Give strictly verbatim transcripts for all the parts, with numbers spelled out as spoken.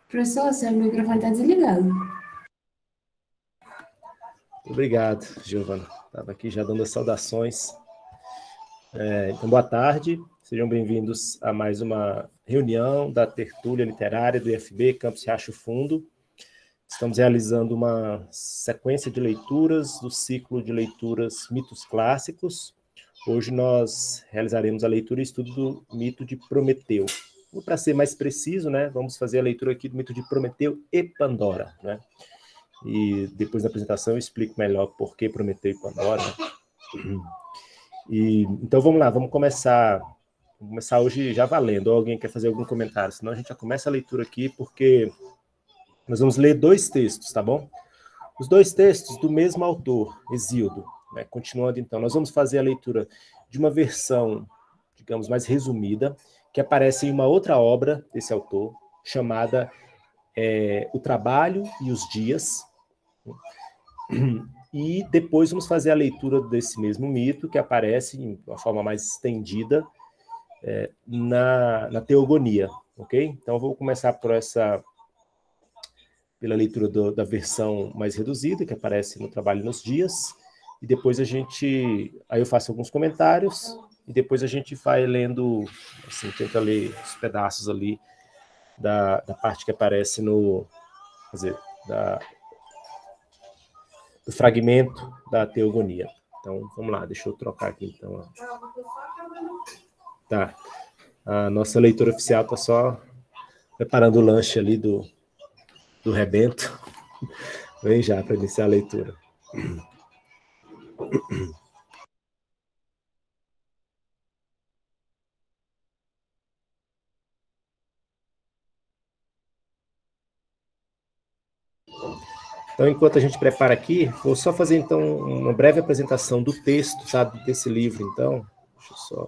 Professor, seu microfone está desligado. Obrigado, Giovana. Estava aqui já dando as saudações. É, então, boa tarde. Sejam bem-vindos a mais uma reunião da Tertúlia Literária do I F B, Campus Riacho Fundo. Estamos realizando uma sequência de leituras do ciclo de leituras Mitos Clássicos. Hoje nós realizaremos a leitura e estudo do mito de Prometeu. Para ser mais preciso, né, vamos fazer a leitura aqui do mito de Prometeu e Pandora, né? E depois da apresentação eu explico melhor por que Prometeu e Pandora. E, então vamos lá, vamos começar, vamos começar hoje já valendo. Ou alguém quer fazer algum comentário? Senão a gente já começa a leitura aqui, porque nós vamos ler dois textos, tá bom? Os dois textos do mesmo autor, Hesíodo. Né? Continuando então, nós vamos fazer a leitura de uma versão, digamos, mais resumida, que aparece em uma outra obra desse autor, chamada é, O Trabalho e os Dias. E depois vamos fazer a leitura desse mesmo mito, que aparece de uma forma mais estendida é, na, na Teogonia, ok? Então eu vou começar por essa, pela leitura do, da versão mais reduzida, que aparece no Trabalho nos Dias, e depois a gente, aí eu faço alguns comentários, e depois a gente vai lendo, assim, tenta ler os pedaços ali da, da parte que aparece no, quer dizer, da, do fragmento da Teogonia. Então, vamos lá, deixa eu trocar aqui, então. Tá, a nossa leitora oficial está só preparando o lanche ali do, do rebento. Vem já para iniciar a leitura. Então, enquanto a gente prepara aqui, vou só fazer, então, uma breve apresentação do texto, sabe, desse livro, então. Deixa eu só...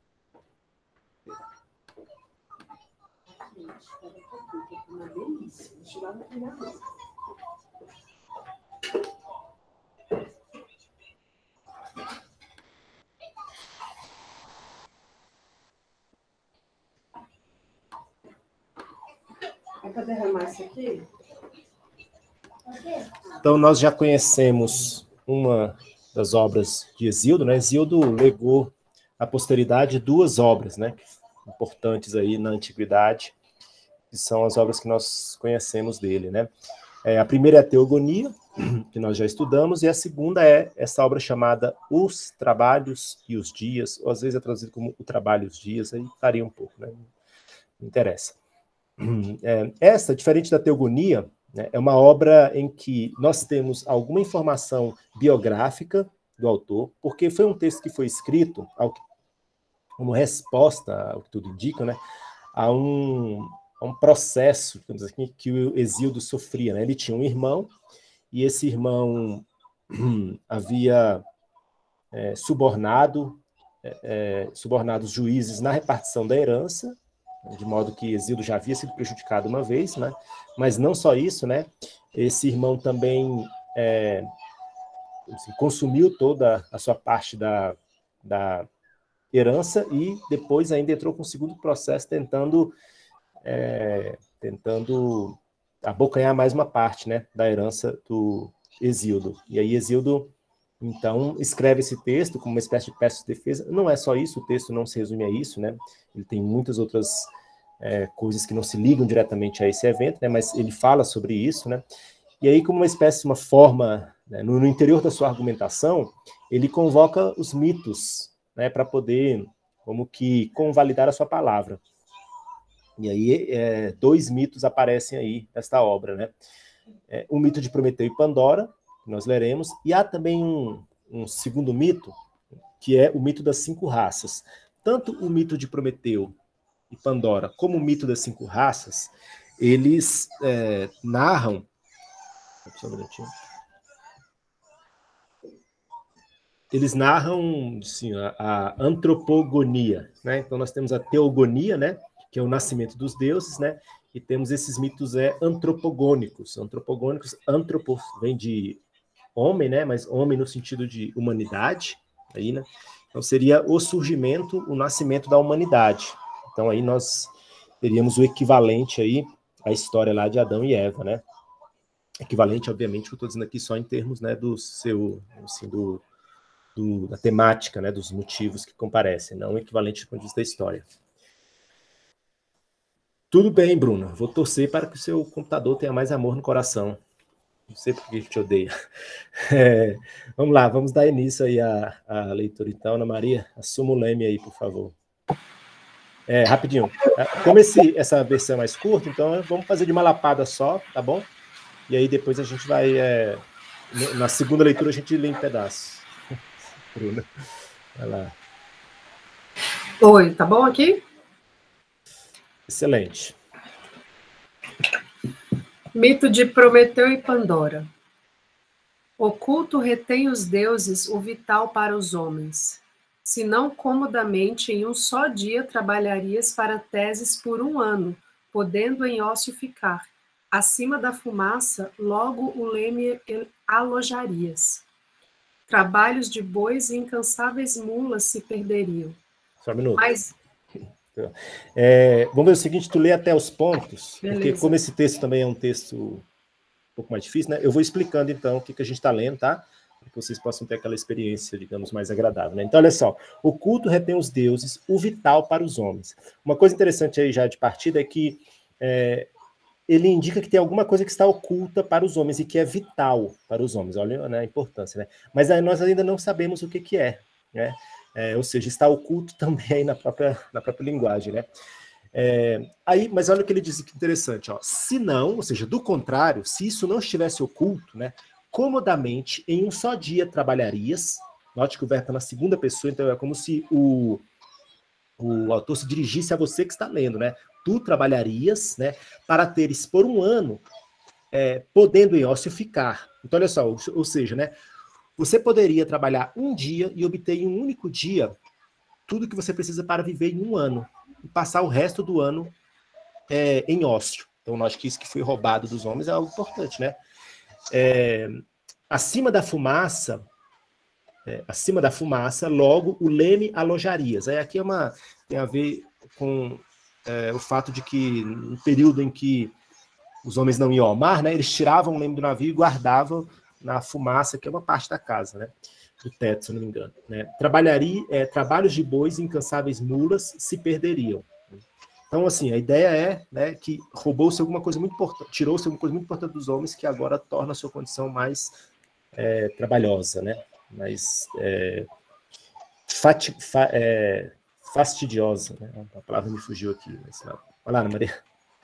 É para derramar isso aqui? Então, nós já conhecemos uma das obras de Hesíodo, né? Hesíodo legou à posteridade duas obras, né, importantes aí na antiguidade, que são as obras que nós conhecemos dele, né? É, a primeira é a Teogonia, que nós já estudamos, e a segunda é essa obra chamada Os Trabalhos e os Dias, ou às vezes é traduzido como O Trabalho e os Dias, aí varia um pouco, né? Não interessa. É, essa, diferente da Teogonia, né, é uma obra em que nós temos alguma informação biográfica do autor, porque foi um texto que foi escrito ao que, como resposta, ao que tudo indica, né, a, um, a um processo, digamos assim, que o Hesíodo sofria. Né? Ele tinha um irmão, e esse irmão havia é, subornado, é, é, subornado os juízes na repartição da herança, de modo que Hesíodo já havia sido prejudicado uma vez, né? Mas não só isso, né? Esse irmão também é, assim, consumiu toda a sua parte da, da herança e depois ainda entrou com um segundo processo tentando, é, tentando abocanhar mais uma parte, né, da herança do Hesíodo. E aí Hesíodo, então, escreve esse texto como uma espécie de peça de defesa. Não é só isso, o texto não se resume a isso, né? Ele tem muitas outras é, coisas que não se ligam diretamente a esse evento, né? Mas ele fala sobre isso, né? E aí, como uma espécie de uma forma, né, no, no interior da sua argumentação, ele convoca os mitos, né, para poder, como que, convalidar a sua palavra. E aí, é, dois mitos aparecem aí nesta obra, né? É, o mito de Prometeu e Pandora, que nós leremos, e há também um, um segundo mito, que é o mito das cinco raças. Tanto o mito de Prometeu e Pandora, como o mito das cinco raças, eles é, narram... Só um minutinho. Eles narram assim, a, a antropogonia, né? Então nós temos a teogonia, né, que é o nascimento dos deuses, né? E temos esses mitos é, antropogônicos. Antropogônicos, antropo vem de homem, né? Mas homem no sentido de humanidade, aí, né? Então seria o surgimento, o nascimento da humanidade. Então aí nós teríamos o equivalente aí a história lá de Adão e Eva, né? Equivalente, obviamente, que eu estou dizendo aqui só em termos, né, do seu, assim, do, do, da temática, né, dos motivos que comparecem, não equivalente do ponto de vista da história. Tudo bem, Bruna. Vou torcer para que o seu computador tenha mais amor no coração. Não sei por que te odeia. É, vamos lá, vamos dar início aí à, à leitura, então. Ana Maria, assuma o leme aí, por favor. É, rapidinho. Como esse, essa versão é mais curta, então vamos fazer de uma lapada só, tá bom? E aí depois a gente vai... É, na segunda leitura a gente lê em pedaços. Bruna, vai lá. Oi, tá bom aqui? Excelente. Mito de Prometeu e Pandora. Oculto retém os deuses o vital para os homens. Se não comodamente em um só dia trabalharias para teses por um ano, podendo em ócio ficar. Acima da fumaça, logo o leme alojarias. Trabalhos de bois e incansáveis mulas se perderiam. Só um minuto. Mas... É, vamos ver o seguinte, tu lê até os pontos, Beleza. Porque como esse texto também é um texto um pouco mais difícil, né? Eu vou explicando, então, o que, que a gente está lendo, tá? Para que vocês possam ter aquela experiência, digamos, mais agradável, né? Então, olha só. O culto retém os deuses, o vital para os homens. Uma coisa interessante aí já de partida é que é, ele indica que tem alguma coisa que está oculta para os homens e que é vital para os homens. Olha, né, a importância, né? Mas aí nós ainda não sabemos o que, que é, né? É, ou seja, está oculto também aí na própria, na própria linguagem, né? É, aí, mas olha o que ele diz que interessante, ó. Se não, ou seja, do contrário, se isso não estivesse oculto, né, comodamente, em um só dia trabalharias, note que o verbo está na segunda pessoa, então é como se o, o autor se dirigisse a você que está lendo, né? Tu trabalharias, né, para teres por um ano, é, podendo em ócio ficar. Então, olha só, ou, ou seja, né, você poderia trabalhar um dia e obter em um único dia tudo que você precisa para viver em um ano e passar o resto do ano é, em ócio. Então, nós que isso que foi roubado dos homens é algo importante, né? É, acima da fumaça, é, acima da fumaça, logo o leme alojarias. Aí aqui é uma, tem a ver com é, o fato de que no período em que os homens não iam ao mar, né, eles tiravam o leme do navio e guardavam na fumaça, que é uma parte da casa, né? Do teto, se eu não me engano. Né? Trabalharia, é, trabalhos de bois e incansáveis mulas se perderiam. Então, assim, a ideia é, né, que roubou-se alguma coisa muito importante, tirou-se alguma coisa muito importante dos homens que agora torna a sua condição mais é, trabalhosa, né? Mais é, fati, fa, é, fastidiosa. Né? A palavra me fugiu aqui. Mas, vai lá, Ana Maria.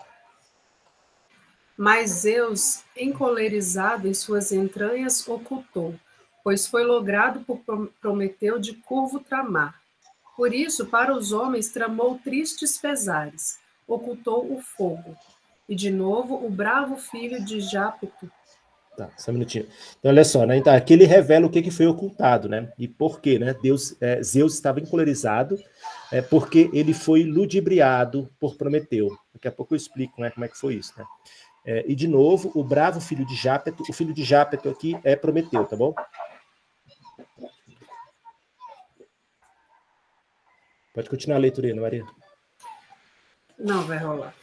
Mas Zeus, encolerizado em suas entranhas, ocultou, pois foi logrado por Prometeu de curvo tramar. Por isso, para os homens, tramou tristes pesares, ocultou o fogo. E, de novo, o bravo filho de Jápeto. Tá, só um minutinho. Então, olha só, né? Então, aqui ele revela o que, que foi ocultado, né? E por quê, né? Deus, é, Zeus estava encolerizado é, porque ele foi ludibriado por Prometeu. Daqui a pouco eu explico, né, como é que foi isso, né? É, e, de novo, o bravo filho de Jápeto, o filho de Jápeto aqui é Prometeu, tá bom? Pode continuar a leitura aí, Ana Maria. Não vai rolar.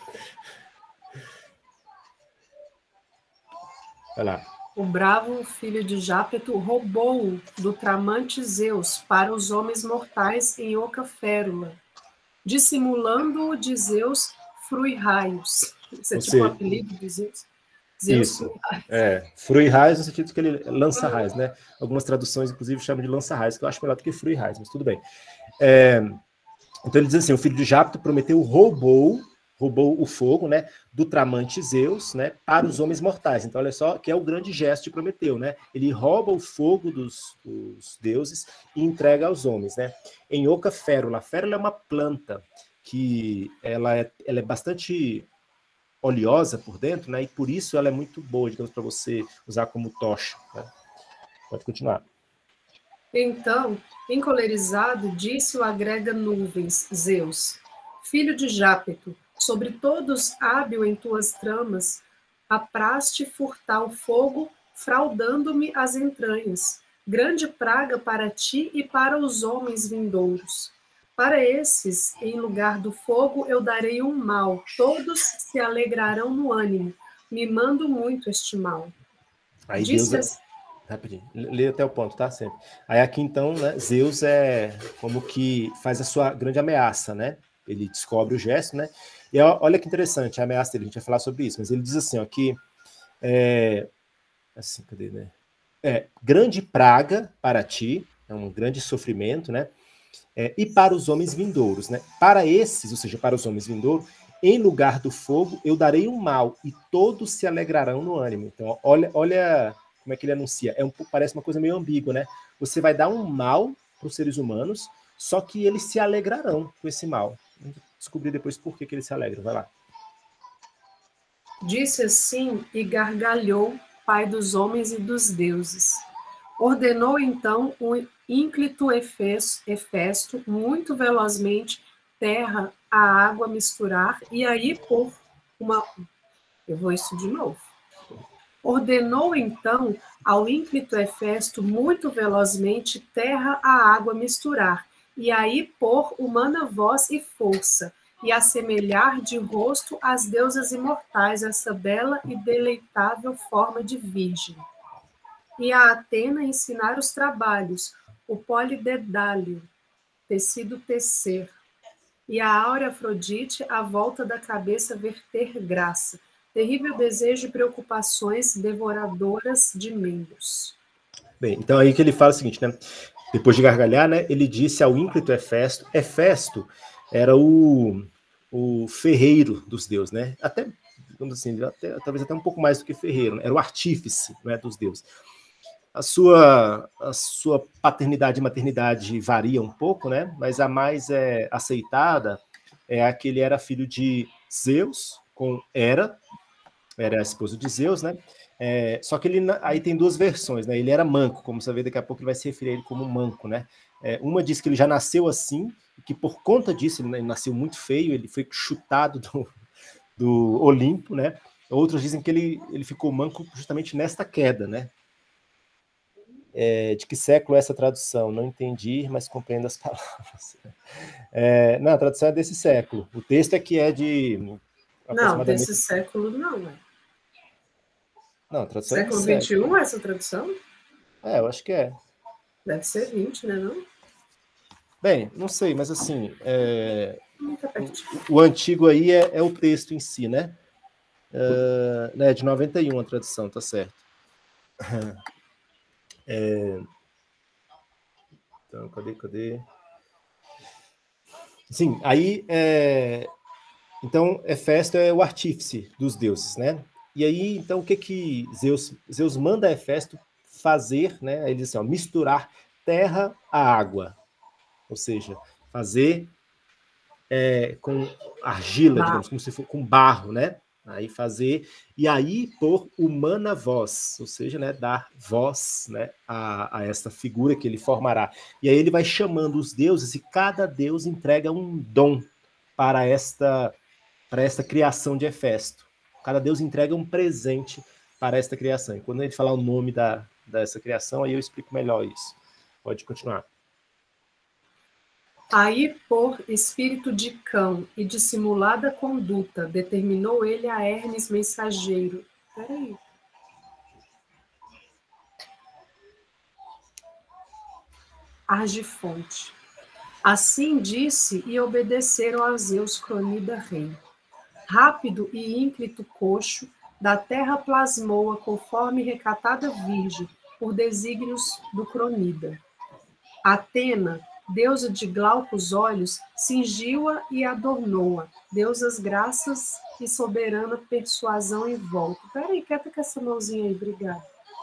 Vai lá. O bravo filho de Jápeto roubou-o do tramante Zeus para os homens mortais em oca férula, dissimulando-o de Zeus frui raios. Isso é Ou tipo um seja, apelido de Zeus. Zeus isso, frui raios. é, frui raios no sentido que ele lança raios, né? Algumas traduções, inclusive, chamam de lança raios, que eu acho melhor do que frui raios, mas tudo bem. É, então ele diz assim, o filho de Jápeto Prometeu roubou, roubou o fogo, né, do tramante Zeus, né, para os homens mortais. Então olha só, que é o grande gesto de Prometeu, né? Ele rouba o fogo dos, dos deuses e entrega aos homens, né? Em oca férula, a férula é uma planta que ela é, ela é bastante oleosa por dentro, né? E por isso ela é muito boa, digamos, para você usar como tocha. Né? Pode continuar. Então, encolerizado, disse o agrega nuvens, Zeus, filho de Jápeto, sobre todos hábil em tuas tramas, apraste furtar o fogo, fraudando-me as entranhas, grande praga para ti e para os homens vindouros. Para esses, em lugar do fogo, eu darei um mal. Todos se alegrarão no ânimo, mimando muito este mal. Aí Disse Deus... assim, Rapidinho, lê até o ponto, tá? Sempre. Aí aqui, então, né, Zeus é como que faz a sua grande ameaça, né? Ele descobre o gesto, né? E ó, olha que interessante a ameaça dele, a gente vai falar sobre isso, mas ele diz assim, ó, que é, assim, cadê, né? É, grande praga para ti, é um grande sofrimento, né? É, e para os homens vindouros, né? Para esses, ou seja, para os homens vindouros, em lugar do fogo, eu darei um mal, e todos se alegrarão no ânimo. Então, olha, olha como é que ele anuncia. É um, parece uma coisa meio ambígua, né? Você vai dar um mal para os seres humanos, só que eles se alegrarão com esse mal. Vamos descobrir depois por que, que eles se alegram. Vai lá. Disse assim e gargalhou, pai dos homens e dos deuses. Ordenou então um ínclito Hefesto, muito velozmente, terra a água misturar, e aí por uma... Eu vou isso de novo. Ordenou então ao ínclito Hefesto, muito velozmente, terra a água misturar, e aí por humana voz e força, e assemelhar de rosto às deusas imortais essa bela e deleitável forma de virgem. E a Atena ensinar os trabalhos, o polidedálio, tecido tecer, e a áurea Afrodite à volta da cabeça verter graça, terrível desejo e preocupações devoradoras de membros. Bem, então aí que ele fala o seguinte, né? Depois de gargalhar, né? Ele disse ao ínclito Hefesto, Hefesto era o, o ferreiro dos deuses, né? Até, digamos assim, até, talvez até um pouco mais do que ferreiro, né? Era o artífice, né, dos deuses. A sua, a sua paternidade e maternidade varia um pouco, né? Mas a mais é, aceitada é a que ele era filho de Zeus com Hera, era a esposa de Zeus, né? É, só que ele aí tem duas versões, né? Ele era manco, como você vê, daqui a pouco ele vai se referir a ele como manco, né? É, uma diz que ele já nasceu assim, que por conta disso ele nasceu muito feio, ele foi chutado do, do Olimpo, né? Outros dizem que ele, ele ficou manco justamente nesta queda, né? É, de que século é essa tradução? Não entendi, mas compreendo as palavras. É, não, a tradução é desse século. O texto é que é de Não, aproximadamente... desse século não, é. Não, a tradução Século é vinte e um, essa tradução? É, eu acho que é. Deve ser vinte, né, não? Bem, não sei, mas assim, é, Muito o, o antigo aí é, é o texto em si, né? É, né, de noventa e um a tradução, tá certo. É, então, cadê, cadê? Sim, aí, é, então, Hefesto é o artífice dos deuses, né? E aí, então, o que que Zeus, Zeus manda Hefesto fazer, né? Ele diz assim, ó, misturar terra à água, ou seja, fazer é, com argila, digamos, como se for com barro, né? Aí fazer, e aí por humana voz, ou seja, né, dar voz, né, a, a essa figura que ele formará. E aí ele vai chamando os deuses e cada deus entrega um dom para esta, para esta criação de Hefesto. Cada deus entrega um presente para esta criação. E quando ele falar o nome da, dessa criação, aí eu explico melhor isso. Pode continuar. Aí, por espírito de cão e dissimulada conduta, determinou ele a Hermes mensageiro. Peraí. Argifonte. Assim disse e obedeceram a Zeus Cronida rei. Rápido e ínclito coxo, da terra plasmou-a conforme recatada virgem, por desígnios do Cronida. Atena, deusa de glaucos olhos, cingiu-a e adornou-a, deusas graças e soberana persuasão em volta. Peraí, quieta com essa mãozinha aí, obrigada.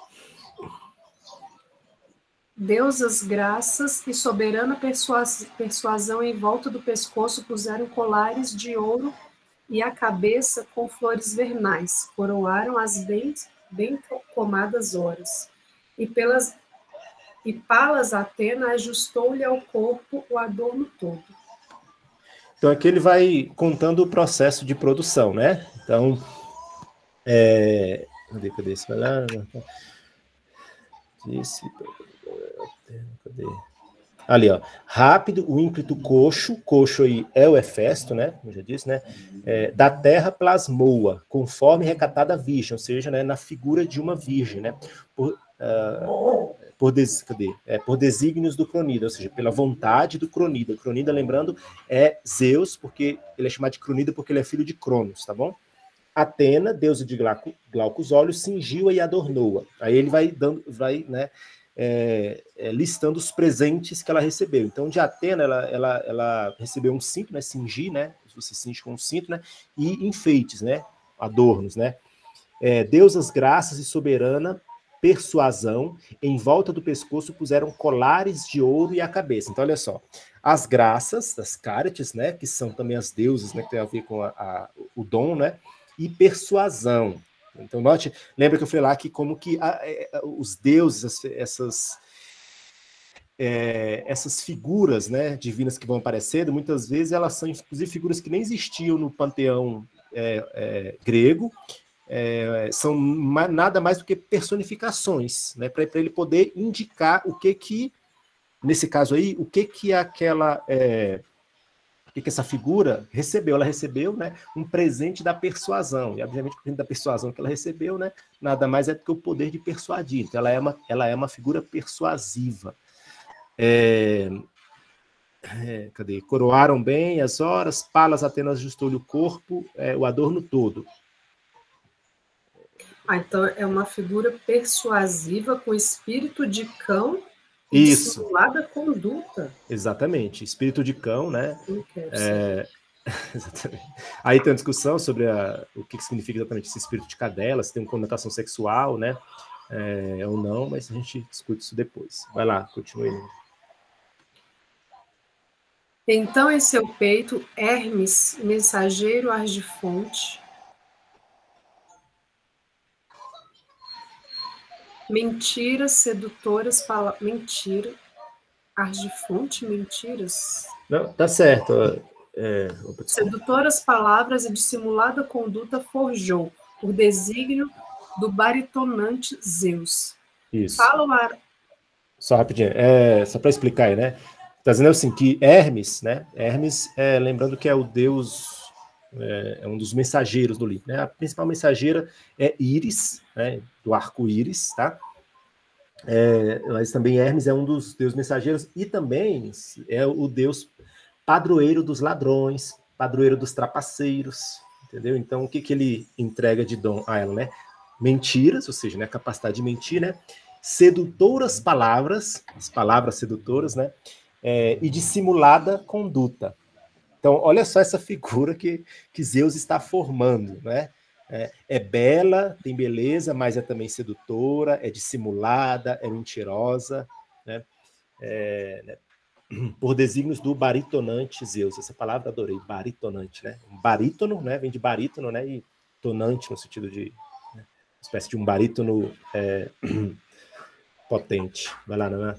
Deusas graças e soberana persuasão em volta do pescoço puseram colares de ouro e a cabeça com flores vernais, coroaram as bem, bem comadas horas. E pelas E Palas Atena ajustou-lhe ao corpo o adorno todo. Então aqui ele vai contando o processo de produção, né? Então, é... cadê, cadê esse? Vai lá. Disse... Cadê? Ali, ó. Rápido, o ímpeto coxo, coxo aí é o Hefesto, né? Como eu já disse, né? É, da terra plasmoa, conforme recatada virgem, ou seja, né, na figura de uma virgem, né? Por, uh, por, des, cadê? É, por desígnios do Cronida, ou seja, pela vontade do Cronida. O Cronida, lembrando, é Zeus, porque ele é chamado de Cronida porque ele é filho de Cronos, tá bom? Atena, deusa de glauco, glaucos olhos, cingiu-a e adornou-a. Aí ele vai dando, vai, né? É, é, listando os presentes que ela recebeu. Então, de Atena, ela, ela, ela recebeu um cinto, né, cingir, né, você cinge com um cinto, né, e enfeites, né, adornos, né. É, deusas graças e soberana, persuasão, em volta do pescoço puseram colares de ouro e a cabeça. Então, olha só, as graças, as Cárites, né, que são também as deusas, né, que tem a ver com a, a, o dom, né, e persuasão. Então, note, lembra que eu falei lá que como que a, a, os deuses, essas, é, essas figuras, né, divinas que vão aparecendo, muitas vezes elas são, inclusive, figuras que nem existiam no panteão é, é, grego, é, são ma, nada mais do que personificações, né, para ele poder indicar o que que, nesse caso aí, o que que aquela... É, o que essa figura recebeu? Ela recebeu, né, um presente da persuasão, e obviamente o presente da persuasão que ela recebeu, né, nada mais é do que o poder de persuadir. Então ela é uma, ela é uma figura persuasiva. É, é, cadê? Coroaram bem as horas, Palas Atenas ajustou-lhe o corpo, é, o adorno todo. Ah, então é uma figura persuasiva com espírito de cão e Isso. dissimulada conduta. Exatamente, espírito de cão, né? Não quero é... Exatamente. Aí tem uma discussão sobre a, o que significa exatamente esse espírito de cadela, se tem uma conotação sexual, né? É, ou não, mas a gente discute isso depois. Vai lá, continue. Então em seu peito, Hermes, mensageiro argifonte, mentiras sedutoras, pala... mentira, argifonte, mentiras? Não, tá certo. É... Sedutoras palavras e dissimulada conduta forjou, por desígnio do baritonante Zeus. Isso. Fala o ar... Só rapidinho, é, só para explicar aí, né? Tá dizendo assim, que Hermes, né? Hermes, é, lembrando que é o deus, é, é um dos mensageiros do Olimpo, né? A principal mensageira é Íris, né? Do arco-íris, tá? É, mas também Hermes é um dos deuses mensageiros e também é o deus padroeiro dos ladrões, padroeiro dos trapaceiros, entendeu? Então, o que, que ele entrega de dom a ela, né? Mentiras, ou seja, né, a capacidade de mentir, né? Sedutoras palavras, as palavras sedutoras, né? É, e dissimulada conduta. Então, olha só essa figura que, que Zeus está formando, né? É, é bela, tem beleza, mas é também sedutora, é dissimulada, é mentirosa, né? É, né? Por desígnios do baritonante Zeus. Essa palavra adorei, baritonante, né? Um barítono, né? Vem de barítono, né? E tonante no sentido de, né? Uma espécie de um barítono é, potente. Vai lá, Naná.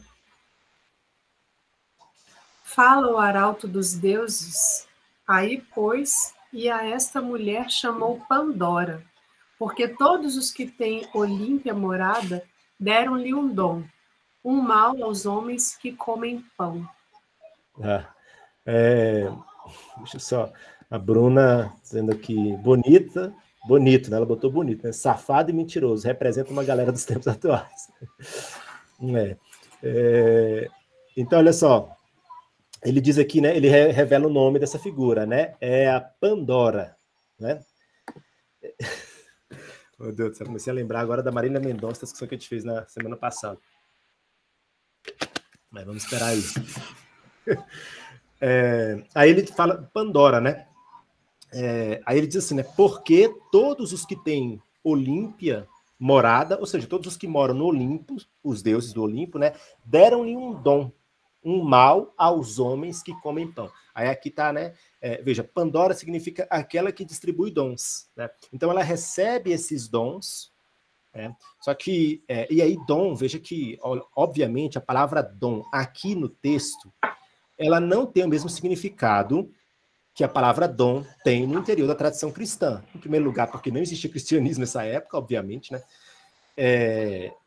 Fala o arauto dos deuses, aí, pois, e a esta mulher chamou Pandora, porque todos os que têm Olímpia morada deram-lhe um dom, um mal aos homens que comem pão. Ah, é, deixa eu só, a Bruna dizendo aqui, bonita, bonito, né? Ela botou bonito, né? Safado e mentiroso, representa uma galera dos tempos atuais. É, é, então, olha só, ele diz aqui, né? Ele re revela o nome dessa figura, né? É a Pandora, né? Meu Deus do céu, comecei a lembrar agora da Marília Mendonça, a discussão que a gente fez na semana passada. Mas vamos esperar aí. É, aí ele fala Pandora, né? É, aí ele diz assim, né? Porque todos os que têm Olímpia morada, ou seja, todos os que moram no Olimpo, os deuses do Olimpo, né? Deram-lhe um dom, um mal aos homens que comem pão. Aí aqui tá, né? É, veja, Pandora significa aquela que distribui dons, né? Então ela recebe esses dons, né? Só que, é, e aí dom, veja que, obviamente, a palavra dom aqui no texto, ela não tem o mesmo significado que a palavra dom tem no interior da tradição cristã. Em primeiro lugar, porque não existia cristianismo nessa época, obviamente, né? É,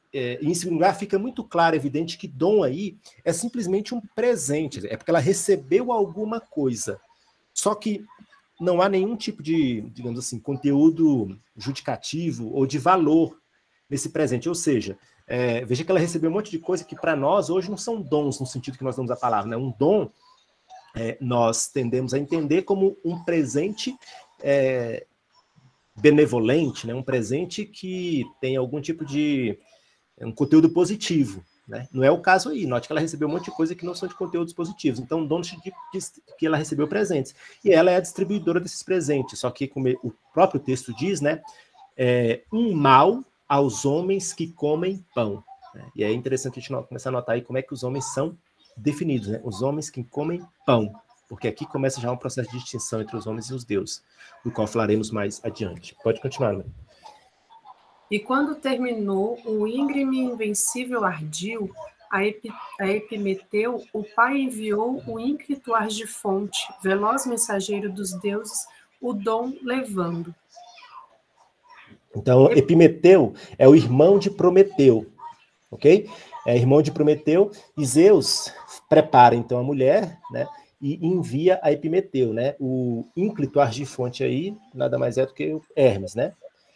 é, em segundo lugar, fica muito claro, evidente, que dom aí é simplesmente um presente, é porque ela recebeu alguma coisa. Só que não há nenhum tipo de, digamos assim, conteúdo judicativo ou de valor nesse presente. Ou seja, é, veja que ela recebeu um monte de coisa que para nós hoje não são dons, no sentido que nós damos a palavra, né? Um dom, é, nós tendemos a entender como um presente é, benevolente, né? Um presente que tem algum tipo de um conteúdo positivo. Né? Não é o caso aí. Note que ela recebeu um monte de coisa que não são de conteúdos positivos. Então, o dono diz que ela recebeu presentes. E ela é a distribuidora desses presentes. Só que, como o próprio texto diz, né, é um mal aos homens que comem pão. Né? E é interessante a gente começar a notar aí como é que os homens são definidos. Né? Os homens que comem pão. Porque aqui começa já um processo de distinção entre os homens e os deuses, do qual falaremos mais adiante. Pode continuar, né? E quando terminou o íngreme invencível ardil, a, Epi, a Epimeteu, o pai enviou o ínclito Argifonte, veloz mensageiro dos deuses, o dom levando. Então, Epimeteu é o irmão de Prometeu, ok? É irmão de Prometeu, e Zeus prepara, então, a mulher, né, e envia a Epimeteu, né? O ínclito Argifonte aí, nada mais é do que o Hermes, né?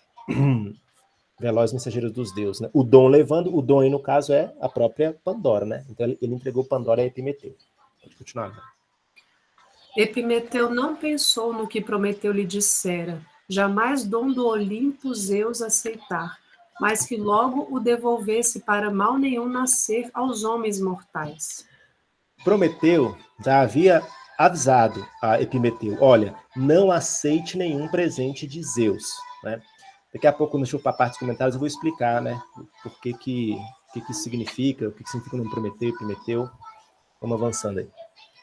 Veloz mensageiro dos deuses, né? O dom levando, o dom aí no caso é a própria Pandora, né? Então ele, ele entregou Pandora a Epimeteu. Pode continuar. Né? Epimeteu não pensou no que Prometeu lhe dissera, jamais dom do Olimpo Zeus aceitar, mas que logo o devolvesse para mal nenhum nascer aos homens mortais. Prometeu já havia avisado a Epimeteu, olha, não aceite nenhum presente de Zeus, né? Daqui a pouco, no para a parte dos comentários, eu vou explicar, né, por que que, que, que isso significa, o que, que significa não Prometeu e Epimeteu. Vamos avançando aí.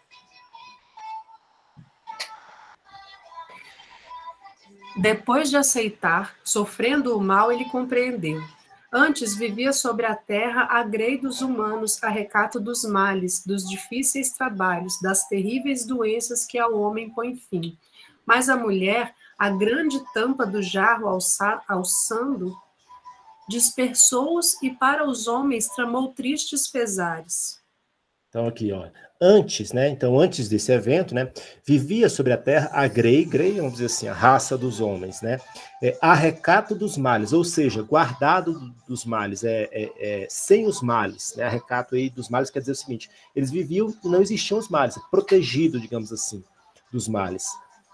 Depois de aceitar, sofrendo o mal, ele compreendeu. Antes vivia sobre a terra a grei dos humanos, a recato dos males, dos difíceis trabalhos, das terríveis doenças que ao homem põem fim. Mas a mulher, a grande tampa do jarro alça, alçando, dispersou-os e para os homens tramou tristes pesares. Então aqui, ó, antes, né, então antes desse evento, né, vivia sobre a terra a grei, grei, vamos dizer assim, a raça dos homens, né, é, a recato dos males, ou seja, guardado dos males, é, é, é, sem os males, né, a recato aí dos males quer dizer o seguinte, eles viviam e não existiam os males, protegido, digamos assim, dos males.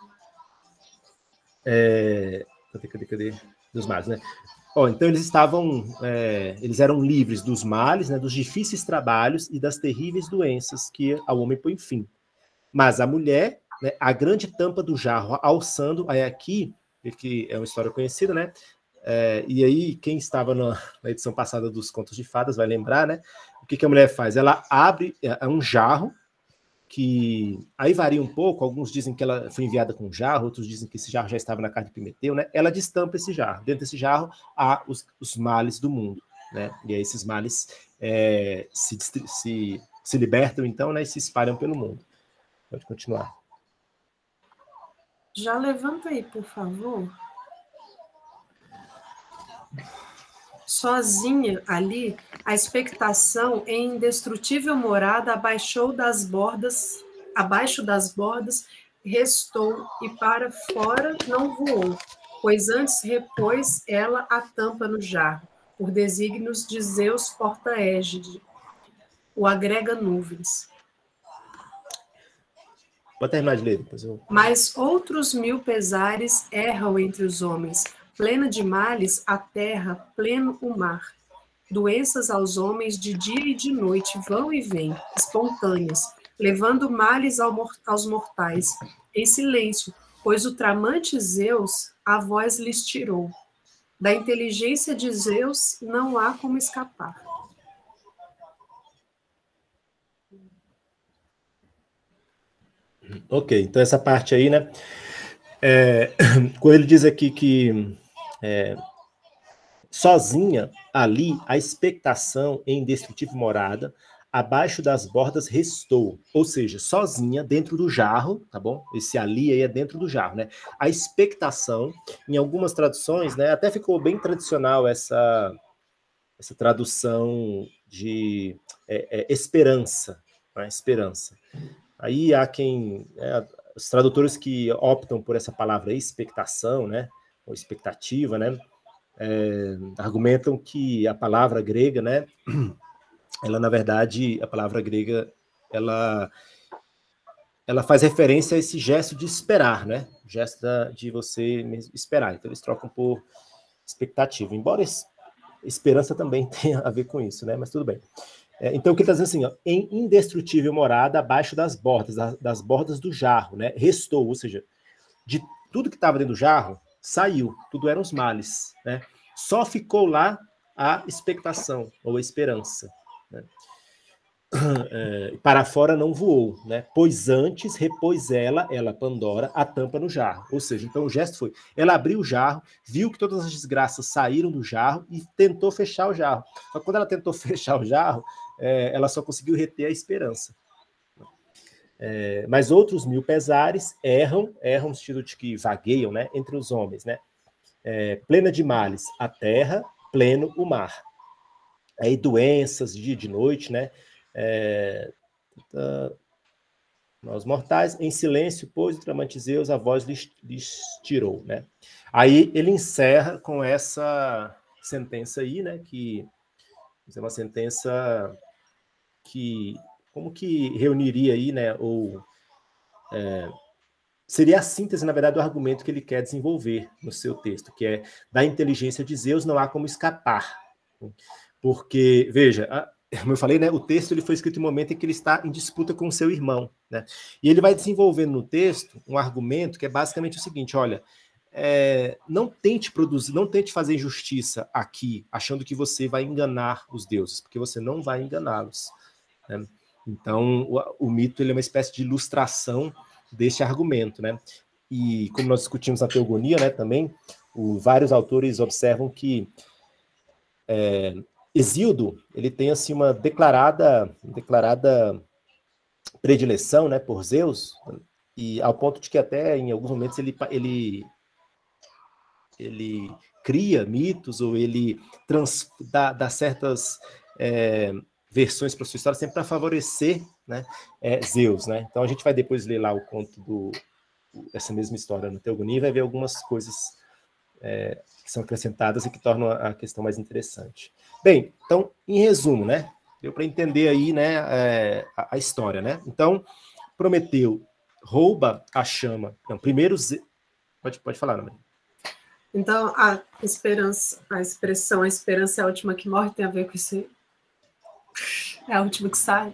É, cadê, cadê, cadê? Dos males, né? Oh, então eles estavam, é, eles eram livres dos males, né, dos difíceis trabalhos e das terríveis doenças que ao homem põe fim. Mas a mulher, né, a grande tampa do jarro alçando, aí aqui, que é uma história conhecida, né? É, e aí, quem estava na, na edição passada dos Contos de Fadas vai lembrar, né? O que, que a mulher faz? Ela abre é, um jarro, que aí varia um pouco, alguns dizem que ela foi enviada com um jarro, outros dizem que esse jarro já estava na casa de Epimeteu, né? Ela destampa esse jarro. Dentro desse jarro há os, os males do mundo, né? E aí esses males é, se, se, se libertam, então, né? E se espalham pelo mundo. Pode continuar. Já levanta aí, por favor. Sozinha ali, a expectação em indestrutível morada abaixou das bordas, abaixo das bordas, restou e para fora não voou, pois antes repôs ela a tampa no jarro, por desígnios de Zeus porta-égide, o agrega nuvens. Pode terminar de ler, depois eu... Mas outros mil pesares erram entre os homens, plena de males a terra, pleno o mar. Doenças aos homens de dia e de noite vão e vêm, espontâneas, levando males aos mortais, em silêncio, pois o tramante Zeus a voz lhes tirou. Da inteligência de Zeus não há como escapar. Ok, então essa parte aí, né? É, quando ele diz aqui que é, sozinha ali a expectação em indestrutível morada, abaixo das bordas restou, ou seja, sozinha dentro do jarro, tá bom? Esse ali aí é dentro do jarro, né? A expectação, em algumas traduções, né? Até ficou bem tradicional essa essa tradução de é, é, esperança, né? Esperança. Aí há quem, é, os tradutores que optam por essa palavra expectação, né, ou expectativa, né, é, argumentam que a palavra grega, né, ela na verdade, a palavra grega, ela ela faz referência a esse gesto de esperar, né, o gesto da, de você mesmo esperar. Então eles trocam por expectativa, embora esperança também tenha a ver com isso, né, mas tudo bem. É, então, o que ele está dizendo assim, ó, em indestrutível morada abaixo das bordas, das, das bordas do jarro, né? Restou, ou seja, de tudo que estava dentro do jarro, saiu, tudo eram os males, né? Só ficou lá a expectação, ou a esperança, né? É, para fora não voou, né? Pois antes repôs ela, ela, Pandora, a tampa no jarro. Ou seja, então o gesto foi, ela abriu o jarro, viu que todas as desgraças saíram do jarro e tentou fechar o jarro. Só que quando ela tentou fechar o jarro, é, ela só conseguiu reter a esperança. É, mas outros mil pesares erram, erram no sentido de que vagueiam, né, entre os homens, né? É, plena de males a terra, pleno o mar. Aí doenças, dia e de noite, né? É, uh, nós mortais, em silêncio, pois o tramante Zeus a voz lhes, lhes tirou, né? Aí ele encerra com essa sentença aí, né? Que é uma sentença que como que reuniria aí, né? Ou é, seria a síntese, na verdade, do argumento que ele quer desenvolver no seu texto, que é da inteligência de Zeus não há como escapar, porque veja, a, como eu falei, né, o texto ele foi escrito em um momento em que ele está em disputa com o seu irmão, né? E ele vai desenvolvendo no texto um argumento que é basicamente o seguinte: olha, é, não tente produzir, não tente fazer injustiça aqui, achando que você vai enganar os deuses, porque você não vai enganá-los, né? Então, o, o mito ele é uma espécie de ilustração deste argumento, né? E como nós discutimos na teogonia, né, também, o, vários autores observam que é, Hesíodo, ele tem assim uma declarada, declarada predileção, né, por Zeus, e ao ponto de que até em alguns momentos ele, ele, ele cria mitos, ou ele trans, dá, dá certas é, versões para sua história, sempre para favorecer, né, é, Zeus, né? Então a gente vai depois ler lá o conto do essa mesma história no Teogonia e vai ver algumas coisas é, que são acrescentadas e que tornam a questão mais interessante. Bem, então, em resumo, né? Deu para entender aí, né, é, a, a história, né? Então, Prometeu rouba a chama. Não, primeiro... Ze... Pode, pode falar, Ana Maria. Então, a esperança, a expressão a esperança é a última que morre tem a ver com isso aí? É a última que sai?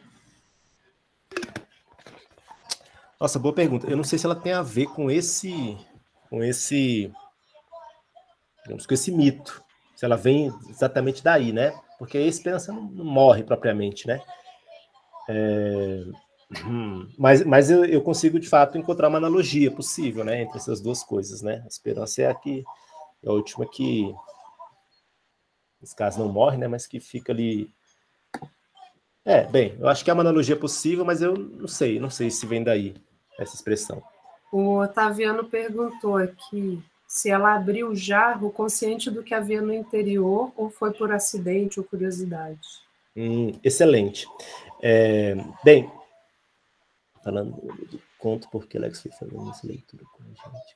Nossa, boa pergunta. Eu não sei se ela tem a ver com esse, com esse, digamos, com esse mito. Se ela vem exatamente daí, né? Porque a esperança não, não morre propriamente, né? É, hum, mas mas eu, eu consigo, de fato, encontrar uma analogia possível, né? Entre essas duas coisas, né? A esperança é a que é a última que, nesse caso, não morre, né? Mas que fica ali... É, bem, eu acho que é uma analogia possível, mas eu não sei, não sei se vem daí essa expressão. O Otaviano perguntou aqui se ela abriu o jarro consciente do que havia no interior ou foi por acidente ou curiosidade. Hum, excelente. É, bem, falando do conto, porque Alex foi fazendo essa leitura com a gente.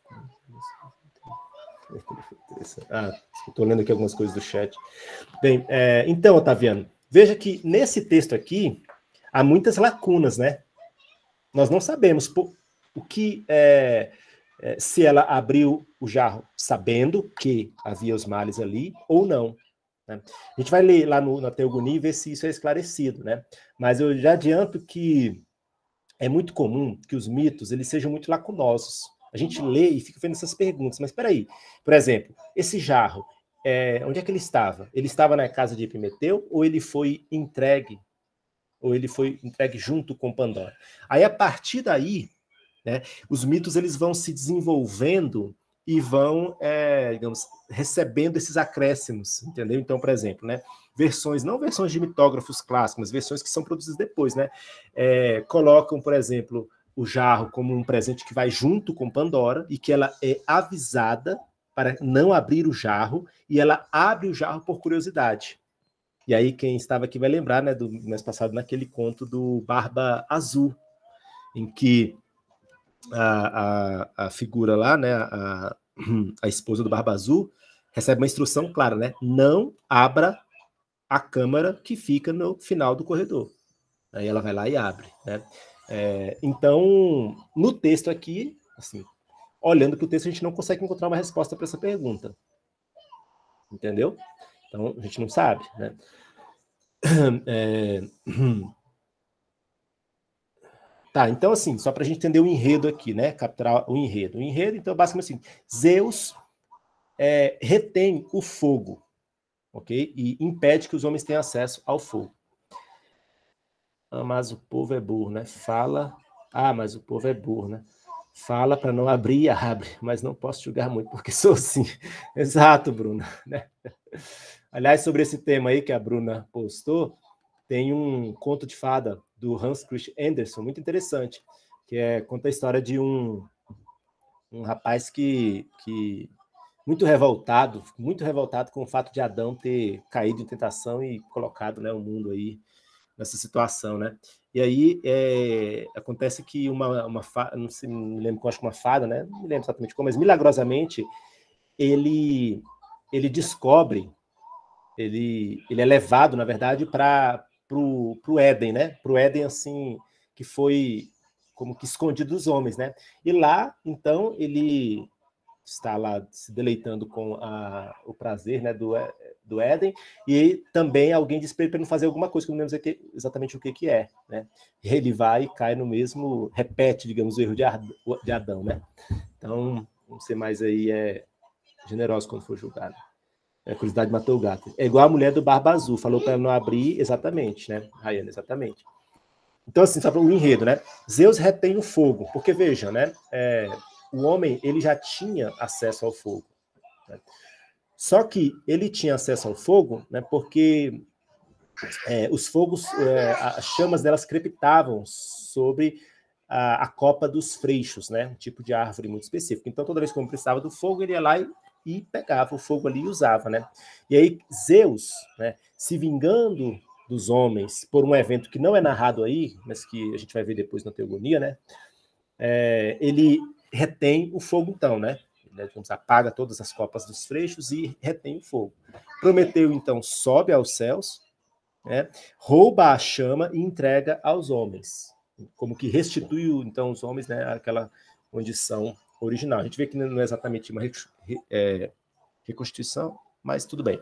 Ah, estou lendo aqui algumas coisas do chat. Bem, é, então, Otaviano, veja que nesse texto aqui há muitas lacunas, né? Nós não sabemos por, o que é, é, se ela abriu o jarro sabendo que havia os males ali ou não, né? A gente vai ler lá no, na Teogonia e ver se isso é esclarecido, né? Mas eu já adianto que é muito comum que os mitos eles sejam muito lacunosos. A gente lê e fica vendo essas perguntas, mas espera aí, por exemplo, esse jarro, é, onde é que ele estava? Ele estava na casa de Epimeteu ou ele foi entregue ou ele foi entregue junto com Pandora? Aí, a partir daí, né, os mitos eles vão se desenvolvendo e vão, é, digamos, recebendo esses acréscimos, entendeu? Então, por exemplo, né, versões, não versões de mitógrafos clássicos, mas versões que são produzidas depois, né, é, colocam, por exemplo, o jarro como um presente que vai junto com Pandora e que ela é avisada para não abrir o jarro e ela abre o jarro por curiosidade. E aí quem estava aqui vai lembrar, né, do mês passado, naquele conto do Barba Azul, em que a, a, a figura lá, né, a, a esposa do Barba Azul, recebe uma instrução clara, né? Não abra a câmara que fica no final do corredor. Aí ela vai lá e abre, né? É, então, no texto aqui, assim, olhando para o texto, a gente não consegue encontrar uma resposta para essa pergunta. Entendeu? Então, a gente não sabe, né? É... Tá, então assim, só para a gente entender o enredo aqui, né? Capturar o enredo. O enredo, então, basicamente assim, Zeus é, retém o fogo, ok? E impede que os homens tenham acesso ao fogo. Ah, mas o povo é burro, né? Fala... Ah, mas o povo é burro, né? Fala para não abrir e abre, mas não posso julgar muito, porque sou assim. Exato, Bruna. Né? Aliás, sobre esse tema aí que a Bruna postou, tem um conto de fada do Hans Christian Andersen, muito interessante, que é, conta a história de um, um rapaz que, que muito revoltado, muito revoltado com o fato de Adão ter caído em tentação e colocado, né, o mundo aí nessa situação, né? E aí é, acontece que uma, uma fada, não sei, me lembro, acho que uma fada, né? Não me lembro exatamente como, mas milagrosamente ele, ele descobre, ele, ele é levado, na verdade, para o Éden, né? Para o Éden, assim, que foi como que escondido dos homens, né? E lá, então, ele está lá se deleitando com a, o prazer, né, do, do Éden, e também alguém diz para ele para não fazer alguma coisa, que eu não lembro exatamente o que, que é, né? E ele vai e cai no mesmo, repete, digamos, o erro de, de Adão, né? Então, vamos ser mais aí é, generoso quando for julgado. A curiosidade matou o gato. É igual a mulher do Barba Azul, falou para ela não abrir, exatamente, né, Rayane, exatamente. Então, assim, só para o enredo, né? Zeus retém o fogo, porque, veja, né, é, o homem ele já tinha acesso ao fogo. Né? Só que ele tinha acesso ao fogo, né, porque é, os fogos, é, as chamas delas crepitavam sobre a, a copa dos freixos, né, um tipo de árvore muito específico. Então, toda vez que o homem precisava do fogo, ele ia lá e, e pegava o fogo ali e usava. Né? E aí, Zeus, né, se vingando dos homens por um evento que não é narrado aí, mas que a gente vai ver depois na Teogonia, né, é, ele retém o fogo, então, né? Ele, apaga todas as copas dos freixos e retém o fogo. Prometeu, então, sobe aos céus, né? Rouba a chama e entrega aos homens. Como que restitui, então, os homens, né, aquela condição original. A gente vê que não é exatamente uma é, reconstituição, mas tudo bem.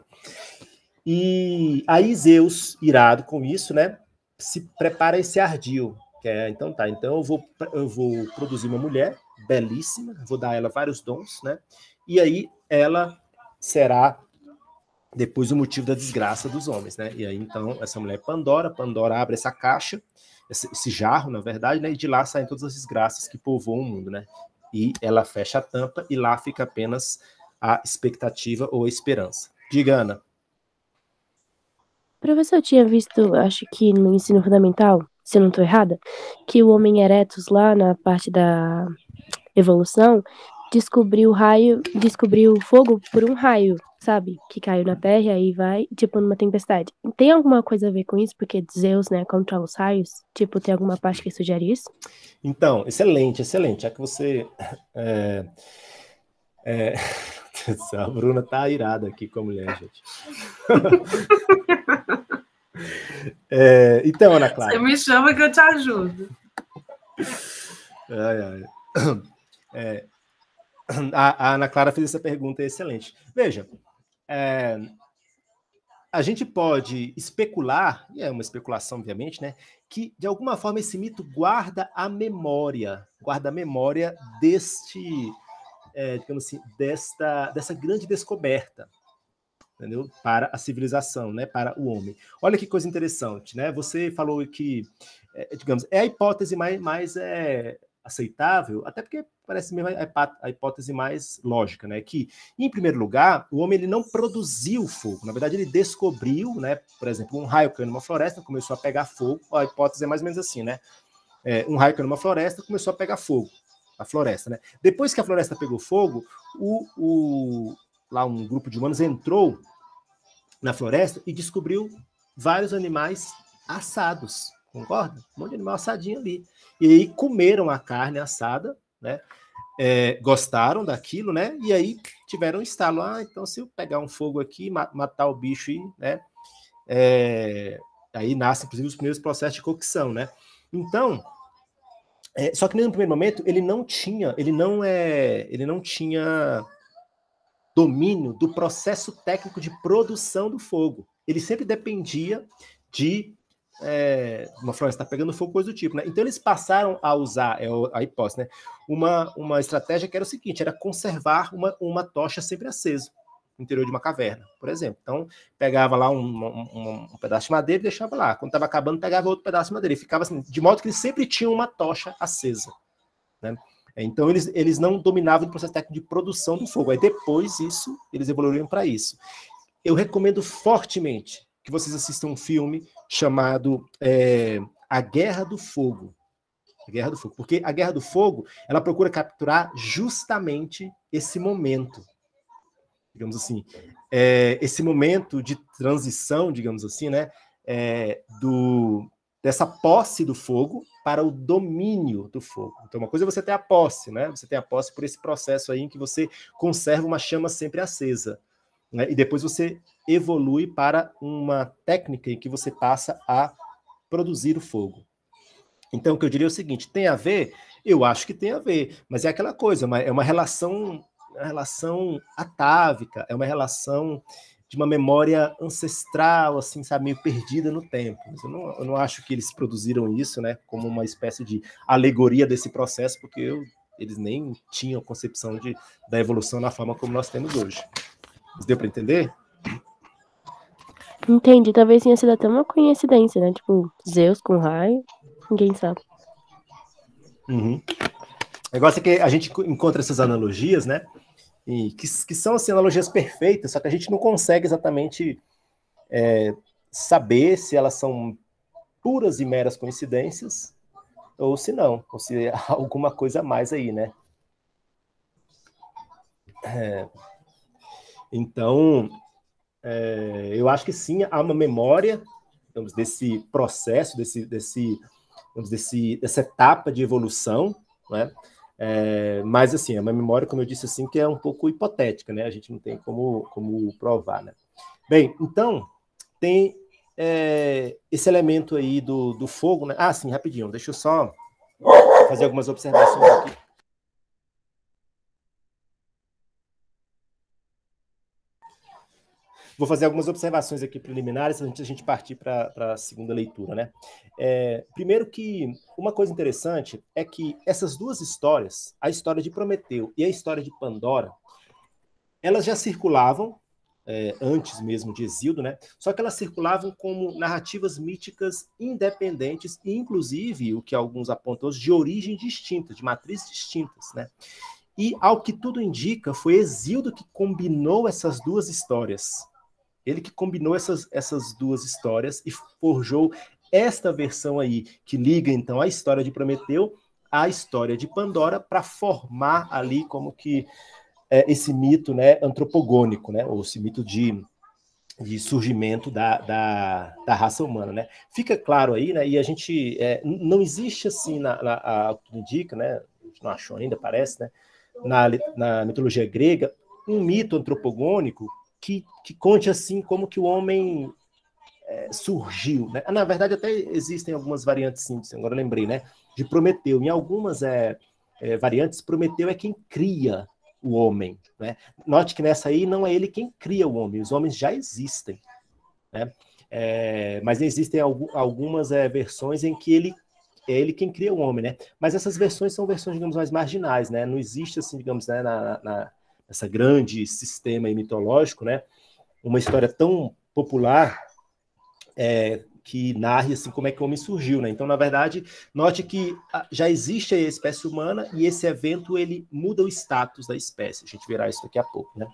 E aí Zeus, irado com isso, né, se prepara esse ardil. Que é, então tá, então eu vou, eu vou produzir uma mulher belíssima, vou dar a ela vários dons, né? E aí ela será depois o motivo da desgraça dos homens, né? E aí então essa mulher Pandora, Pandora abre essa caixa, esse, esse jarro, na verdade, né? E de lá saem todas as desgraças que povoam o mundo, né? E ela fecha a tampa e lá fica apenas a expectativa ou a esperança. Diga, Ana. Professor, eu tinha visto, acho que no ensino fundamental, se eu não estou errada, que o Homem Erectus lá na parte da evolução descobriu raio, descobriu fogo por um raio, sabe? Que caiu na Terra e aí vai, tipo, numa tempestade. Tem alguma coisa a ver com isso? Porque Zeus, né, controla os raios? Tipo, tem alguma parte que sugere isso? Então, excelente, excelente. Já que você... É, é... A Bruna tá irada aqui com a mulher, gente. É, então, Ana Clara. Você me chama que eu te ajudo. Ai, ai. É, a, a Ana Clara fez essa pergunta excelente. Veja, é, a gente pode especular, e é uma especulação, obviamente, né, que de alguma forma esse mito guarda a memória, guarda a memória deste, é, digamos assim, desta, dessa grande descoberta. Entendeu? Para a civilização, né? Para o homem. Olha que coisa interessante, né? Você falou que, é, digamos, é a hipótese mais, mais é, aceitável, até porque parece mesmo a, a hipótese mais lógica, né? Que, em primeiro lugar, o homem ele não produziu fogo, na verdade ele descobriu, né? Por exemplo, um raio caiu numa floresta, começou a pegar fogo, a hipótese é mais ou menos assim, né? É, um raio caiu numa floresta, começou a pegar fogo, a floresta, né? Depois que a floresta pegou fogo, o, o lá um grupo de humanos entrou na floresta e descobriu vários animais assados, concorda? Um monte de animal assadinho ali. E aí comeram a carne assada, né? É, gostaram daquilo, né? E aí tiveram um estalo. Ah, então se eu pegar um fogo aqui, matar o bicho aí, né? É, aí nascem, inclusive, os primeiros processos de cocção, né? Então, é, só que no primeiro momento ele não tinha, ele não é, ele não tinha domínio do processo técnico de produção do fogo. Ele sempre dependia de é, uma floresta está pegando fogo, coisa do tipo, né? Então eles passaram a usar, é a hipótese, né? Uma, uma estratégia que era o seguinte, era conservar uma, uma tocha sempre acesa no interior de uma caverna, por exemplo. Então, pegava lá um, um, um pedaço de madeira e deixava lá. Quando estava acabando, pegava outro pedaço de madeira. E ficava assim, de modo que eles sempre tinham uma tocha acesa, né? Então, eles, eles não dominavam o processo técnico de produção do fogo. Aí, depois, isso, eles evoluíram para isso. Eu recomendo fortemente que vocês assistam um filme chamado é, A Guerra do Fogo. A Guerra do Fogo. Porque a Guerra do Fogo, ela procura capturar justamente esse momento, digamos assim, é, esse momento de transição, digamos assim, né, é, do, dessa posse do fogo para o domínio do fogo. Então, uma coisa é você ter a posse, né? Você tem a posse por esse processo aí em que você conserva uma chama sempre acesa, né? E depois você evolui para uma técnica em que você passa a produzir o fogo. Então, o que eu diria é o seguinte, tem a ver? Eu acho que tem a ver, mas é aquela coisa, é uma relação, uma relação atávica, é uma relação de uma memória ancestral, assim, sabe, meio perdida no tempo. Mas eu não, eu não acho que eles produziram isso, né, como uma espécie de alegoria desse processo, porque eu, eles nem tinham concepção de, da evolução na forma como nós temos hoje. Mas deu para entender? Entendi. Talvez tenha sido até uma coincidência, né? Tipo, Zeus com raio, ninguém sabe. Uhum. O negócio é que a gente encontra essas analogias, né? E que, que são assim, analogias perfeitas, só que a gente não consegue exatamente é, saber se elas são puras e meras coincidências ou se não, ou se há alguma coisa a mais aí, né? É, então, é, eu acho que sim, há uma memória, digamos, desse processo, desse, desse, digamos, desse, dessa etapa de evolução, né? É, mas, assim, é uma memória, como eu disse, assim, que é um pouco hipotética, né? A gente não tem como, como provar, né? Bem, então, tem é, esse elemento aí do, do fogo, né? Ah, sim, rapidinho, deixa eu só fazer algumas observações aqui. Vou fazer algumas observações aqui preliminares antes de a gente partir para a segunda leitura, né? É, primeiro que uma coisa interessante é que essas duas histórias, a história de Prometeu e a história de Pandora, elas já circulavam é, antes mesmo de Hesíodo, né? Só que elas circulavam como narrativas míticas independentes e, inclusive, o que alguns apontam, de origem distinta, de matrizes distintas, né? E, ao que tudo indica, foi Hesíodo que combinou essas duas histórias. Ele que combinou essas, essas duas histórias e forjou esta versão aí, que liga, então, a história de Prometeu à história de Pandora para formar ali como que é, esse mito, né, antropogônico, né, ou esse mito de, de surgimento da, da, da raça humana, né. Fica claro aí, né, e a gente, é, não existe assim, na, na, a, o que indica, né, a gente não achou ainda, parece, né, na, na mitologia grega, um mito antropogônico Que, que conte assim como que o homem é, surgiu, né? Na verdade, até existem algumas variantes, sim, agora eu lembrei, né? De Prometeu. Em algumas é, é, variantes, Prometeu é quem cria o homem, né? Note que nessa aí não é ele quem cria o homem, os homens já existem, né? É, mas existem algumas é, versões em que ele é ele quem cria o homem, né? Mas essas versões são versões, digamos, mais marginais, né? Não existe, assim, digamos, né, na, na essa grande sistema mitológico, né? Uma história tão popular é, que narre assim como é que o homem surgiu, né? Então, na verdade, note que já existe a espécie humana e esse evento ele muda o status da espécie. A gente verá isso daqui a pouco, né?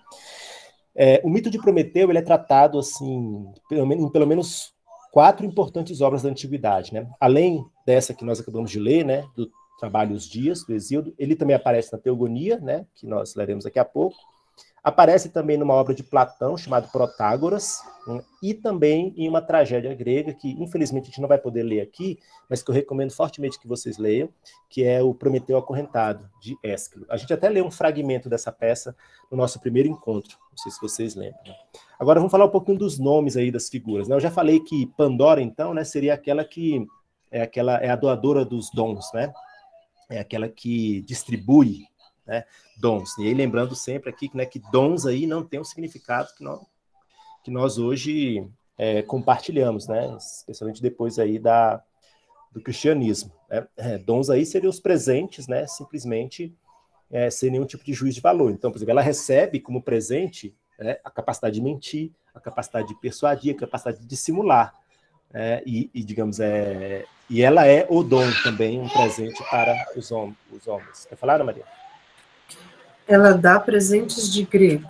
É, o mito de Prometeu ele é tratado assim, pelo menos, em pelo menos quatro importantes obras da antiguidade, né? Além dessa que nós acabamos de ler, né? Do trabalho Os Dias, do Hesíodo, ele também aparece na Teogonia, né, que nós leremos daqui a pouco, Aparece também numa obra de Platão, chamada Protágoras, né, e também em uma tragédia grega, que infelizmente a gente não vai poder ler aqui, mas que eu recomendo fortemente que vocês leiam, que é o Prometeu Acorrentado, de Ésquilo. A gente até leu um fragmento dessa peça no nosso primeiro encontro, não sei se vocês lembram. Né? Agora vamos falar um pouquinho dos nomes aí das figuras. Né? Eu já falei que Pandora, então, né, seria aquela que é, aquela, é a doadora dos dons, né? É aquela que distribui, né, dons. E aí lembrando sempre aqui, né, que dons aí não tem o significado que nós, que nós hoje é, compartilhamos, né, especialmente depois aí da, do cristianismo. Né? É, dons aí seriam os presentes, né, simplesmente é, sem nenhum tipo de juízo de valor. Então, por exemplo, ela recebe como presente, né, a capacidade de mentir, a capacidade de persuadir, a capacidade de dissimular. É, e, e, digamos, é, e ela é o dom também, um presente para os, hom os homens. Quer falar, Ana Maria? Ela dá presentes de grego.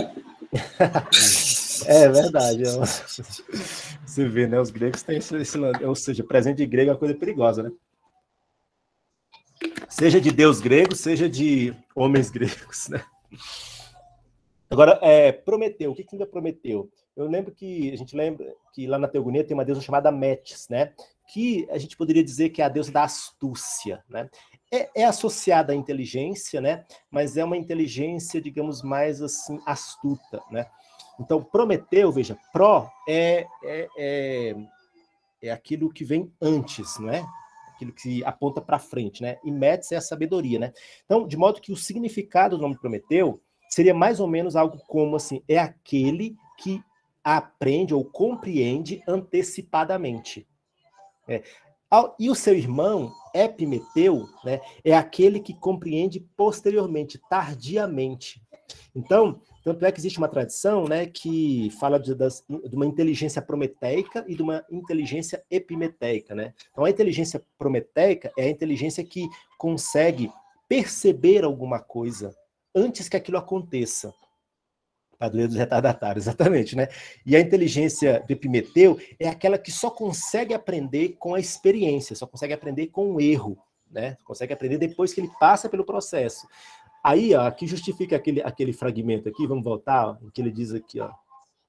É verdade. É uma... Você vê, né? Os gregos têm esse, esse... Ou seja, presente de grego é uma coisa perigosa, né? Seja de deus grego, seja de homens gregos, né? Agora, é, Prometeu. O que que ainda Prometeu? Eu lembro que, a gente lembra que lá na Teogonia tem uma deusa chamada Metis, né? Que a gente poderia dizer que é a deusa da astúcia, né? É, é associada à inteligência, né? Mas é uma inteligência, digamos, mais assim, astuta, né? Então, Prometeu, veja, pró é, é, é, é aquilo que vem antes, não é? Aquilo que aponta para frente, né? E Metis é a sabedoria, né? Então, de modo que o significado do nome Prometeu seria mais ou menos algo como assim, é aquele que aprende ou compreende antecipadamente. É. E o seu irmão, Epimeteu, né, é aquele que compreende posteriormente, tardiamente. Então, tanto é que existe uma tradição, né, que fala de, das, de uma inteligência prometeica e de uma inteligência epimeteica. Né? Então, a inteligência prometeica é a inteligência que consegue perceber alguma coisa antes que aquilo aconteça. Padroeiro dos retardatários, exatamente, né? E a inteligência de Epimeteu é aquela que só consegue aprender com a experiência, só consegue aprender com o erro, né? Consegue aprender depois que ele passa pelo processo. Aí, ó, aqui justifica aquele, aquele fragmento aqui, vamos voltar, ó, em que ele diz aqui, ó.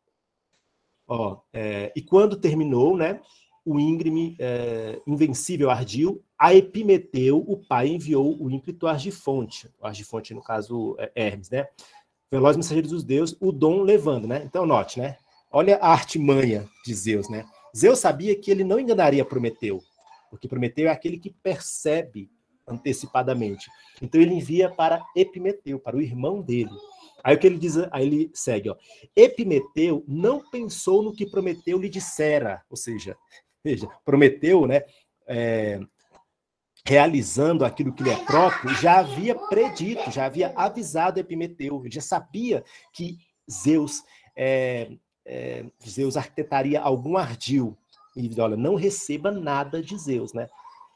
ó é, e quando terminou, né, o íngreme é, invencível ardil, a Epimeteu, o pai enviou o ímpeto Argifonte, o Argifonte, no caso, é Hermes, né? Veloz mensageiro dos deuses, o dom levando, né? Então, note, né? Olha a artimanha de Zeus, né? Zeus sabia que ele não enganaria Prometeu, porque Prometeu é aquele que percebe antecipadamente. Então, ele envia para Epimeteu, para o irmão dele. Aí o que ele diz, aí ele segue, ó. Epimeteu não pensou no que Prometeu lhe dissera, ou seja, veja, Prometeu, né? É, realizando aquilo que lhe é próprio, já havia predito, já havia avisado Epimeteu, ele já sabia que Zeus, é, é, Zeus arquitetaria algum ardil, e olha, não receba nada de Zeus, né?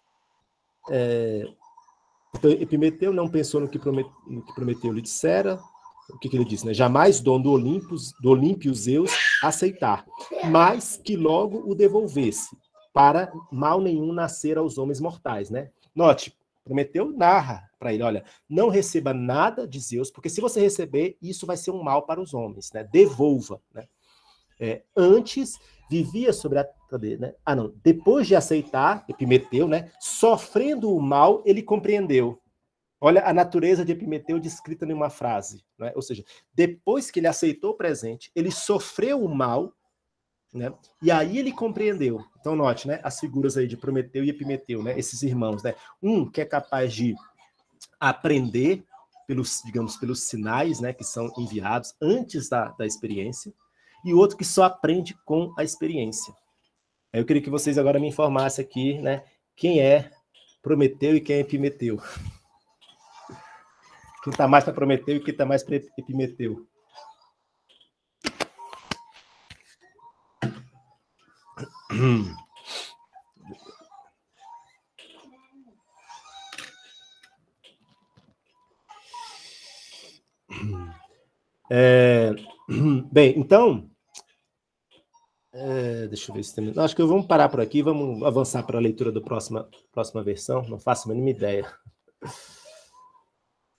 É, então, Epimeteu não pensou no que, promet, no que Prometeu lhe dissera, o que, que ele disse, né? Jamais dom do Olímpio, do Olímpio Zeus aceitar, mas que logo o devolvesse, para mal nenhum nascer aos homens mortais, né? Note, Prometeu narra para ele, olha, não receba nada de Zeus, porque se você receber, isso vai ser um mal para os homens, né? Devolva, né? É, antes, vivia sobre a... Cadê, né? Ah, não. Depois de aceitar, Epimeteu, né? Sofrendo o mal, ele compreendeu. Olha a natureza de Epimeteu descrita em uma frase, né? Ou seja, depois que ele aceitou o presente, ele sofreu o mal, né? E aí ele compreendeu. Então, note, né, as figuras aí de Prometeu e Epimeteu, né, esses irmãos, né? Um que é capaz de aprender pelos, digamos, pelos sinais, né, que são enviados antes da, da experiência, e o outro que só aprende com a experiência. Eu queria que vocês agora me informassem aqui, né, quem é Prometeu e quem é Epimeteu. Quem está mais para Prometeu e quem está mais para Epimeteu. É, bem, então, é, deixa eu ver se tem... Não, acho que vamos parar por aqui, vamos avançar para a leitura da próxima, próxima versão, não faço a mínima ideia.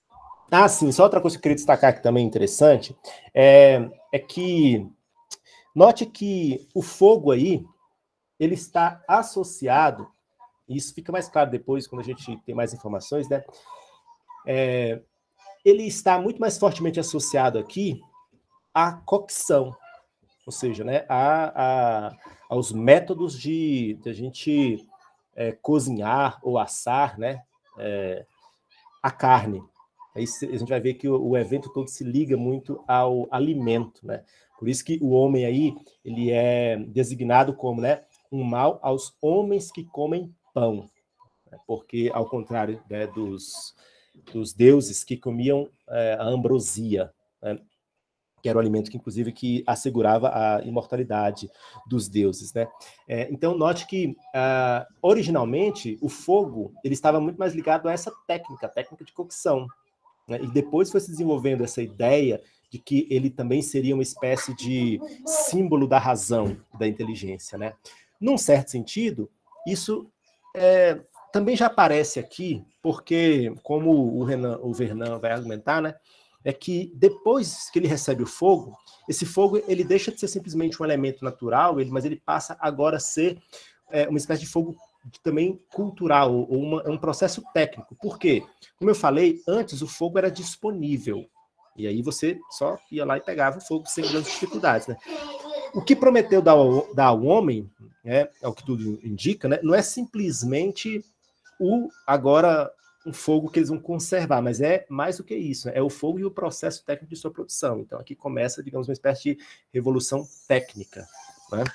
Ah, sim, só outra coisa que eu queria destacar que também é interessante, é, é que, note que o fogo aí, ele está associado, e isso fica mais claro depois, quando a gente tem mais informações, né? É, ele está muito mais fortemente associado aqui à cocção, ou seja, né, a, a, aos métodos de, de a gente é, cozinhar ou assar, né, é, a carne. Aí a gente vai ver que o, o evento todo se liga muito ao alimento, né? Por isso que o homem aí, ele é designado como, né, um mal aos homens que comem pão, né? Porque, ao contrário, né, dos, dos deuses que comiam é, a ambrosia, né? Que era o alimento que, inclusive, que assegurava a imortalidade dos deuses, né? É, então, note que, uh, originalmente, o fogo ele estava muito mais ligado a essa técnica, a técnica de cocção, né? E depois foi se desenvolvendo essa ideia de que ele também seria uma espécie de símbolo da razão, da inteligência, né? Num certo sentido, isso é, também já aparece aqui, porque, como o, Renan, o Vernon vai argumentar, né? É que depois que ele recebe o fogo, esse fogo ele deixa de ser simplesmente um elemento natural, ele, mas ele passa agora a ser é, uma espécie de fogo também cultural, ou uma, um processo técnico. Por quê? Como eu falei, antes o fogo era disponível, e aí você só ia lá e pegava o fogo sem grandes dificuldades, né? O que prometeu dar ao, dar ao homem, né, é o que tudo indica, né, não é simplesmente o agora... um fogo que eles vão conservar, mas é mais do que isso, né? É o fogo e o processo técnico de sua produção. Então aqui começa, digamos, uma espécie de revolução técnica, né?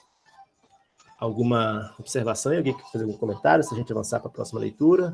Alguma observação? Alguém quer fazer algum comentário, se a gente avançar para a próxima leitura?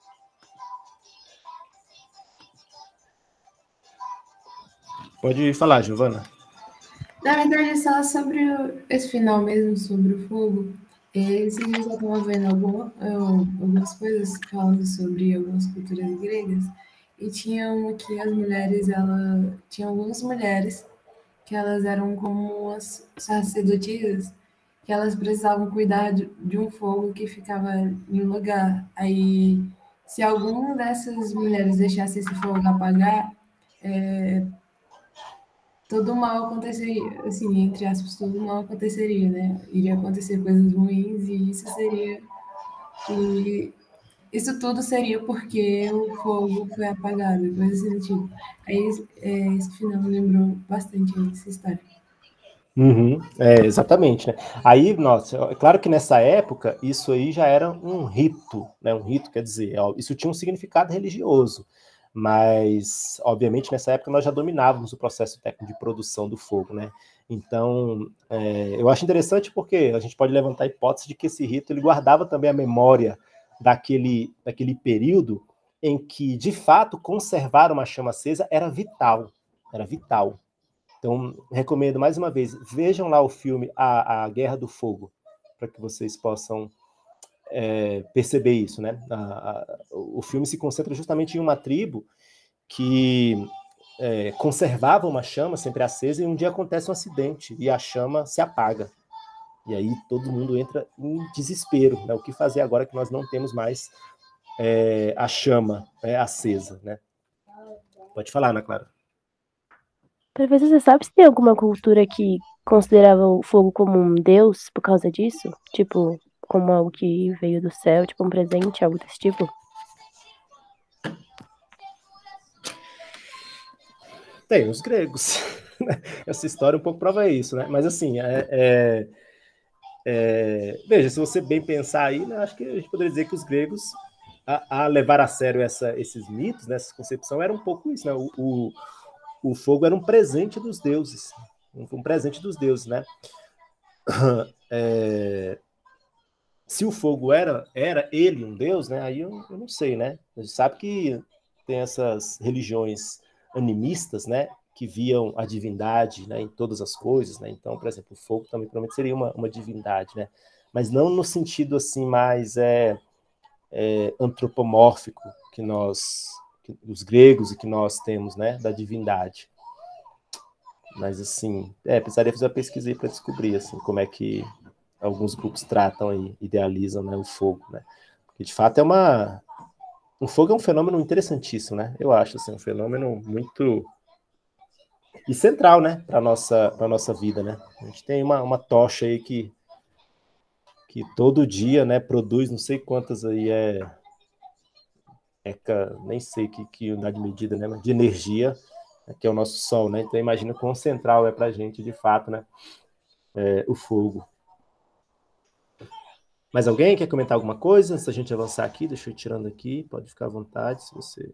Pode falar, Giovana. Na verdade, só sobre o, esse final mesmo, sobre o fogo. Esses dias eu estava vendo alguma, algumas coisas falando sobre algumas culturas gregas, e tinha uma que as mulheres, ela, tinha algumas mulheres que elas eram como as sacerdotisas, que elas precisavam cuidar de, de um fogo que ficava em um lugar. Aí, se alguma dessas mulheres deixasse esse fogo apagar, é, todo mal aconteceria, assim, entre aspas, todo mal aconteceria, né? Iria acontecer coisas ruins e isso seria... E isso tudo seria porque o fogo foi apagado, coisa assim do tipo. Aí, é, esse final me lembrou bastante essa história. Uhum, é, exatamente, né? Aí, nossa, é claro que nessa época isso aí já era um rito, né? Um rito, quer dizer, isso tinha um significado religioso, mas, obviamente, nessa época nós já dominávamos o processo técnico de produção do fogo, né? Então, é, eu acho interessante porque a gente pode levantar a hipótese de que esse rito ele guardava também a memória daquele, daquele período em que, de fato, conservar uma chama acesa era vital, era vital. Então, recomendo mais uma vez, vejam lá o filme A, a Guerra do Fogo, para que vocês possam é, perceber isso, né? A, a, o filme se concentra justamente em uma tribo que é, conservava uma chama sempre acesa e um dia acontece um acidente e a chama se apaga. E aí todo mundo entra em desespero, né? O que fazer agora que nós não temos mais é, a chama é, acesa, né? Pode falar, Ana Clara. Professor, você sabe se tem alguma cultura que considerava o fogo como um deus por causa disso? Tipo, como algo que veio do céu, tipo um presente, algo desse tipo? Tem, os gregos. Essa história um pouco prova isso, né? Mas assim, é, é, é, veja, se você bem pensar aí, né, acho que a gente poderia dizer que os gregos, a, a levar a sério essa, esses mitos, né, essa concepção, era um pouco isso, né? O, o, o fogo era um presente dos deuses, um presente dos deuses, né? É, se o fogo era, era ele um deus, né? Aí eu, eu não sei, né? A gente sabe que tem essas religiões animistas, né? Que viam a divindade, né, em todas as coisas, né? Então, por exemplo, o fogo também provavelmente seria uma, uma divindade, né? Mas não no sentido assim mais é, é, antropomórfico que nós, que, os gregos e que nós temos, né? Da divindade. Mas assim, é, precisaria fazer uma pesquisa aí para descobrir assim como é que alguns grupos tratam e idealizam, né, o fogo, né? Porque de fato é uma o fogo é um fenômeno interessantíssimo, né? Eu acho, assim, um fenômeno muito... E central, né? Para a nossa, para nossa vida, né? A gente tem uma, uma tocha aí que, que todo dia, né, produz não sei quantas aí é... é nem sei que, que unidade de medida, né? De energia, que é o nosso sol, né? Então imagina quão central é para a gente, de fato, né? É, o fogo. Mais alguém quer comentar alguma coisa antes da gente avançar aqui? Deixa eu ir tirando aqui, pode ficar à vontade se você...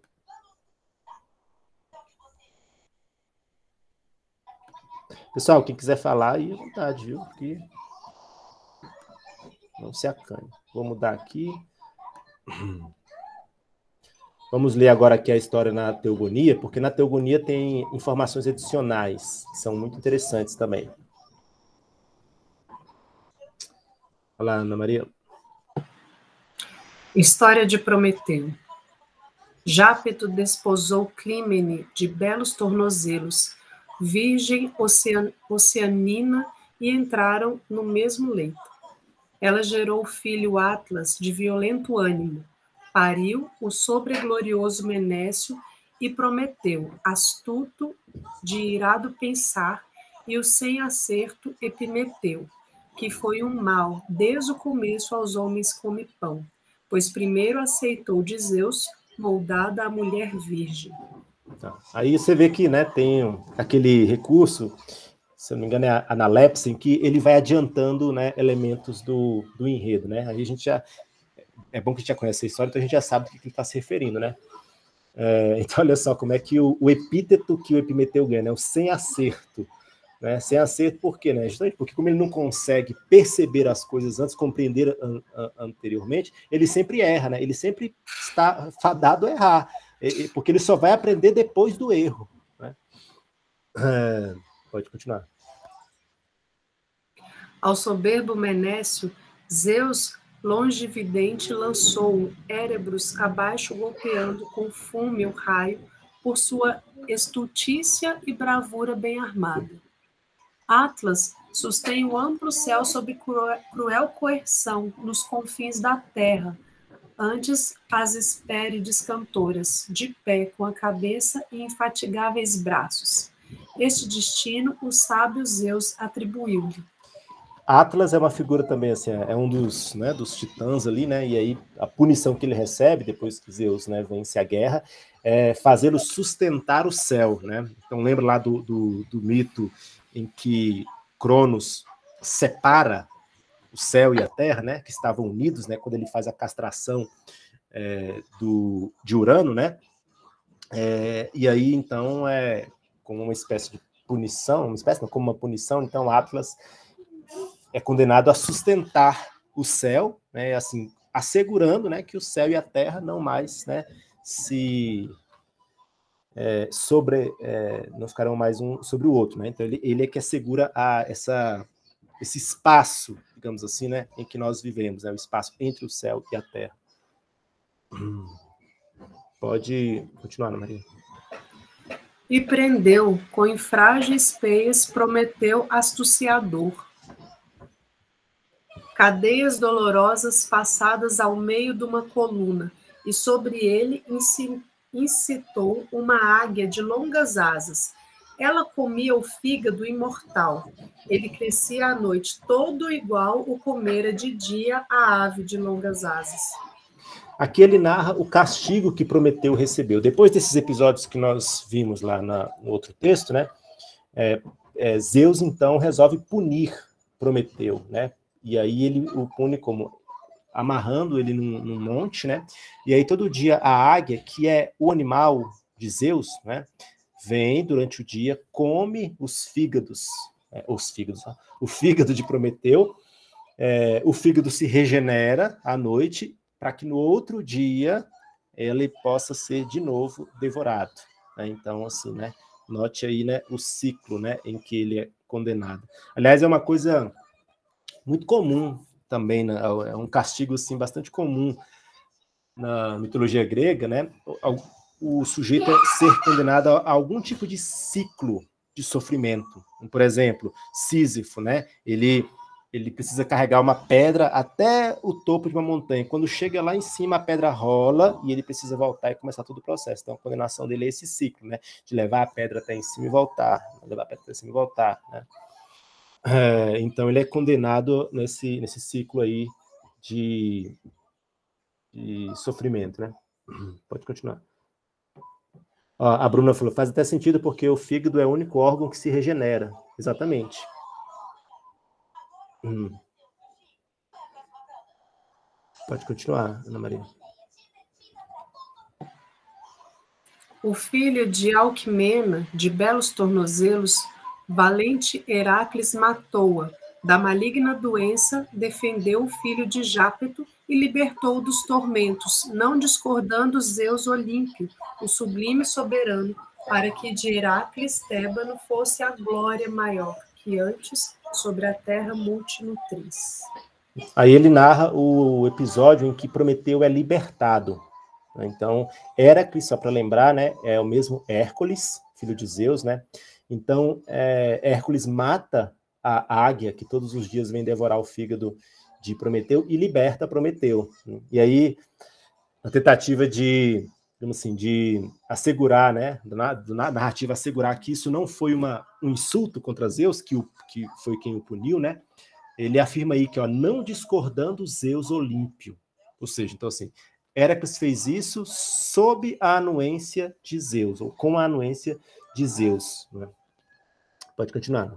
Pessoal, quem quiser falar, aí à vontade, viu? Porque não se acanhe. Vou mudar aqui. Vamos ler agora aqui a história na Teogonia, porque na Teogonia tem informações adicionais, que são muito interessantes também. Olá, Ana Maria. História de Prometeu. Jápeto desposou Clímene de belos tornozelos, virgem ocean, oceanina, e entraram no mesmo leito. Ela gerou o filho Atlas, de violento ânimo, pariu o sobreglorioso Menécio e Prometeu, astuto, de irado pensar, e o sem acerto Epimeteu, que foi um mal, desde o começo aos homens come pão, pois primeiro aceitou de Zeus, moldada a mulher virgem. Tá. Aí você vê que, né, tem aquele recurso, se eu não me engano é a analepse, em que ele vai adiantando, né, elementos do, do enredo, né? Aí a gente já... É bom que a gente já conhece a história, então a gente já sabe do que ele está se referindo, né? É, então, olha só como é que o, o epíteto que o Epimeteu ganha, né? O sem acerto. Né? Sem acerto por quê? Né? Justamente porque como ele não consegue perceber as coisas antes, compreender an, an, anteriormente, ele sempre erra, né? Ele sempre está fadado a errar, porque ele só vai aprender depois do erro. Né? É, pode continuar. Ao soberbo Menécio, Zeus, longevidente, lançou Érebros abaixo, golpeando com fume o raio, por sua estultícia e bravura bem armada. Atlas sustém o amplo céu sob cruel coerção nos confins da terra, antes as Hespérides cantoras, de pé com a cabeça e infatigáveis braços. Este destino o sábio Zeus atribuiu-lhe. Atlas é uma figura também, assim, é um dos, né, dos titãs ali, né, e aí a punição que ele recebe, depois que Zeus, né, vence a guerra, é fazê-lo sustentar o céu, né, então lembra lá do, do, do mito em que Cronos separa o céu e a terra, né, que estavam unidos, né, quando ele faz a castração é, do, de Urano, né, é, e aí, então, é como uma espécie de punição, uma espécie, não, como uma punição, então Atlas é condenado a sustentar o céu, né, assim, assegurando, né, que o céu e a terra não mais, né, se é, sobre, é, não ficarão mais um sobre o outro, né? Então ele, ele é que assegura a, essa, esse espaço, digamos assim, né, em que nós vivemos, né, o espaço entre o céu e a terra. Pode continuar, Ana Maria. E prendeu com infrágeis peias Prometeu astuciador. Cadeias dolorosas passadas ao meio de uma coluna, e sobre ele incitou uma águia de longas asas. Ela comia o fígado imortal. Ele crescia à noite, todo igual o comera de dia a ave de longas asas. Aqui ele narra o castigo que Prometeu recebeu. Depois desses episódios que nós vimos lá na, no outro texto, né, é, é, Zeus, então, resolve punir Prometeu, né? E aí ele o pune como amarrando ele num, num monte, né? E aí todo dia a águia, que é o animal de Zeus, né, vem durante o dia, come os fígados, é, os fígados, ó, o fígado de Prometeu, é, o fígado se regenera à noite, para que no outro dia ele possa ser de novo devorado. Né? Então, assim, né, note aí, né, o ciclo, né, em que ele é condenado. Aliás, é uma coisa muito comum também, né? É um castigo assim, bastante comum na mitologia grega, né? O, o sujeito é ser condenado a algum tipo de ciclo de sofrimento. Por exemplo, Sísifo, né? Ele ele precisa carregar uma pedra até o topo de uma montanha. Quando chega lá em cima, a pedra rola e ele precisa voltar e começar todo o processo. Então, a condenação dele é esse ciclo, né? De levar a pedra até em cima e voltar. Levar a pedra até em cima e voltar, né? É, então, ele é condenado nesse, nesse ciclo aí de, de sofrimento, né? Pode continuar. Ó, a Bruna falou, faz até sentido porque o fígado é o único órgão que se regenera. Exatamente. Hum. Pode continuar, Ana Maria. O filho de Alquimena, de belos tornozelos, valente Heracles matou-a. Da maligna doença, defendeu o filho de Jápeto e libertou dos tormentos, não discordando Zeus Olímpio, o sublime soberano, para que de Heracles Tébano fosse a glória maior que antes sobre a terra multinutriz. Aí ele narra o episódio em que Prometeu é libertado. Então, Heracles, só para lembrar, né, é o mesmo Hércules, filho de Zeus, né? Então, é, Hércules mata a águia, que todos os dias vem devorar o fígado de Prometeu, e liberta Prometeu. E aí, a tentativa de, assim, de assegurar, né, na, na narrativa assegurar que isso não foi uma, um insulto contra Zeus, que, o, que foi quem o puniu, né? Ele afirma aí que, ó, não discordando Zeus Olímpio. Ou seja, então assim, Héracles fez isso sob a anuência de Zeus, ou com a anuência de Zeus. Né? Pode continuar.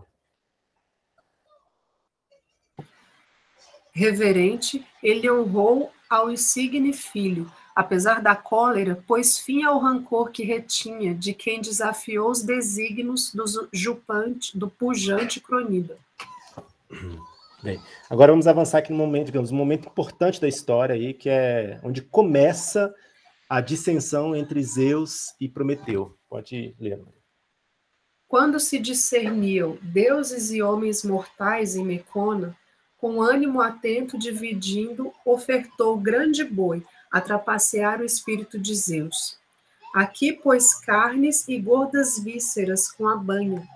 Reverente, ele honrou ao insigne filho, apesar da cólera, pôs fim ao rancor que retinha de quem desafiou os desígnios do, jupante, do pujante Cronida. Bem, agora vamos avançar aqui no momento, digamos, um momento importante da história aí, que é onde começa a dissensão entre Zeus e Prometeu. Pode ler. Quando se discerniam deuses e homens mortais em Mecona, com ânimo atento dividindo, ofertou grande boi a trapacear o espírito de Zeus. Aqui pôs carnes e gordas vísceras com a banha.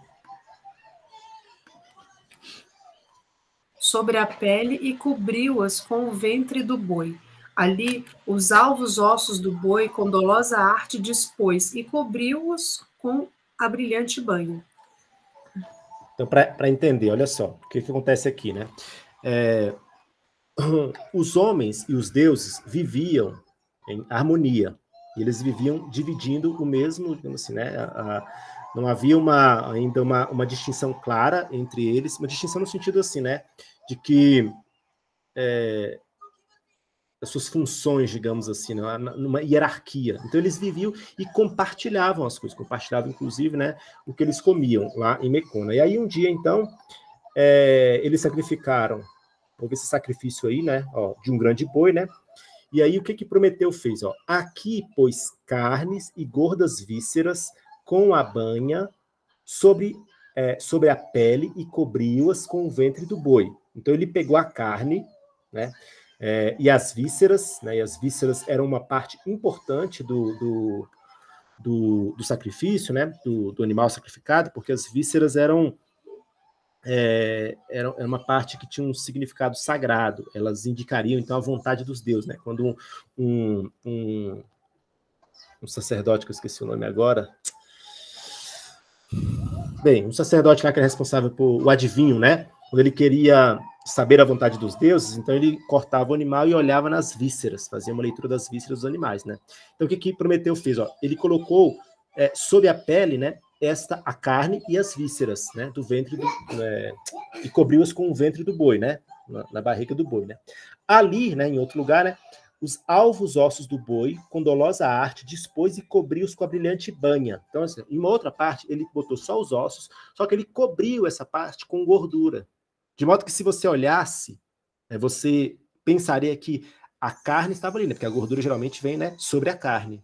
Sobre a pele e cobriu-as com o ventre do boi. Ali, os alvos ossos do boi com dolosa arte dispôs e cobriu-os com a brilhante banha. Então, para entender, olha só, o que, que acontece aqui, né? É, os homens e os deuses viviam em harmonia. E eles viviam dividindo o mesmo, digamos assim, né? A, a, não havia uma, ainda uma, uma distinção clara entre eles, uma distinção no sentido assim, né? De que é, as suas funções, digamos assim, né, numa hierarquia. Então, eles viviam e compartilhavam as coisas, compartilhavam, inclusive, né, o que eles comiam lá em Mecona. E aí, um dia, então, é, eles sacrificaram, houve esse sacrifício aí, né, ó, de um grande boi, né, e aí o que que Prometeu fez? Ó? Aqui pôs carnes e gordas vísceras com a banha sobre, é, sobre a pele e cobriu-as com o ventre do boi. Então ele pegou a carne, né, é, e as vísceras, né, e as vísceras eram uma parte importante do, do, do, do sacrifício, né, do, do animal sacrificado, porque as vísceras eram, é, eram era uma parte que tinha um significado sagrado, elas indicariam então a vontade dos deuses, né, quando um, um, um, um sacerdote, que eu esqueci o nome agora, bem, um sacerdote lá que era responsável por o adivinho, né, quando ele queria saber a vontade dos deuses, então ele cortava o animal e olhava nas vísceras, fazia uma leitura das vísceras dos animais, né? Então o que que Prometeu fez? Ó? Ele colocou é, sob a pele, né, esta a carne e as vísceras, né, do ventre do, né, e cobriu-as com o ventre do boi, né, na, na barriga do boi, né? Ali, né, em outro lugar, né, os alvos ossos do boi, com dolosa arte, dispôs e cobriu-os com a brilhante banha. Então, assim, em uma outra parte, ele botou só os ossos, só que ele cobriu essa parte com gordura. De modo que se você olhasse, né, você pensaria que a carne estava ali, né, porque a gordura geralmente vem, né, sobre a carne.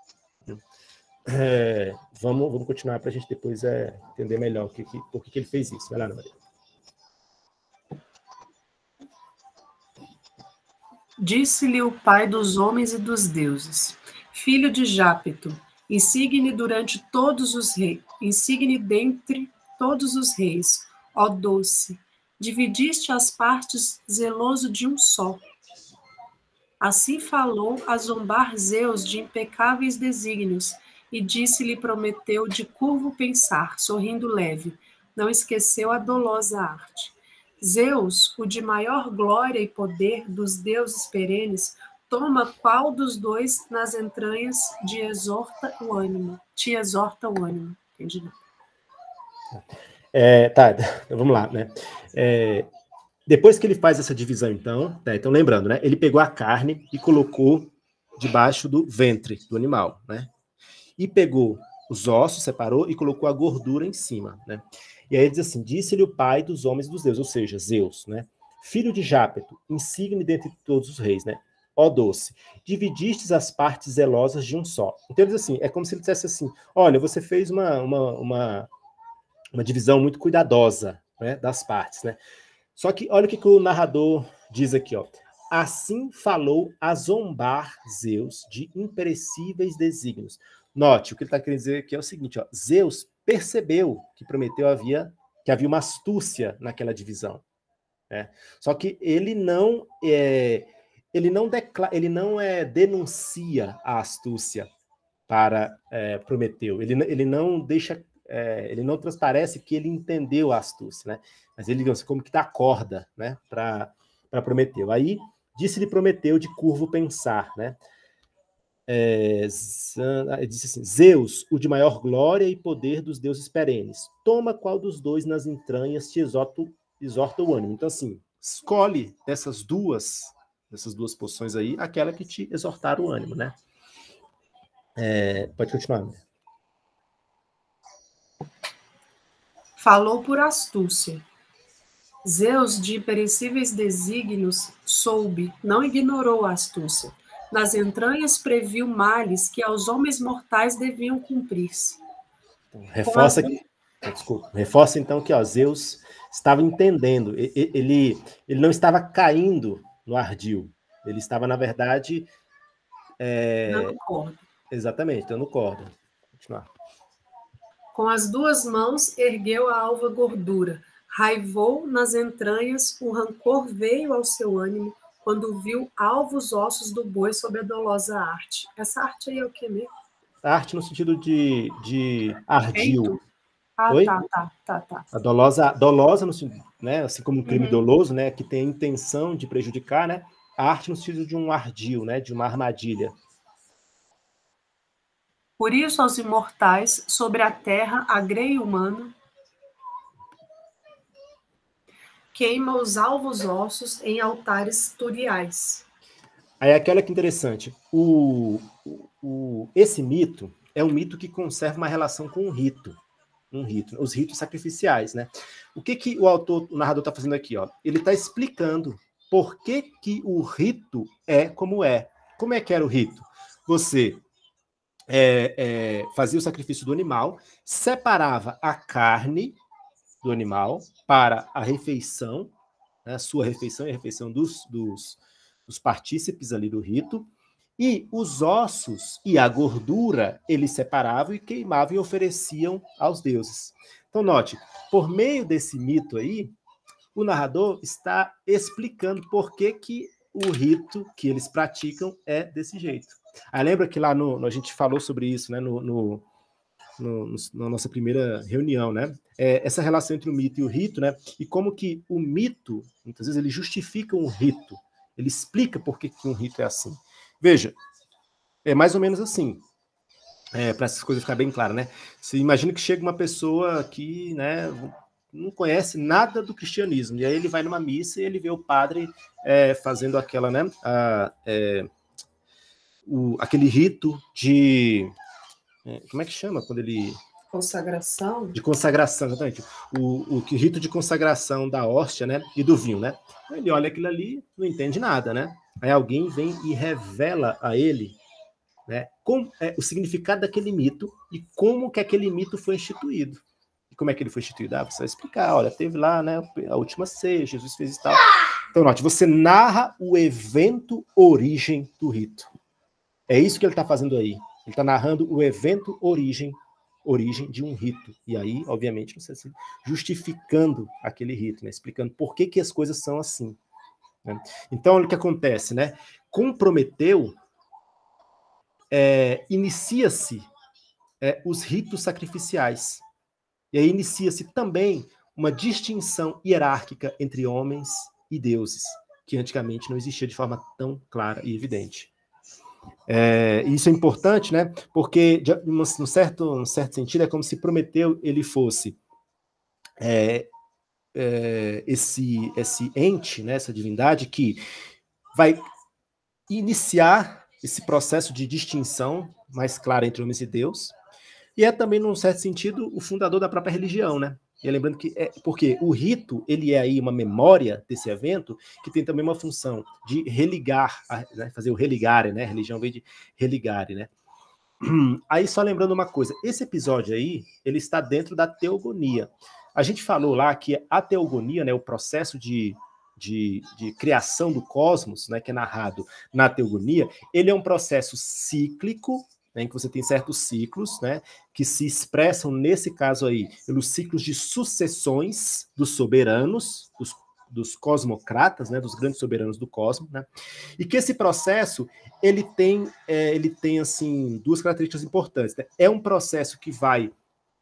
É, vamos, vamos continuar para a gente depois é, entender melhor o que, que, por que, que ele fez isso. Vai lá, Ana Maria. Disse-lhe o pai dos homens e dos deuses, filho de Jápeto, insigne durante todos os reis, insigne dentre todos os reis, ó doce, Dividiste as partes zeloso de um só. Assim falou a zombar Zeus de impecáveis desígnios, e disse-lhe Prometeu de curvo pensar, sorrindo leve, não esqueceu a dolosa arte. Zeus, o de maior glória e poder dos deuses perenes, toma qual dos dois nas entranhas de exorta o ânimo, te exorta o ânimo. Entendi não. É, tá, vamos lá, né? É, depois que ele faz essa divisão, então, né, então lembrando, né? Ele pegou a carne e colocou debaixo do ventre do animal, né? E pegou os ossos, separou e colocou a gordura em cima, né? E aí ele diz assim, disse-lhe o pai dos homens e dos deuses, ou seja, Zeus, né? Filho de Jápeto, insigne dentre todos os reis, né? Ó doce, dividistes as partes zelosas de um só. Então ele diz assim, é como se ele dissesse assim, olha, você fez uma, uma, uma, uma divisão muito cuidadosa, né, das partes, né? Só que olha o que, que o narrador diz aqui, ó. Assim falou a zombar Zeus de imperecíveis desígnios. Note, o que ele está querendo dizer aqui é o seguinte, ó, Zeus percebeu que Prometeu havia, que havia uma astúcia naquela divisão, né? Só que ele não, é, ele não, declara, ele não é, denuncia a astúcia para é, Prometeu. Ele, ele não deixa, é, ele não transparece que ele entendeu a astúcia, né? Mas ele, digamos, como que dá corda, né, para Prometeu. Aí disse-lhe Prometeu de curvo pensar, né? É, disse assim, Zeus, o de maior glória e poder dos deuses perenes, toma qual dos dois nas entranhas te exorta, exorta o ânimo. Então, assim, escolhe dessas duas, dessas duas posições aí, aquela que te exortar o ânimo, né? É, pode continuar. Falou por astúcia. Zeus, de imperecíveis desígnios, soube, não ignorou a astúcia. Nas entranhas previu males que aos homens mortais deviam cumprir-se. Então, reforça aqui, desculpa, reforça então que ó, Zeus estava entendendo, ele, ele não estava caindo no ardil, ele estava, na verdade, é, dando corda. Exatamente, dando corda. Vou continuar. Com as duas mãos ergueu a alva gordura, raivou nas entranhas, o rancor veio ao seu ânimo, quando viu alvos ossos do boi sob a dolosa arte. Essa arte aí é o que mesmo? A arte no sentido de, de ardil. Feito? Ah, Oi? tá, tá, tá, tá. A dolosa, dolosa no, né, assim como um crime Uhum. doloso, né, que tem a intenção de prejudicar, né? A arte no sentido de um ardil, né, de uma armadilha. Por isso aos imortais, sobre a terra, a grei humana, queima os alvos ossos em altares turiais. Aí aquela que é interessante, o, o, esse mito é um mito que conserva uma relação com o rito, um rito, os ritos sacrificiais, né? O que que o autor, o narrador está fazendo aqui, ó? Ele está explicando por que que o rito é como é. Como é que era o rito? Você é, é, fazia o sacrifício do animal, separava a carne do animal para a refeição, né, a sua refeição e a refeição dos, dos, dos partícipes ali do rito, e os ossos e a gordura eles separavam e queimavam e ofereciam aos deuses. Então, note, por meio desse mito aí, o narrador está explicando por que, que o rito que eles praticam é desse jeito. Aí lembra que lá no, a gente falou sobre isso, né, no, no, no, na nossa primeira reunião, né? É, essa relação entre o mito e o rito, né? E como que o mito, muitas vezes, ele justifica um rito, ele explica por que, que um rito é assim. Veja, é mais ou menos assim, é, para essas coisas ficar bem claras, né? Você imagina que chega uma pessoa que, né, não conhece nada do cristianismo, e aí ele vai numa missa e ele vê o padre é, fazendo aquela, né, a, é, o, aquele rito de... É, como é que chama quando ele... Consagração? De consagração, exatamente. O, o rito de consagração da hóstia, né, e do vinho, né? Ele olha aquilo ali, não entende nada, né? Aí alguém vem e revela a ele, né, como é o significado daquele mito e como que aquele mito foi instituído. E como é que ele foi instituído? Ah, você vai explicar, olha, teve lá, né, a última ceia, Jesus fez e tal. Então, note, você narra o evento origem do rito. É isso que ele está fazendo aí. Ele está narrando o evento origem origem de um rito. E aí, obviamente, não sei se justificando aquele rito, né? Explicando por que, que as coisas são assim. Né? Então, o que acontece, né? Com Prometeu, é, inicia-se é, os ritos sacrificiais. E aí inicia-se também uma distinção hierárquica entre homens e deuses, que antigamente não existia de forma tão clara e evidente. É, isso é importante, né? Porque, de um certo, um certo sentido, é como se Prometeu ele fosse é, é, esse, esse ente, né, essa divindade que vai iniciar esse processo de distinção mais clara entre homens e Deus, e é também, num certo sentido, o fundador da própria religião, né? E lembrando que, é, porque o rito, ele é aí uma memória desse evento, que tem também uma função de religar, né? Fazer o religare, né? A religião veio de religare, né? Aí, só lembrando uma coisa, esse episódio aí, ele está dentro da teogonia. A gente falou lá que a teogonia, né, o processo de, de, de criação do cosmos, né, que é narrado na teogonia, ele é um processo cíclico, né, em que você tem certos ciclos, né, que se expressam, nesse caso aí, pelos ciclos de sucessões dos soberanos, dos, dos cosmocratas, né, dos grandes soberanos do cosmos, né, e que esse processo, ele tem, é, ele tem assim, duas características importantes. Né? É um processo que vai,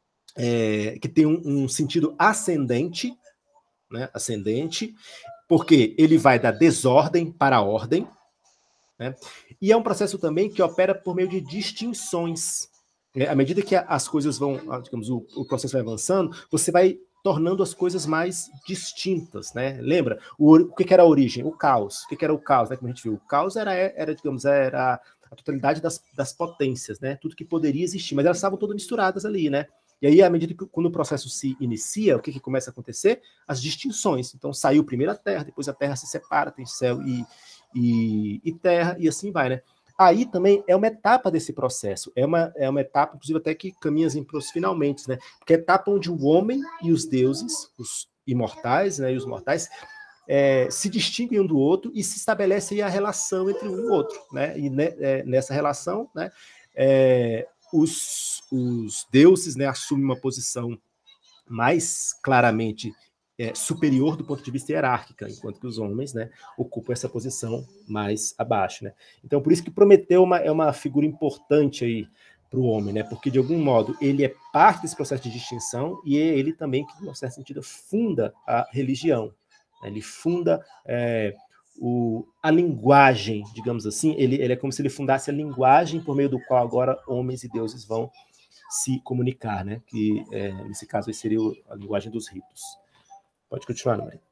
é, que tem um, um sentido ascendente, né, ascendente, porque ele vai da desordem para a ordem, né? E é um processo também que opera por meio de distinções. Né? À medida que as coisas vão, digamos, o, o processo vai avançando, você vai tornando as coisas mais distintas, né? Lembra? O, o que, que era a origem? O caos. O que, que era o caos, né? Como a gente viu, o caos era, era digamos, era a totalidade das, das potências, né? Tudo que poderia existir, mas elas estavam todas misturadas ali, né? E aí, à medida que quando o processo se inicia, o que, que começa a acontecer? As distinções. Então, saiu primeiro a Terra, depois a Terra se separa, tem céu e E, e terra, e assim vai, né? Aí também é uma etapa desse processo, é uma, é uma etapa, inclusive até que caminha assim, para os finalmente, né? Porque é a etapa onde o homem e os deuses, os imortais, né, e os mortais, é, se distinguem um do outro e se estabelece aí a relação entre um e o outro, né? E né, é, nessa relação, né, é, os, os deuses, né, assumem uma posição mais claramente É, superior do ponto de vista hierárquico, enquanto que os homens, né, ocupam essa posição mais abaixo, né? Então, por isso que Prometeu uma, é uma figura importante aí para o homem, né? Porque, de algum modo, ele é parte desse processo de distinção e é ele também que, em certo sentido, funda a religião. Né? Ele funda é, o, a linguagem, digamos assim, ele, ele é como se ele fundasse a linguagem por meio do qual agora homens e deuses vão se comunicar, né? Que, é, nesse caso, aí seria a linguagem dos ritos. Pode continuar, Maria.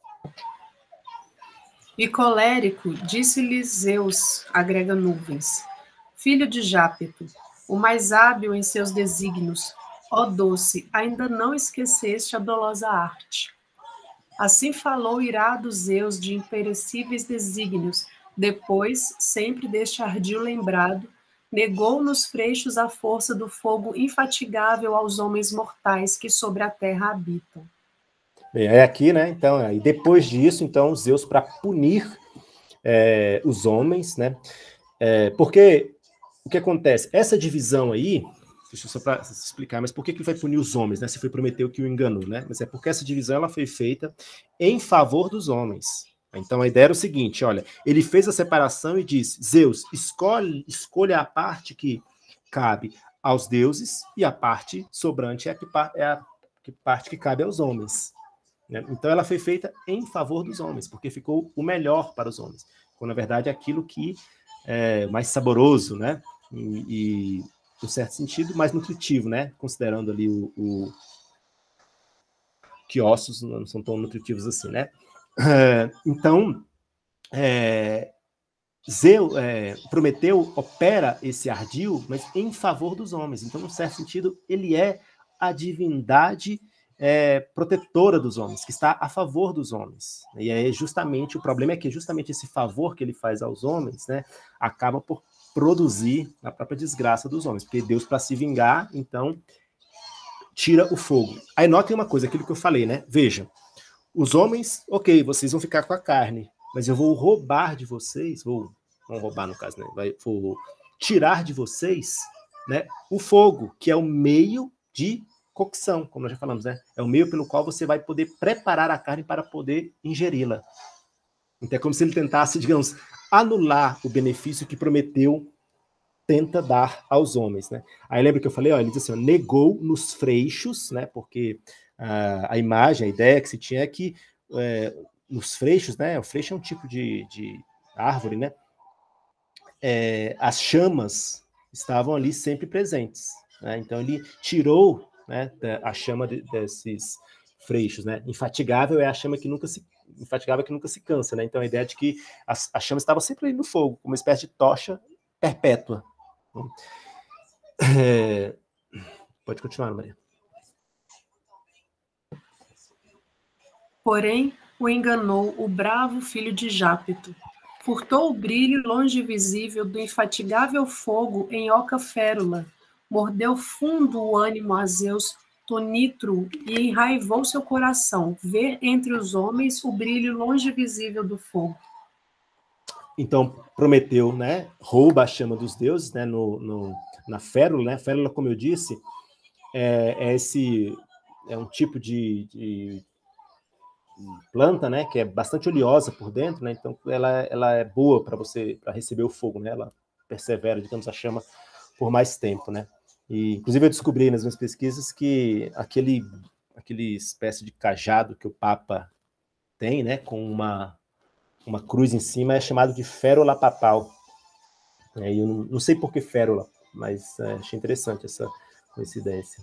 E colérico, disse-lhe Zeus, agrega nuvens, filho de Jápeto, o mais hábil em seus desígnios, ó doce, ainda não esqueceste a dolosa arte. Assim falou irado Zeus de imperecíveis desígnios, depois, sempre deste ardil lembrado, negou nos freixos a força do fogo infatigável aos homens mortais que sobre a terra habitam. Bem, é aqui, né? Então, e depois disso, então, Zeus, para punir é, os homens, né? É, porque o que acontece? Essa divisão aí, deixa eu só para explicar, mas por que, que ele vai punir os homens, né? Se foi Prometeu que o enganou, né? Mas é porque essa divisão ela foi feita em favor dos homens. Então a ideia era o seguinte: olha, ele fez a separação e disse: Zeus, escolhe, escolha a parte que cabe aos deuses e a parte sobrante é a, que, é a que parte que cabe aos homens. Então ela foi feita em favor dos homens, porque ficou o melhor para os homens, quando na verdade é aquilo que é mais saboroso, né? E, e em certo sentido, mais nutritivo, né? Considerando ali o, o... que ossos não são tão nutritivos assim, né? Então, é... Zeus, é... Prometeu opera esse ardil, mas em favor dos homens. Então, em certo sentido, ele é a divindade É, protetora dos homens, que está a favor dos homens. E é justamente, o problema é que justamente esse favor que ele faz aos homens, né, acaba por produzir a própria desgraça dos homens, porque Deus, para se vingar, então, tira o fogo. Aí notem uma coisa, aquilo que eu falei, né? Veja, os homens, ok, vocês vão ficar com a carne, mas eu vou roubar de vocês, vou, não roubar no caso, né? Vai, vou tirar de vocês, né, o fogo, que é o meio de cocção, como nós já falamos, né? É o meio pelo qual você vai poder preparar a carne para poder ingeri-la. Então é como se ele tentasse, digamos, anular o benefício que Prometeu tenta dar aos homens, né? Aí lembra que eu falei, ó, ele diz assim, ó, negou nos freixos, né? Porque uh, a imagem, a ideia que se tinha é que é, nos freixos, né? O freixo é um tipo de, de árvore, né? É, as chamas estavam ali sempre presentes, né? Então ele tirou, né, a chama de, desses freixos, né? Infatigável é a chama que nunca se infatigável que nunca se cansa, né? Então a ideia de que a, a chama estava sempre ali no fogo, como uma espécie de tocha perpétua. É... Pode continuar, Maria. Porém, o enganou o bravo filho de Jápeto. Furtou o brilho longe visível do infatigável fogo em oca férula. Mordeu fundo o ânimo a Zeus, tonitro, e enraivou seu coração, ver entre os homens o brilho longe visível do fogo. Então, Prometeu, né, rouba a chama dos deuses, né, no, no, na férula, né? Férula, como eu disse, é, é esse é um tipo de, de planta, né, que é bastante oleosa por dentro, né? Então ela, ela é boa para você para receber o fogo, né? Ela persevera, digamos, a chama por mais tempo, né? E inclusive eu descobri nas minhas pesquisas que aquele aquele espécie de cajado que o Papa tem, né, com uma uma cruz em cima, é chamado de férula papal. É, eu não, não sei por que férula, mas é, achei interessante essa coincidência.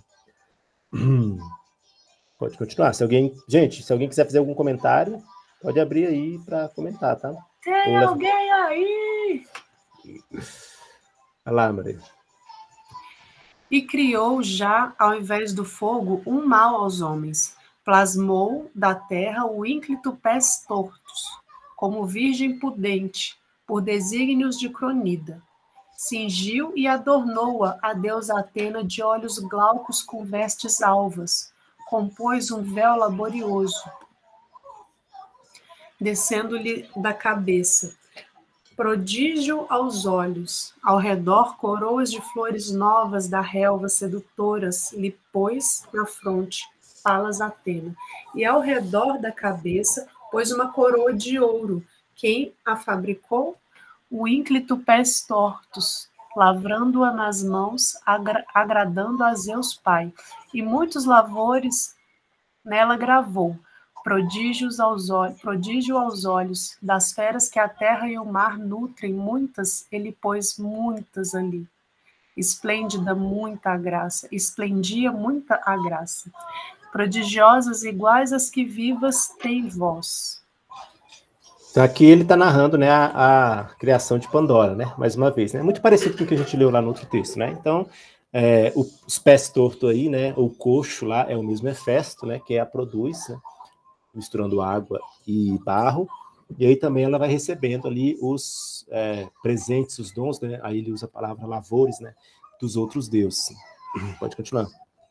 Pode continuar. Se alguém, gente, se alguém quiser fazer algum comentário, pode abrir aí para comentar, tá? Tem Ou alguém aí? Olha lá, Maria. E criou já, ao invés do fogo, um mal aos homens. Plasmou da terra o ínclito pés tortos, como virgem pudente, por desígnios de Cronida. Cingiu e adornou-a a deusa Atena de olhos glaucos com vestes alvas. Compôs um véu laborioso, descendo-lhe da cabeça. Prodígio aos olhos, ao redor coroas de flores novas da relva sedutoras lhe pôs na fronte, Palas Atena, e ao redor da cabeça pôs uma coroa de ouro. Quem a fabricou? O ínclito pés tortos, lavrando-a nas mãos, agra agradando a Zeus Pai, e muitos lavores nela gravou. Prodígios aos olhos, prodígio aos olhos das feras que a terra e o mar nutrem, muitas, ele pôs muitas ali. Esplêndida muita a graça, esplendia muita a graça. Prodigiosas iguais às que vivas têm voz. Então aqui ele está narrando, né, a, a criação de Pandora, né, mais uma vez, né, muito parecido com o que a gente leu lá no outro texto, né. Então é, o, os pés tortos aí, né, o coxo lá é o mesmo Hefesto, né, que a produz, né, misturando água e barro, e aí também ela vai recebendo ali os é, presentes, os dons, né, aí ele usa a palavra lavores, né, dos outros deuses. Pode continuar.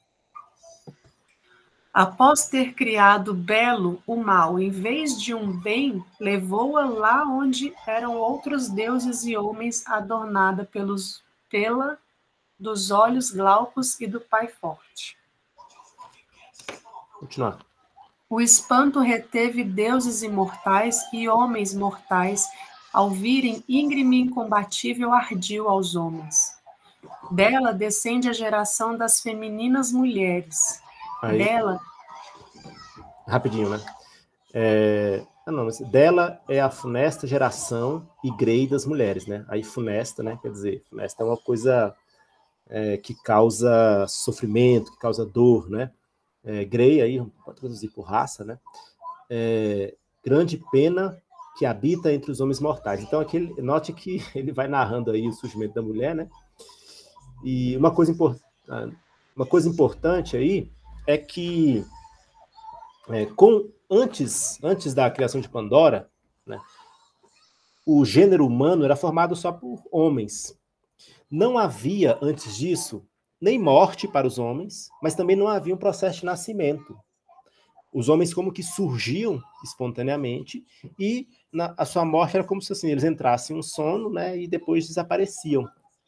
Após ter criado belo o mal, em vez de um bem, levou-a lá onde eram outros deuses e homens, adornada pelos, pela dos olhos glaucos e do Pai Forte. Continuar. O espanto reteve deuses imortais e homens mortais, ao virem íngreme e incombatível ardil aos homens. Dela descende a geração das femininas mulheres. Aí, Dela... Rapidinho, né? É... Ah, não, mas dela é a funesta geração e grei das mulheres, né? Aí funesta, né? Quer dizer, funesta é uma coisa é, que causa sofrimento, que causa dor, né? É, grei aí, pode traduzir por raça, né? É, grande pena que habita entre os homens mortais. Então, aqui, note que ele vai narrando aí o surgimento da mulher, né? E uma coisa, import... uma coisa importante aí é que é, com, antes, antes da criação de Pandora, né, o gênero humano era formado só por homens. Não havia, antes disso, nem morte para os homens, mas também não havia um processo de nascimento. Os homens como que surgiam espontaneamente e na, a sua morte era como se assim, eles entrassem em um sono, né, e depois desapareciam.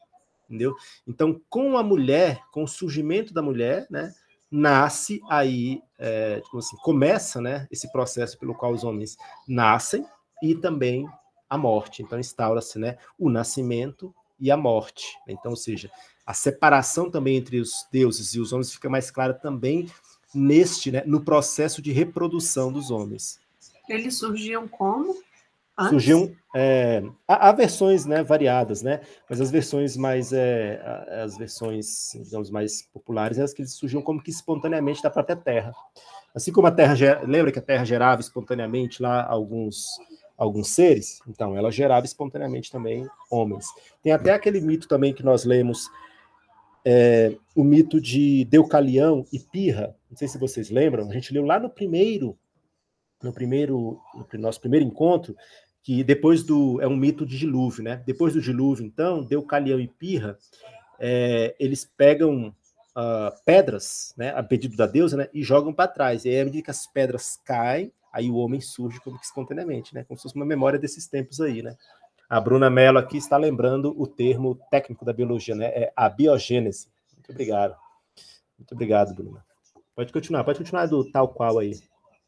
entendeu? Então, com a mulher, com o surgimento da mulher, né, nasce aí, é, tipo assim, começa, né, esse processo pelo qual os homens nascem e também a morte. Então, instaura-se, né, o nascimento e a morte. Então, ou seja, a separação também entre os deuses e os homens fica mais clara também neste, né, no processo de reprodução dos homens. Eles surgiam como? Antes? Surgiam, é, há, há versões, né, variadas, né, mas as versões mais, é, as versões, digamos, mais populares, elas que eles surgiam como que espontaneamente da própria Terra. Assim como a Terra, lembra que a Terra gerava espontaneamente lá alguns, alguns seres? Então, ela gerava espontaneamente também homens. Tem até aquele mito também que nós lemos, é, o mito de Deucalião e Pirra, não sei se vocês lembram, a gente leu lá no primeiro, no primeiro, no nosso primeiro encontro, que depois do... é um mito de dilúvio, né? Depois do dilúvio, então, Deucalião e Pirra, é, eles pegam uh, pedras, né, a pedido da deusa, né, e jogam para trás. E aí, à medida que as pedras caem, aí o homem surge como que espontaneamente, né? Como se fosse uma memória desses tempos aí, né? A Bruna Mello aqui está lembrando o termo técnico da biologia, né? É a biogênese. Muito obrigado. Muito obrigado, Bruna. Pode continuar, pode continuar do tal qual aí.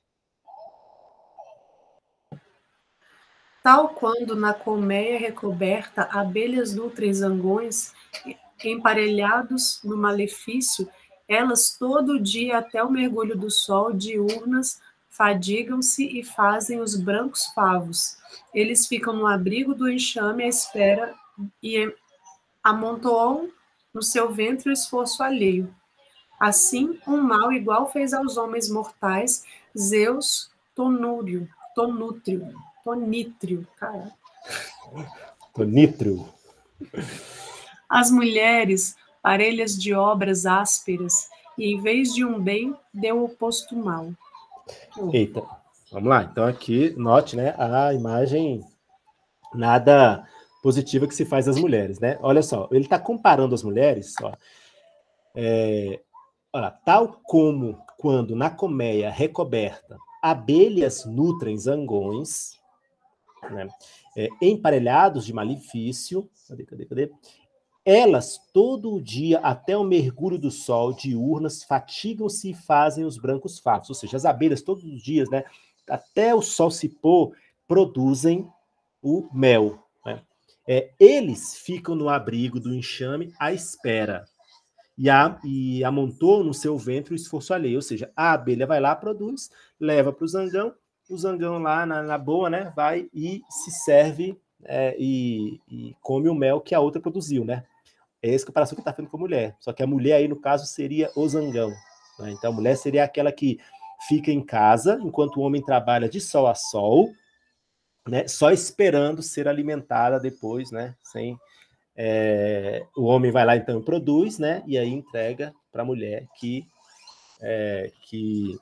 Tal quando na colmeia recoberta abelhas nutrem zangões, emparelhados no malefício, elas todo dia até o mergulho do sol diurnas fadigam-se e fazem os brancos favos. Eles ficam no abrigo do enxame à espera e amontoam no seu ventre o esforço alheio. Assim, um mal igual fez aos homens mortais Zeus Tonúrio, Tonútrio, Tonítrio, cara. Tonítrio. As mulheres, parelhas de obras ásperas, e em vez de um bem, deu o oposto mal. Eita, vamos lá. Então aqui, note, né, a imagem nada positiva que se faz das mulheres, né? Olha só, ele está comparando as mulheres, ó, é, olha, tal como quando na colmeia recoberta abelhas nutrem zangões, né, é, emparelhados de malefício, cadê, cadê, cadê? Elas, todo o dia, até o mergulho do sol, diurnas, fatigam-se e fazem os brancos favos. Ou seja, as abelhas, todos os dias, né, até o sol se pôr, produzem o mel. Né? É, eles ficam no abrigo do enxame à espera. E, a, e amontoam no seu ventre o esforço alheio. Ou seja, a abelha vai lá, produz, leva para o zangão, o zangão lá, na, na boa, né, vai e se serve é, e, e come o mel que a outra produziu, né? É essa comparação que está fazendo com a mulher. Só que a mulher aí, no caso, seria o zangão. Né? Então, a mulher seria aquela que fica em casa, enquanto o homem trabalha de sol a sol, né? Só esperando ser alimentada depois, né? Sem, é, o homem vai lá, então, e produz, né? E aí entrega para a mulher que... É, que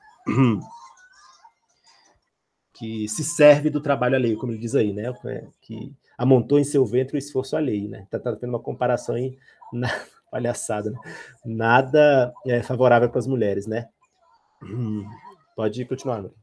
que se serve do trabalho alheio, como ele diz aí, né? Que amontou em seu ventre o esforço alheio, né? Tá, tá tendo uma comparação aí, na palhaçada, né? Nada é, favorável para as mulheres, né? Hum, pode continuar, Nuri.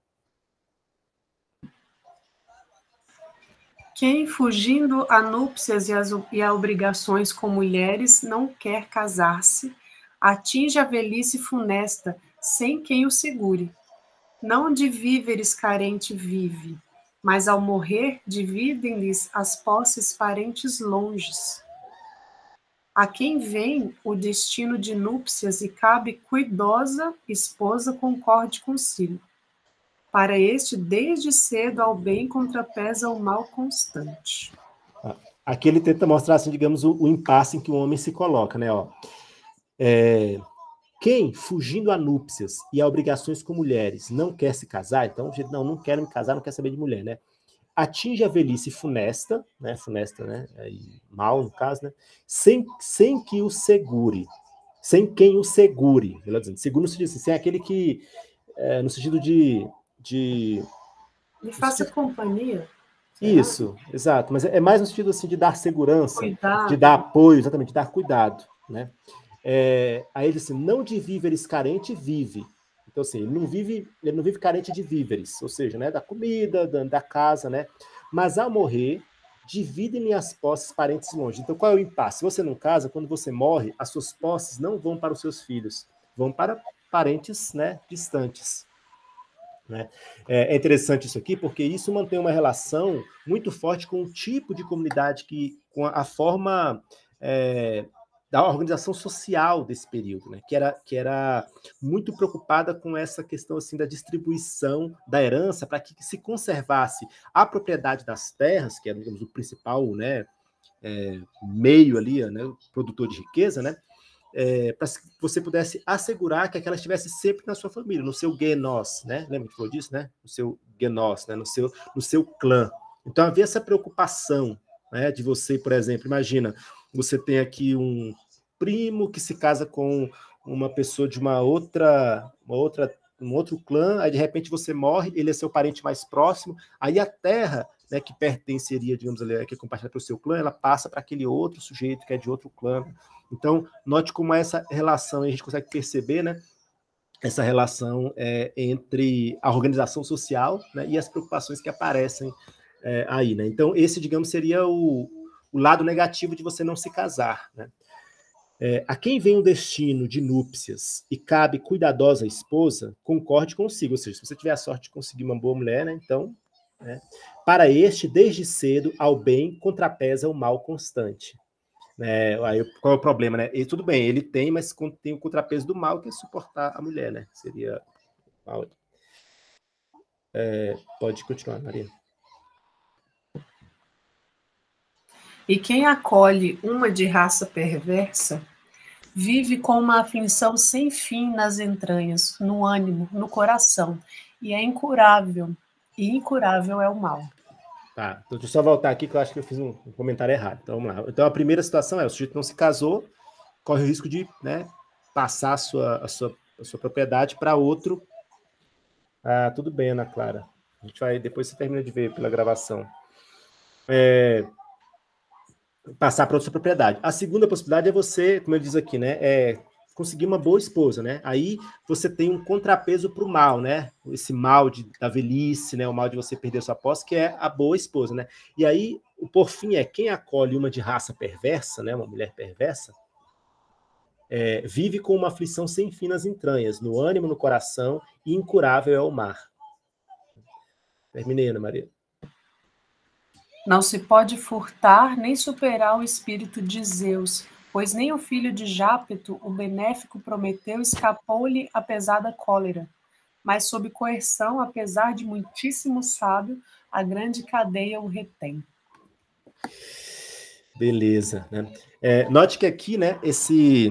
Quem, fugindo a núpcias e, as, e a obrigações com mulheres, não quer casar-se, atinge a velhice funesta, sem quem o segure. Não de víveres carente vive, mas ao morrer dividem-lhes as posses parentes longes. A quem vem o destino de núpcias e cabe cuidosa esposa concorde consigo. Para este, desde cedo ao bem contrapesa o mal constante. Aqui ele tenta mostrar, assim, digamos, o, o impasse em que o homem se coloca, né? Ó. É... Quem, fugindo a núpcias e a obrigações com mulheres, não quer se casar, então, não, não quero me casar, não quero saber de mulher, né? Atinge a velhice funesta, né? Funesta, né? Aí, mal, no caso, né? Sem, sem que o segure. Sem quem o segure. Ela dizendo, seguro no sentido assim, sem aquele que, é, no sentido de... de Me faça sentido... companhia. Será? Isso, exato. Mas é mais no sentido, assim, de dar segurança, cuidado. De dar apoio, exatamente, de dar cuidado, né? É, aí ele diz assim, não de víveres carente, vive. Então, assim, ele não vive, ele não vive carente de víveres, ou seja, né, da comida, da, da casa, né? Mas ao morrer, dividem-lhe as posses parentes longe. Então, qual é o impasse? Se você não casa, quando você morre, as suas posses não vão para os seus filhos, vão para parentes, né, distantes. Né? É interessante isso aqui, porque isso mantém uma relação muito forte com o tipo de comunidade, que, com a forma é, da organização social desse período, né? que, era, que era muito preocupada com essa questão assim, da distribuição da herança, para que se conservasse a propriedade das terras, que é, digamos, o principal, né, é, meio ali, né, produtor de riqueza, né? É, para que você pudesse assegurar que aquela estivesse sempre na sua família, no seu genós, né? Lembra que falou disso, né? No seu genós, né? No seu, no seu clã. Então havia essa preocupação, né? De você, por exemplo, imagina, você tem aqui um primo que se casa com uma pessoa de uma outra, uma outra, um outro clã, aí de repente você morre, ele é seu parente mais próximo, aí a terra, né, que pertenceria, digamos ali, que é compartilhada pelo seu clã, ela passa para aquele outro sujeito que é de outro clã. Então, note como essa relação, a gente consegue perceber, né, essa relação é, entre a organização social, né, e as preocupações que aparecem é, aí. Né? Então, esse, digamos, seria o, o lado negativo de você não se casar. Né? É, a quem vem o destino de núpcias e cabe cuidadosa esposa, concorde consigo. Ou seja, se você tiver a sorte de conseguir uma boa mulher, né, então, né, para este, desde cedo, ao bem contrapesa o mal constante. É, aí, qual é o problema, né? E tudo bem, ele tem, mas tem o contrapeso do mal, que é suportar a mulher, né? Seria mal. É, pode continuar, Maria. E quem acolhe uma de raça perversa vive com uma aflição sem fim nas entranhas, no ânimo, no coração, e é incurável, e incurável é o mal. Tá, então deixa eu só voltar aqui, que eu acho que eu fiz um, um comentário errado. Então, vamos lá. Então, a primeira situação é, o sujeito não se casou, corre o risco de, né, passar a sua, a sua, a sua propriedade para outro. Ah, tudo bem, Ana Clara. A gente vai, depois você termina de ver pela gravação. É, passar para outra propriedade. A segunda possibilidade é você, como ele diz aqui, né, é conseguir uma boa esposa, né? Aí você tem um contrapeso para o mal, né? Esse mal de, da velhice, né? O mal de você perder sua posse, que é a boa esposa, né? E aí, o por fim é quem acolhe uma de raça perversa, né? Uma mulher perversa, é, vive com uma aflição sem fim nas entranhas, no ânimo, no coração, e incurável é o mar. Terminei, Ana Maria. Não se pode furtar nem superar o espírito de Zeus, pois nem o filho de Jápeto, o benéfico Prometeu, escapou-lhe a pesada cólera, mas sob coerção, apesar de muitíssimo sábio, a grande cadeia o retém. Beleza, né? É, note que aqui, né, esse,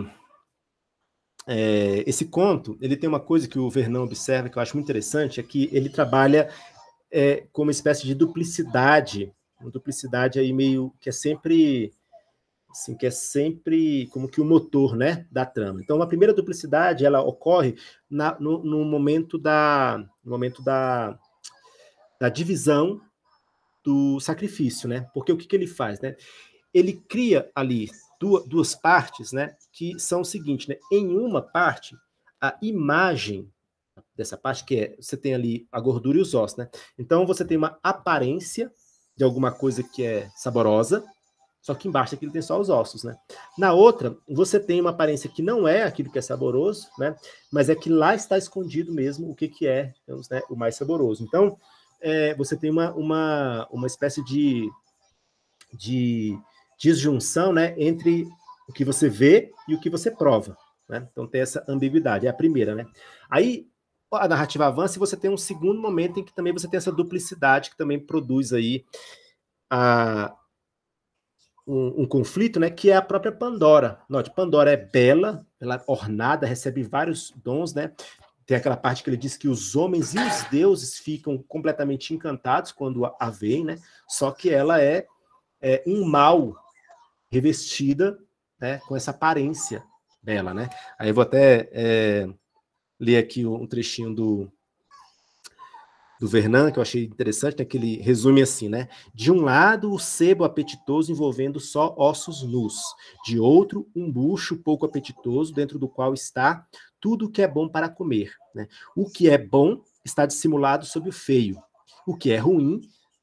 é, esse conto, ele tem uma coisa que o Vernon observa, que eu acho muito interessante, é que ele trabalha é, com uma espécie de duplicidade, uma duplicidade aí meio que é sempre... Assim, que é sempre como que o motor, né, da trama. Então, a primeira duplicidade, ela ocorre na, no, no momento, da, no momento da, da divisão do sacrifício, né? Porque o que, que ele faz, né? Ele cria ali duas, duas partes, né, que são o seguinte, né? Em uma parte, a imagem dessa parte, que é, você tem ali a gordura e os ossos, né? Então, você tem uma aparência de alguma coisa que é saborosa, só que embaixo aquilo tem só os ossos, né? Na outra, você tem uma aparência que não é aquilo que é saboroso, né? Mas é que lá está escondido mesmo o que, que é, digamos, né, o mais saboroso. Então, é, você tem uma, uma, uma espécie de, de disjunção, né, entre o que você vê e o que você prova, né? Então tem essa ambiguidade, é a primeira, né? Aí a narrativa avança e você tem um segundo momento em que também você tem essa duplicidade que também produz aí a Um, um conflito, né, que é a própria Pandora. Note, Pandora é bela, ela é ornada, recebe vários dons, né? Tem aquela parte que ele diz que os homens e os deuses ficam completamente encantados quando a, a veem, né? Só que ela é, é um mal revestida, né, com essa aparência bela, né? Aí eu vou até é, ler aqui um trechinho do do Vernon, que eu achei interessante, né, que ele resume assim, né? De um lado, o sebo apetitoso envolvendo só ossos nus. De outro, um bucho pouco apetitoso, dentro do qual está tudo o que é bom para comer. Né? O que é bom está dissimulado sob o feio. O que é ruim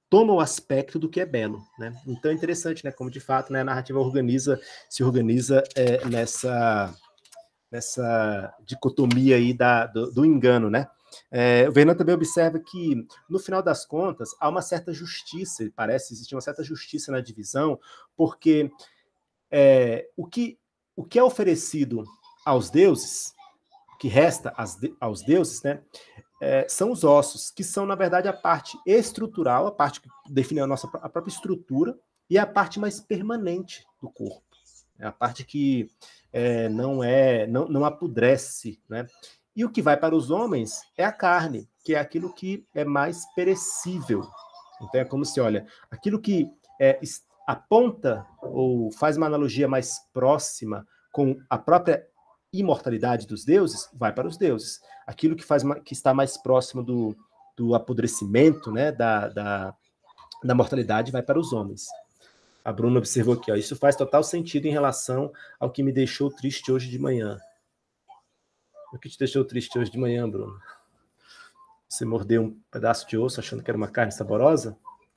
toma o aspecto do que é belo, né? Então é interessante, né? Como de fato, né, a narrativa organiza, se organiza é, nessa, nessa dicotomia aí da, do, do engano, né? É, o Vernon também observa que, no final das contas, há uma certa justiça, parece existir uma certa justiça na divisão, porque é, o, que, o que é oferecido aos deuses, o que resta aos deuses, né, é, são os ossos, que são, na verdade, a parte estrutural, a parte que define a nossa a própria estrutura, e a parte mais permanente do corpo, é a parte que é, não, é, não, não apodrece, né? E o que vai para os homens é a carne, que é aquilo que é mais perecível. Então é como se, olha, aquilo que é, aponta ou faz uma analogia mais próxima com a própria imortalidade dos deuses, vai para os deuses. Aquilo que, faz, que está mais próximo do, do apodrecimento, né, da, da, da mortalidade, vai para os homens. A Bruna observou aqui, ó, isso faz total sentido em relação ao que me deixou triste hoje de manhã. O que te deixou triste hoje de manhã, Bruno? Você mordeu um pedaço de osso achando que era uma carne saborosa?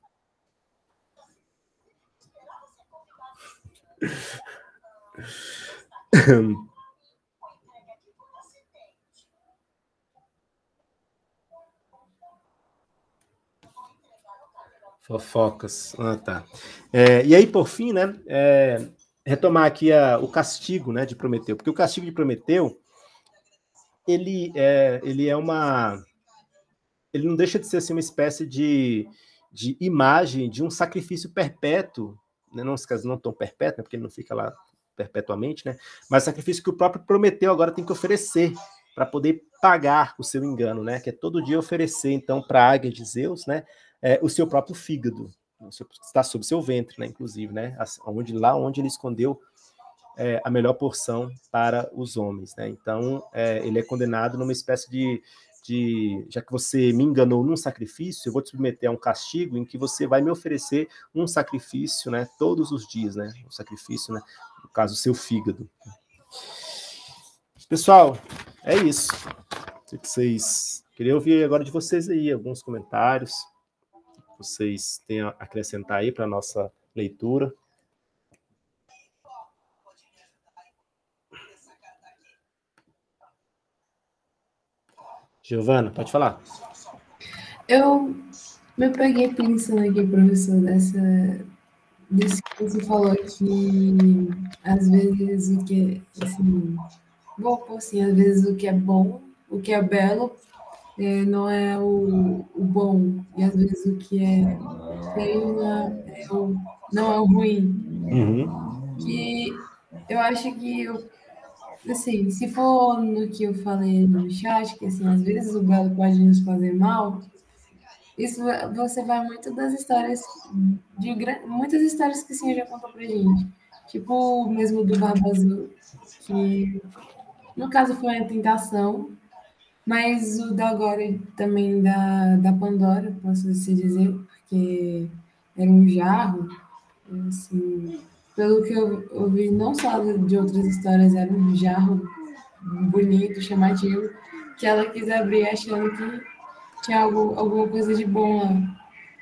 Fofocas. Ah, tá. É, e aí, por fim, né, é, retomar aqui a, o castigo, né, de Prometeu, porque o castigo de Prometeu, ele é, ele é uma... ele não deixa de ser assim, uma espécie de, de imagem de um sacrifício perpétuo, né, não, não tão perpétuo, né, porque ele não fica lá perpetuamente, né, mas sacrifício que o próprio Prometeu agora tem que oferecer para poder pagar o seu engano, né, que é todo dia oferecer, então, para a águia de Zeus, né, é, o seu próprio fígado, que está sob seu ventre, né, inclusive, né, onde, lá onde ele escondeu é, a melhor porção para os homens, né, então é, ele é condenado numa espécie de, de, já que você me enganou num sacrifício, eu vou te submeter a um castigo em que você vai me oferecer um sacrifício, né, todos os dias, né, um sacrifício, né, no caso, o seu fígado. Pessoal, é isso. Sei que vocês... Queria ouvir agora de vocês aí, alguns comentários que vocês têm a acrescentar aí para a nossa leitura. Giovana, pode falar. Eu me peguei pensando aqui, professor, dessa, desse que você falou que às vezes o que é, assim, vou pôr assim, às vezes o que é bom, o que é belo, é, não é o, o bom, e às vezes o que é feio não é, é o, não é o ruim. Uhum. Que eu acho que, eu, assim, se for no que eu falei no chat, que assim, às vezes o belo pode nos fazer mal, isso você vai muito das histórias, de muitas histórias que o senhor já contou pra gente. Tipo, mesmo do Barba Azul, que no caso foi a tentação, mas o da agora também da, da Pandora, posso assim dizer, porque era um jarro, assim, pelo que eu ouvi, não só de outras histórias, era um jarro bonito, chamativo, que ela quis abrir achando que tinha algo, alguma coisa de bom lá.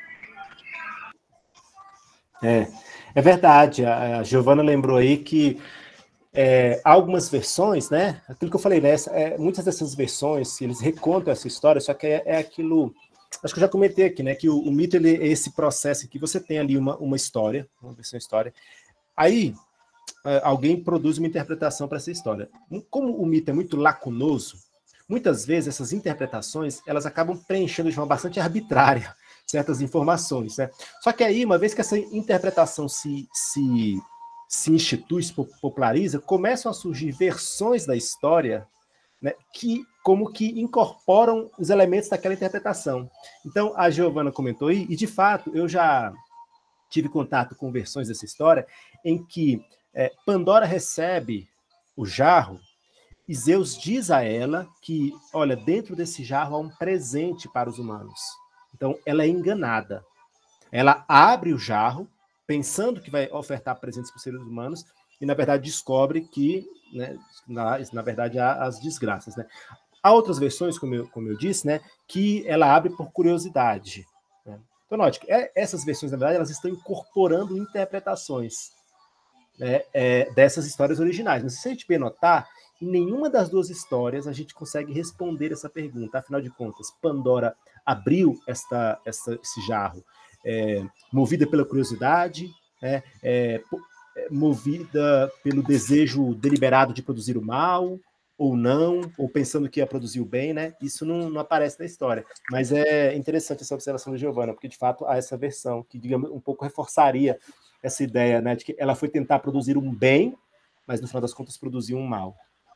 É, é verdade. A, a Giovana lembrou aí que é, há algumas versões, né? Aquilo que eu falei, né? É, muitas dessas versões, eles recontam essa história, só que é, é aquilo... Acho que eu já comentei aqui, né? Que o, o mito ele, é esse processo que você tem ali uma, uma história, uma versão história. Aí alguém produz uma interpretação para essa história. Como o mito é muito lacunoso, muitas vezes essas interpretações elas acabam preenchendo de forma bastante arbitrária certas informações, né? Só que aí, uma vez que essa interpretação se, se, se institui, se populariza, começam a surgir versões da história, né, que como que incorporam os elementos daquela interpretação. Então, a Giovana comentou aí, e de fato, eu já tive contato com versões dessa história, em que é, Pandora recebe o jarro, e Zeus diz a ela que, olha, dentro desse jarro há um presente para os humanos. Então, ela é enganada. Ela abre o jarro, pensando que vai ofertar presentes para os seres humanos, e, na verdade, descobre que, né, na, na verdade, há as desgraças. Né? Há outras versões, como eu, como eu disse, né, que ela abre por curiosidade. Né? Então, note que essas versões, na verdade, elas estão incorporando interpretações, né, é, dessas histórias originais. Mas se a gente bem notar, em nenhuma das duas histórias a gente consegue responder essa pergunta. Afinal de contas, Pandora abriu esta, esta, esse jarro é, movida pela curiosidade, é, é, movida pelo desejo deliberado de produzir o mal, ou não, ou pensando que ia produzir o bem, né? Isso não, não aparece na história. Mas é interessante essa observação de Giovanna, porque de fato há essa versão que, digamos, um pouco reforçaria essa ideia, né, de que ela foi tentar produzir um bem, mas no final das contas produziu um mal.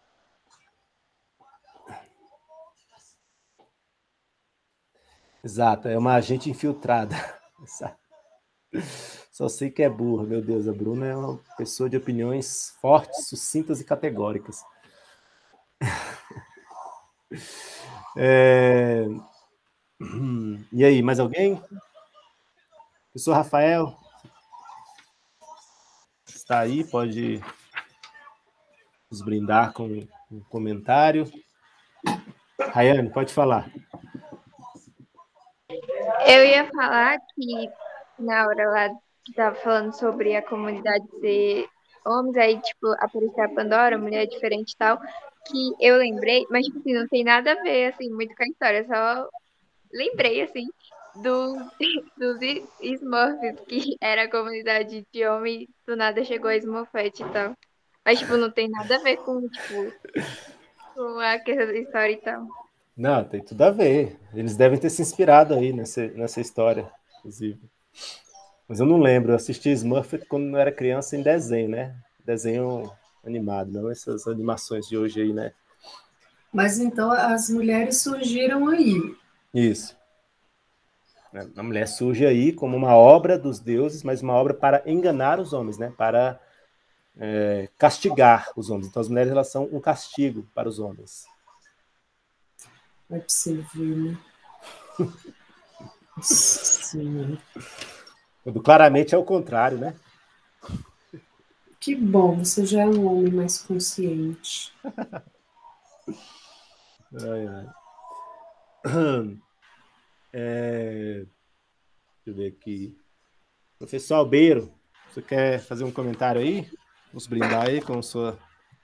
Exato, é uma agente infiltrada. Só sei que é burra, meu Deus, a Bruna é uma pessoa de opiniões fortes, sucintas e categóricas. É... E aí, mais alguém? Professor Rafael? Está aí, pode nos brindar com um comentário. Rayane, pode falar. Eu ia falar que na hora lá que tava falando sobre a comunidade de homens, aí, tipo, apareceu a Pandora, mulher diferente e tal, que eu lembrei, mas, tipo assim, não tem nada a ver, assim, muito com a história, só lembrei, assim, do, dos Smurfs, que era a comunidade de homem, do nada chegou a Smurfette e tal. Mas, tipo, não tem nada a ver com, tipo, com a questão da história e tal. Não, tem tudo a ver. Eles devem ter se inspirado aí nessa, nessa história, inclusive. Mas eu não lembro, eu assisti Smurfette quando eu era criança em desenho, né? Desenho animado, não essas animações de hoje aí, né? Mas então as mulheres surgiram aí. Isso. A mulher surge aí como uma obra dos deuses, mas uma obra para enganar os homens, né? Para é, castigar os homens. Então as mulheres, elas são um castigo para os homens. Não é possível, né? Sim. Quando claramente é o contrário, né? Que bom, você já é um homem mais consciente. Ai, ai. É... Deixa eu ver aqui. Professor Albeiro, você quer fazer um comentário aí? Vamos brindar aí com sua...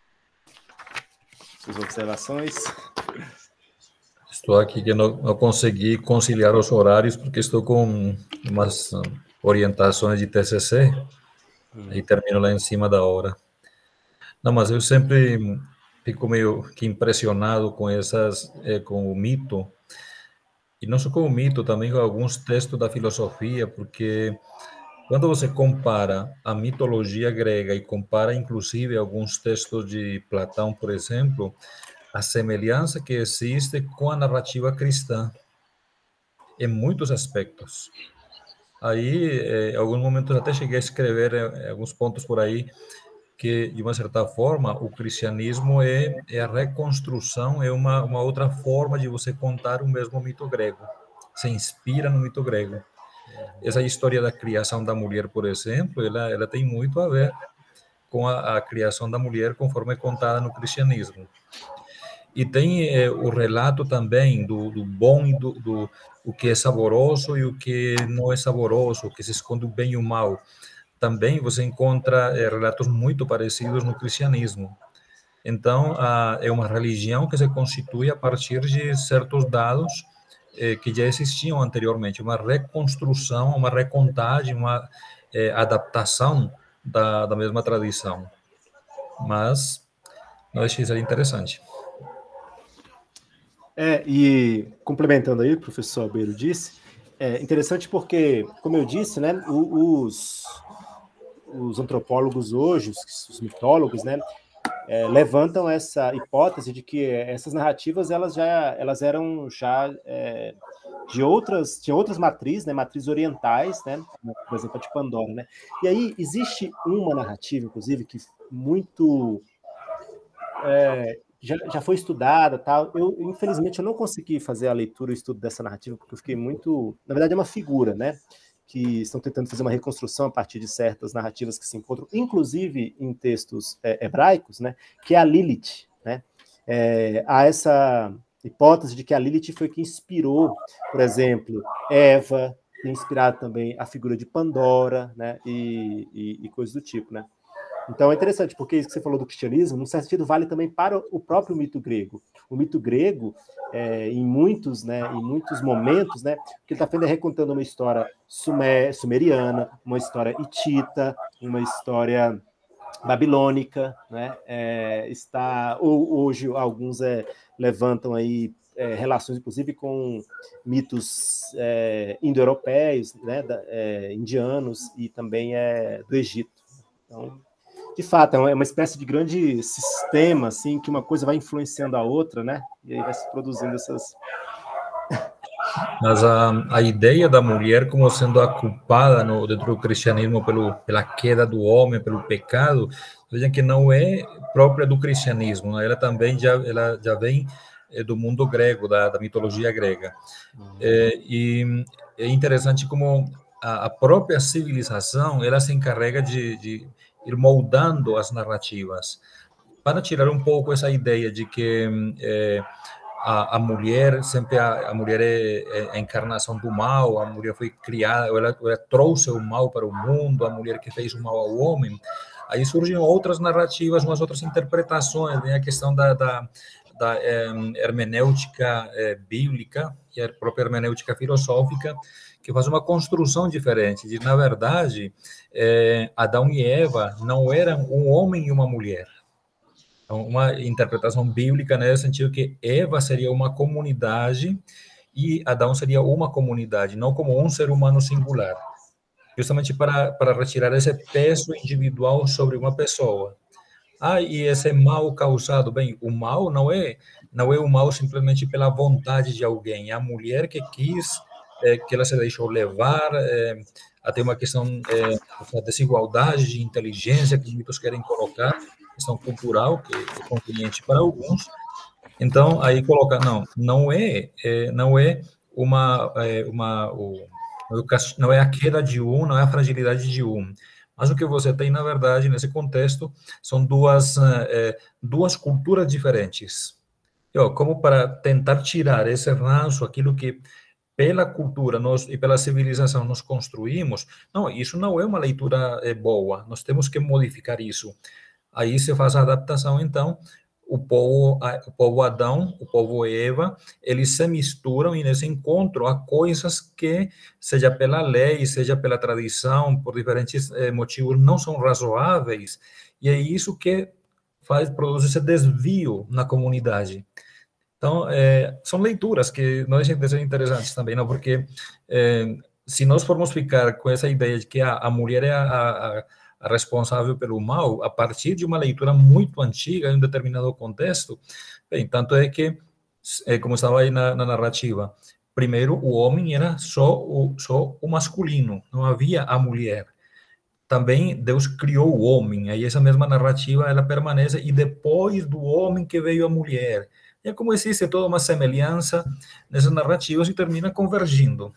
suas observações. Estou aqui que não, não consegui conciliar os horários porque estou com umas orientações de T C C hum. e termino lá em cima da hora. Não, mas eu sempre fico meio que impressionado com essas, é, com o mito, e não só com o mito, também com alguns textos da filosofia, porque quando você compara a mitologia grega e compara inclusive alguns textos de Platão, por exemplo, a semelhança que existe com a narrativa cristã, em muitos aspectos. Aí, em alguns momentos, até cheguei a escrever em alguns pontos por aí, que, de uma certa forma, o cristianismo é, é a reconstrução, é uma, uma outra forma de você contar o mesmo mito grego. Se inspira no mito grego. Essa história da criação da mulher, por exemplo, ela, ela tem muito a ver com a, a criação da mulher conforme é contada no cristianismo. E tem eh, o relato também do, do bom e do, do o que é saboroso e o que não é saboroso, o que se esconde o bem e o mal. Também você encontra eh, relatos muito parecidos no cristianismo. Então, a, é uma religião que se constitui a partir de certos dados eh, que já existiam anteriormente, uma reconstrução, uma recontagem, uma eh, adaptação da, da mesma tradição. Mas não deixa de ser interessante. É, e complementando aí o que o professor Albeiro disse, é interessante porque, como eu disse, né, os, os antropólogos hoje, os, os mitólogos, né, é, levantam essa hipótese de que essas narrativas elas já elas eram já é, de outras, tinham outras matrizes, né, matrizes orientais, né, por exemplo, a de Pandora, né. E aí existe uma narrativa, inclusive, que muito é, Já, já foi estudada, tal. Eu, infelizmente, eu não consegui fazer a leitura e o estudo dessa narrativa, porque eu fiquei muito... Na verdade, é uma figura, né? Que estão tentando fazer uma reconstrução a partir de certas narrativas que se encontram, inclusive em textos é, hebraicos, né? Que é a Lilith, né? É, há essa hipótese de que a Lilith foi que inspirou, por exemplo, Eva, tem inspirado também a figura de Pandora, né, e, e, e coisas do tipo, né. Então é interessante, porque isso que você falou do cristianismo, num certo sentido, vale também para o próprio mito grego. O mito grego, é, em, muitos, né, em muitos momentos, né, o que ele está fazendo é recontando uma história sumer, sumeriana, uma história hitita, uma história babilônica, né, é, está, ou, hoje alguns é, levantam aí é, relações, inclusive, com mitos é, indo-europeus, né, da, é, indianos e também é, do Egito. Então, de fato, é uma espécie de grande sistema, assim, que uma coisa vai influenciando a outra, né, e aí vai se produzindo essas... Mas a, a ideia da mulher como sendo a culpada no, dentro do cristianismo pelo, pela queda do homem, pelo pecado, vejam que não é própria do cristianismo, né? Ela também já, ela já vem é, do mundo grego, da, da mitologia grega. É, e é interessante como a, a própria civilização, ela se encarrega de, de ir moldando as narrativas, para tirar um pouco essa ideia de que... É, A, a mulher, sempre a, a mulher é, é a encarnação do mal, a mulher foi criada, ela, ela trouxe o mal para o mundo, a mulher que fez o mal ao homem. Aí surgem outras narrativas, umas outras interpretações, né? A questão da, da, da é, hermenêutica é, bíblica e a própria hermenêutica filosófica, que faz uma construção diferente, de, na verdade, é, Adão e Eva não eram um homem e uma mulher. Uma interpretação bíblica nesse sentido que Eva seria uma comunidade e Adão seria uma comunidade, não como um ser humano singular, justamente para, para retirar esse peso individual sobre uma pessoa. Ah, e esse mal causado, bem, o mal não é não é o mal simplesmente pela vontade de alguém, é a mulher que quis, é, que ela se deixou levar, é, até uma questão é, da desigualdade de inteligência que muitos querem colocar, questão cultural, que é conveniente para alguns. Então, aí colocar, não, não é, é não é uma, é, uma o, não é a queda de um, não é a fragilidade de um, mas o que você tem, na verdade, nesse contexto, são duas, é, duas culturas diferentes. Eu, como para tentar tirar esse ranço, aquilo que pela cultura nós, e pela civilização nós construímos, não, isso não é uma leitura é, boa, nós temos que modificar isso. Aí se faz a adaptação, então, o povo, o povo Adão, o povo Eva, eles se misturam e nesse encontro há coisas que, seja pela lei, seja pela tradição, por diferentes eh, motivos, não são razoáveis, e é isso que faz, produz esse desvio na comunidade. Então, eh, são leituras que não deixam de ser interessantes também, não? Porque eh, se nós formos ficar com essa ideia de que a, a mulher é a, a a responsável pelo mal, a partir de uma leitura muito antiga, em um determinado contexto, bem, tanto é que, é, como estava aí na, na narrativa, primeiro o homem era só o, só o masculino, não havia a mulher. Também Deus criou o homem, aí essa mesma narrativa ela permanece, e depois do homem que veio a mulher. E é como existe toda uma semelhança nessas narrativas e termina convergindo.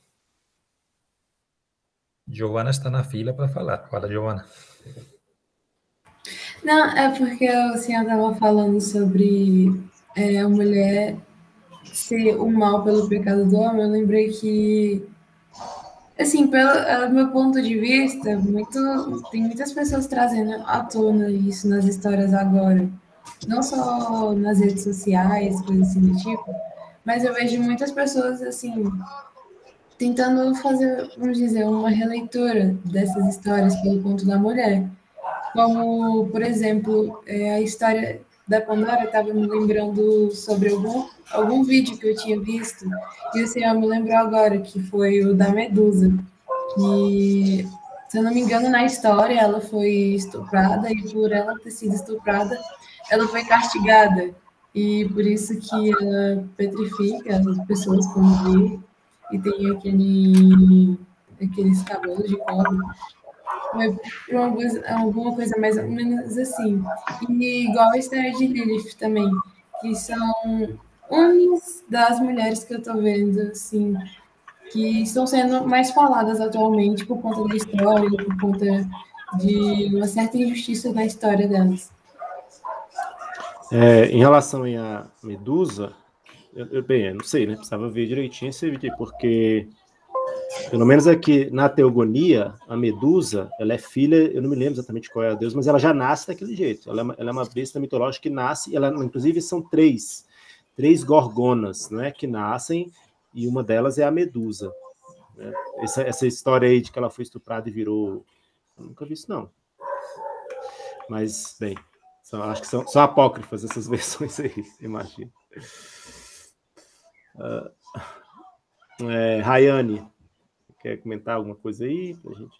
Giovana está na fila para falar. Fala, Giovana. Não, é porque o senhor estava falando sobre é, a mulher ser o mal pelo pecado do homem. Eu lembrei que, assim, pelo meu ponto de vista, muito, tem muitas pessoas trazendo à tona isso nas histórias agora. Não só nas redes sociais, coisas assim do tipo, mas eu vejo muitas pessoas, assim, tentando fazer, vamos dizer, uma releitura dessas histórias pelo ponto da mulher. Como, por exemplo, a história da Pandora estava me lembrando sobre algum, algum vídeo que eu tinha visto, e o senhor me lembrou agora, que foi o da Medusa, que, se eu não me engano, na história ela foi estuprada, e por ela ter sido estuprada, ela foi castigada, e por isso que ela petrifica as pessoas quando vê, e tem aquele, aqueles cabelos de cobre. Uma coisa, alguma coisa mais ou menos assim. E igual a história de Lilith também, que são umas das mulheres que eu tô vendo, assim, que estão sendo mais faladas atualmente por conta da história, por conta de uma certa injustiça na história delas. É, em relação à Medusa, eu, eu, bem, eu não sei, né? Precisava ver direitinho esse vídeo, porque Pelo menos aqui na Teogonia, a Medusa, ela é filha, eu não me lembro exatamente qual é a deusa, mas ela já nasce daquele jeito. Ela é uma, ela é uma besta mitológica que nasce, ela, inclusive são três, três gorgonas, né, que nascem, e uma delas é a Medusa. Né? Essa, essa história aí de que ela foi estuprada e virou... Eu nunca vi isso, não. Mas, bem, são, acho que são, são apócrifas essas versões aí, imagino. Uh, é, Rayane, quer comentar alguma coisa aí pra gente?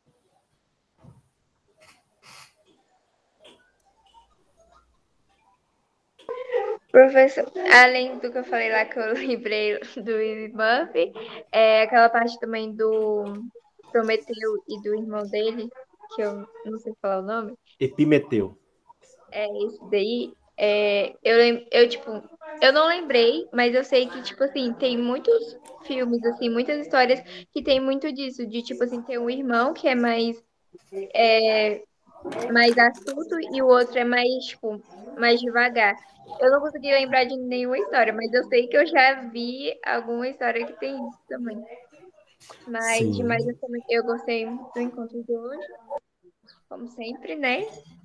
Professor, além do que eu falei lá, que eu lembrei do Buffy, é aquela parte também do Prometeu e do irmão dele, que eu não sei falar o nome. Epimeteu. É esse daí. É, eu, eu, tipo, eu não lembrei, mas eu sei que, tipo assim, tem muitos filmes, assim, muitas histórias que tem muito disso, de, tipo assim, ter um irmão que é mais, é, mais astuto e o outro é mais, tipo, mais devagar. Eu não consegui lembrar de nenhuma história, mas eu sei que eu já vi alguma história que tem isso também. Mas, Sim. demais, eu, também, eu gostei do encontro de hoje, como sempre, né?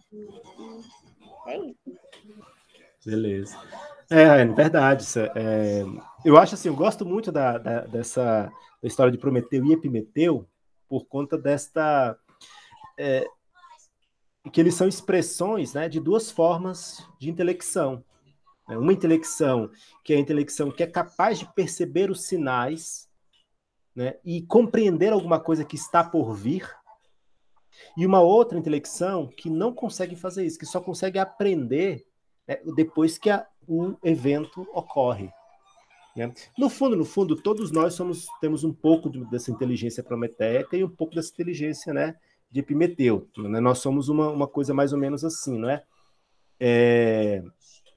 É isso. Beleza. É, é verdade. Isso é, eu acho assim, eu gosto muito da, da, dessa da história de Prometeu e Epimeteu por conta desta... É, que eles são expressões, né, de duas formas de intelecção. Uma intelecção que é a intelecção que é capaz de perceber os sinais, né, e compreender alguma coisa que está por vir, e uma outra intelecção que não consegue fazer isso, que só consegue aprender, né, depois que a, o evento ocorre. Né? No fundo, no fundo, todos nós somos, temos um pouco de, dessa inteligência prometeica e um pouco dessa inteligência, né, de Epimeteu. Né? Nós somos uma, uma coisa mais ou menos assim, não é? É...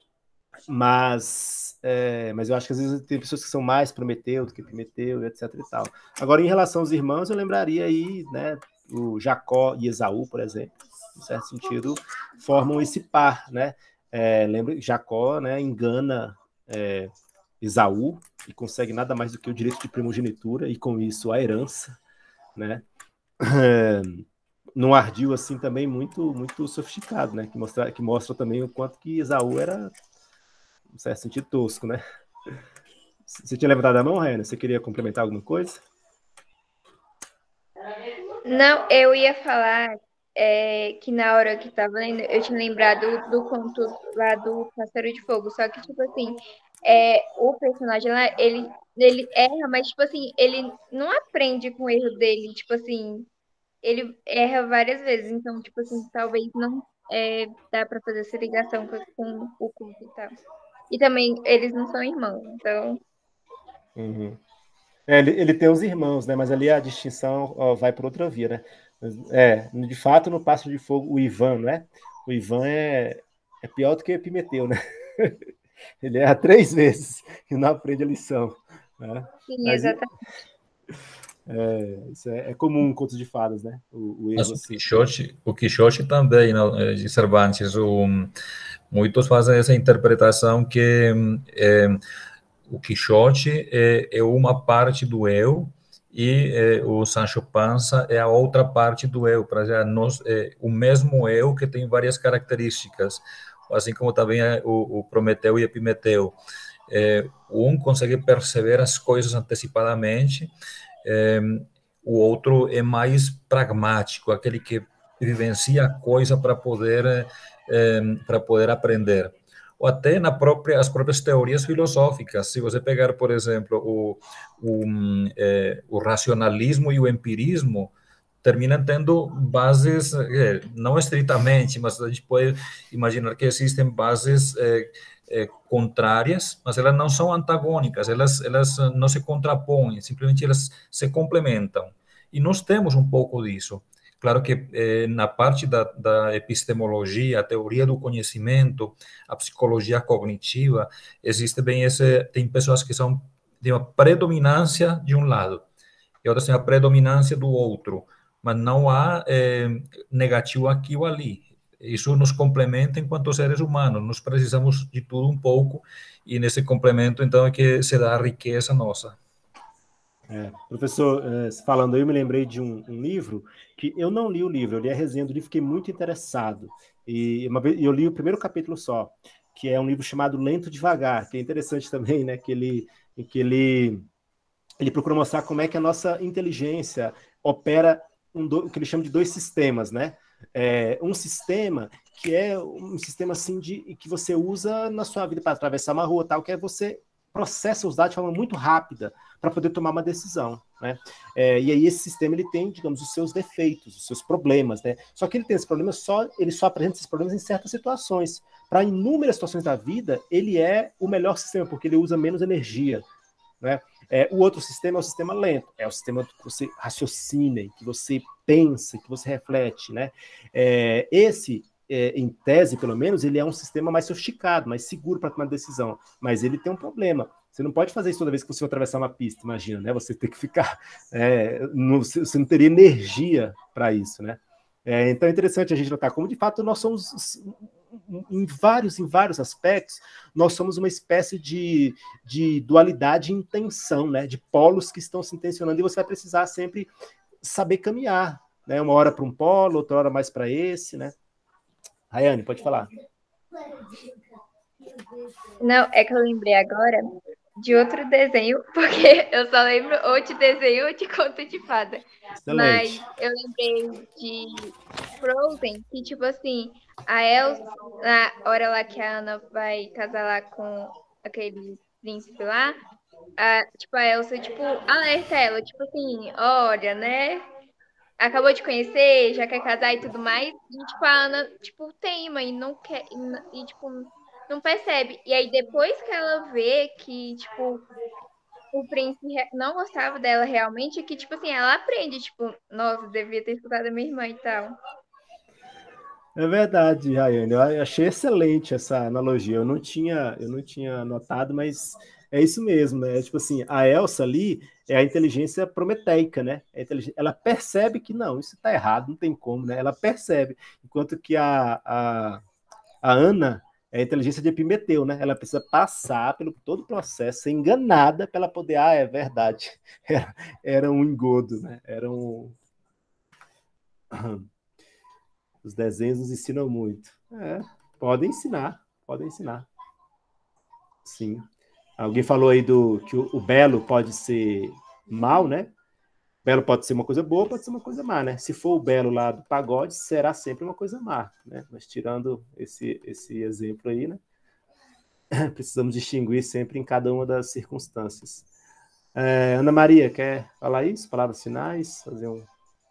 Mas, é, mas eu acho que às vezes tem pessoas que são mais Prometeu do que Epimeteu, etc e tal. Agora, em relação aos irmãos, eu lembraria aí, né, o Jacó e Esaú, por exemplo, em certo sentido, formam esse par, né? É, lembra, Jacó, né, engana é, Esaú e consegue nada mais do que o direito de primogenitura e com isso a herança, né? É, num ardil assim também muito muito sofisticado, né? Que mostra, que mostra também o quanto que Esaú era, em certo sentido, tosco, né? Você tinha levantado a mão, Raina? Você queria complementar alguma coisa? Não, eu ia falar é, que na hora que tava lendo, eu tinha lembrado do, do conto lá do Pássaro de Fogo, só que, tipo assim, é, o personagem lá, ele, ele erra, mas, tipo assim, ele não aprende com o erro dele, tipo assim, ele erra várias vezes, então, tipo assim, talvez não é, dá pra fazer essa ligação com, com o conto e tal. E também, eles não são irmãos, então... Uhum. É, ele, ele tem os irmãos, né? Mas ali a distinção ó, vai por outra via, né? É, de fato, no Pássaro de Fogo, o Ivan, né? O Ivan é, é pior do que o Epimeteu, né? Ele erra três vezes e não aprende a lição. Né? Sim, mas, exatamente. É, isso é, é comum em contos de fadas, né? O, o erro, Mas o assim. Quixote, o Quixote também, não, de Cervantes, o, muitos fazem essa interpretação que é, o Quixote é, é uma parte do eu e é, o Sancho Panza é a outra parte do eu, para dizer, nós, é, o mesmo eu que tem várias características, assim como também é o, o Prometeu e Epimeteu. É, um consegue perceber as coisas antecipadamente, é, o outro é mais pragmático, aquele que vivencia a coisa para poder, é, para poder aprender. Ou até na própria, as próprias teorias filosóficas. Se você pegar, por exemplo, o, o, é, o racionalismo e o empirismo, terminam tendo bases, é, não estritamente, mas a gente pode imaginar que existem bases é, é, contrárias, mas elas não são antagônicas, elas, elas não se contrapõem, simplesmente elas se complementam. E nós temos um pouco disso. Claro que eh, na parte da, da epistemologia, a teoria do conhecimento, a psicologia cognitiva, existe bem esse, tem pessoas que são de uma predominância de um lado, e outras têm a predominância do outro, mas não há eh, negativo aqui ou ali. Isso nos complementa enquanto seres humanos, nós precisamos de tudo um pouco, e nesse complemento, então, é que se dá a riqueza nossa. É, professor, é, falando aí, eu me lembrei de um, um livro que eu não li o livro, eu li a resenha do livro, fiquei muito interessado. E uma vez, eu li o primeiro capítulo só, que é um livro chamado Lento Devagar, que é interessante também, né? Que ele, que ele, ele procura mostrar como é que a nossa inteligência opera um do, o que ele chama de dois sistemas, né? É, um sistema que é um sistema assim de que você usa na sua vida para atravessar uma rua, tal, que é você processa os dados de forma muito rápida para poder tomar uma decisão, né? É, e aí esse sistema ele tem, digamos, os seus defeitos, os seus problemas, né? Só que ele tem esses problemas só, ele só apresenta esses problemas em certas situações. Para inúmeras situações da vida, ele é o melhor sistema porque ele usa menos energia, né? É, o outro sistema é o sistema lento, é o sistema que você raciocina, que você pensa, que você reflete, né? É, esse É, em tese, pelo menos, ele é um sistema mais sofisticado, mais seguro para tomar decisão. Mas ele tem um problema. Você não pode fazer isso toda vez que você for atravessar uma pista, imagina, né? Você tem que ficar... É, no, você não teria energia para isso, né? É, então é interessante a gente notar como, de fato, nós somos, em vários, em vários aspectos, nós somos uma espécie de, de dualidade em tensão, né? De polos que estão se tensionando, e você vai precisar sempre saber caminhar, né? Uma hora para um polo, outra hora mais para esse, né? Rayane, pode falar. Não, é que eu lembrei agora de outro desenho, porque eu só lembro ou de desenho ou de conto de fada. Excelente. Mas eu lembrei de Frozen, que tipo assim, a Elsa, na hora lá que a Anna vai casar lá com aquele príncipe lá, a, tipo, a Elsa, tipo, alerta ela, tipo assim, olha, né? Acabou de conhecer, já quer casar e tudo mais. E, tipo, a Ana, tipo, teima e não quer. E, tipo, não percebe. E aí, depois que ela vê que, tipo, o príncipe não gostava dela realmente, que, tipo assim, ela aprende, tipo, nossa, devia ter escutado a minha irmã e tal. É verdade, Rayane. Eu achei excelente essa analogia. Eu não tinha, eu não tinha notado, mas é isso mesmo, né? Tipo assim, a Elsa ali é a inteligência prometeica, né? A inteligência, ela percebe que não, isso está errado, não tem como, né? Ela percebe. Enquanto que a, a, a Ana é a inteligência de Epimeteu, né? Ela precisa passar pelo todo o processo, ser enganada para ela poder, ah, é verdade. Era, era um engodo, né? Era um... Os desenhos nos ensinam muito. É, podem ensinar, podem ensinar. Sim. Alguém falou aí do que o, o belo pode ser mal, né? Belo pode ser uma coisa boa, pode ser uma coisa má, né? Se for o belo lá do pagode, será sempre uma coisa má, né? Mas tirando esse, esse exemplo aí, né? Precisamos distinguir sempre em cada uma das circunstâncias. É, Ana Maria, quer falar isso? Palavras finais? Fazer um...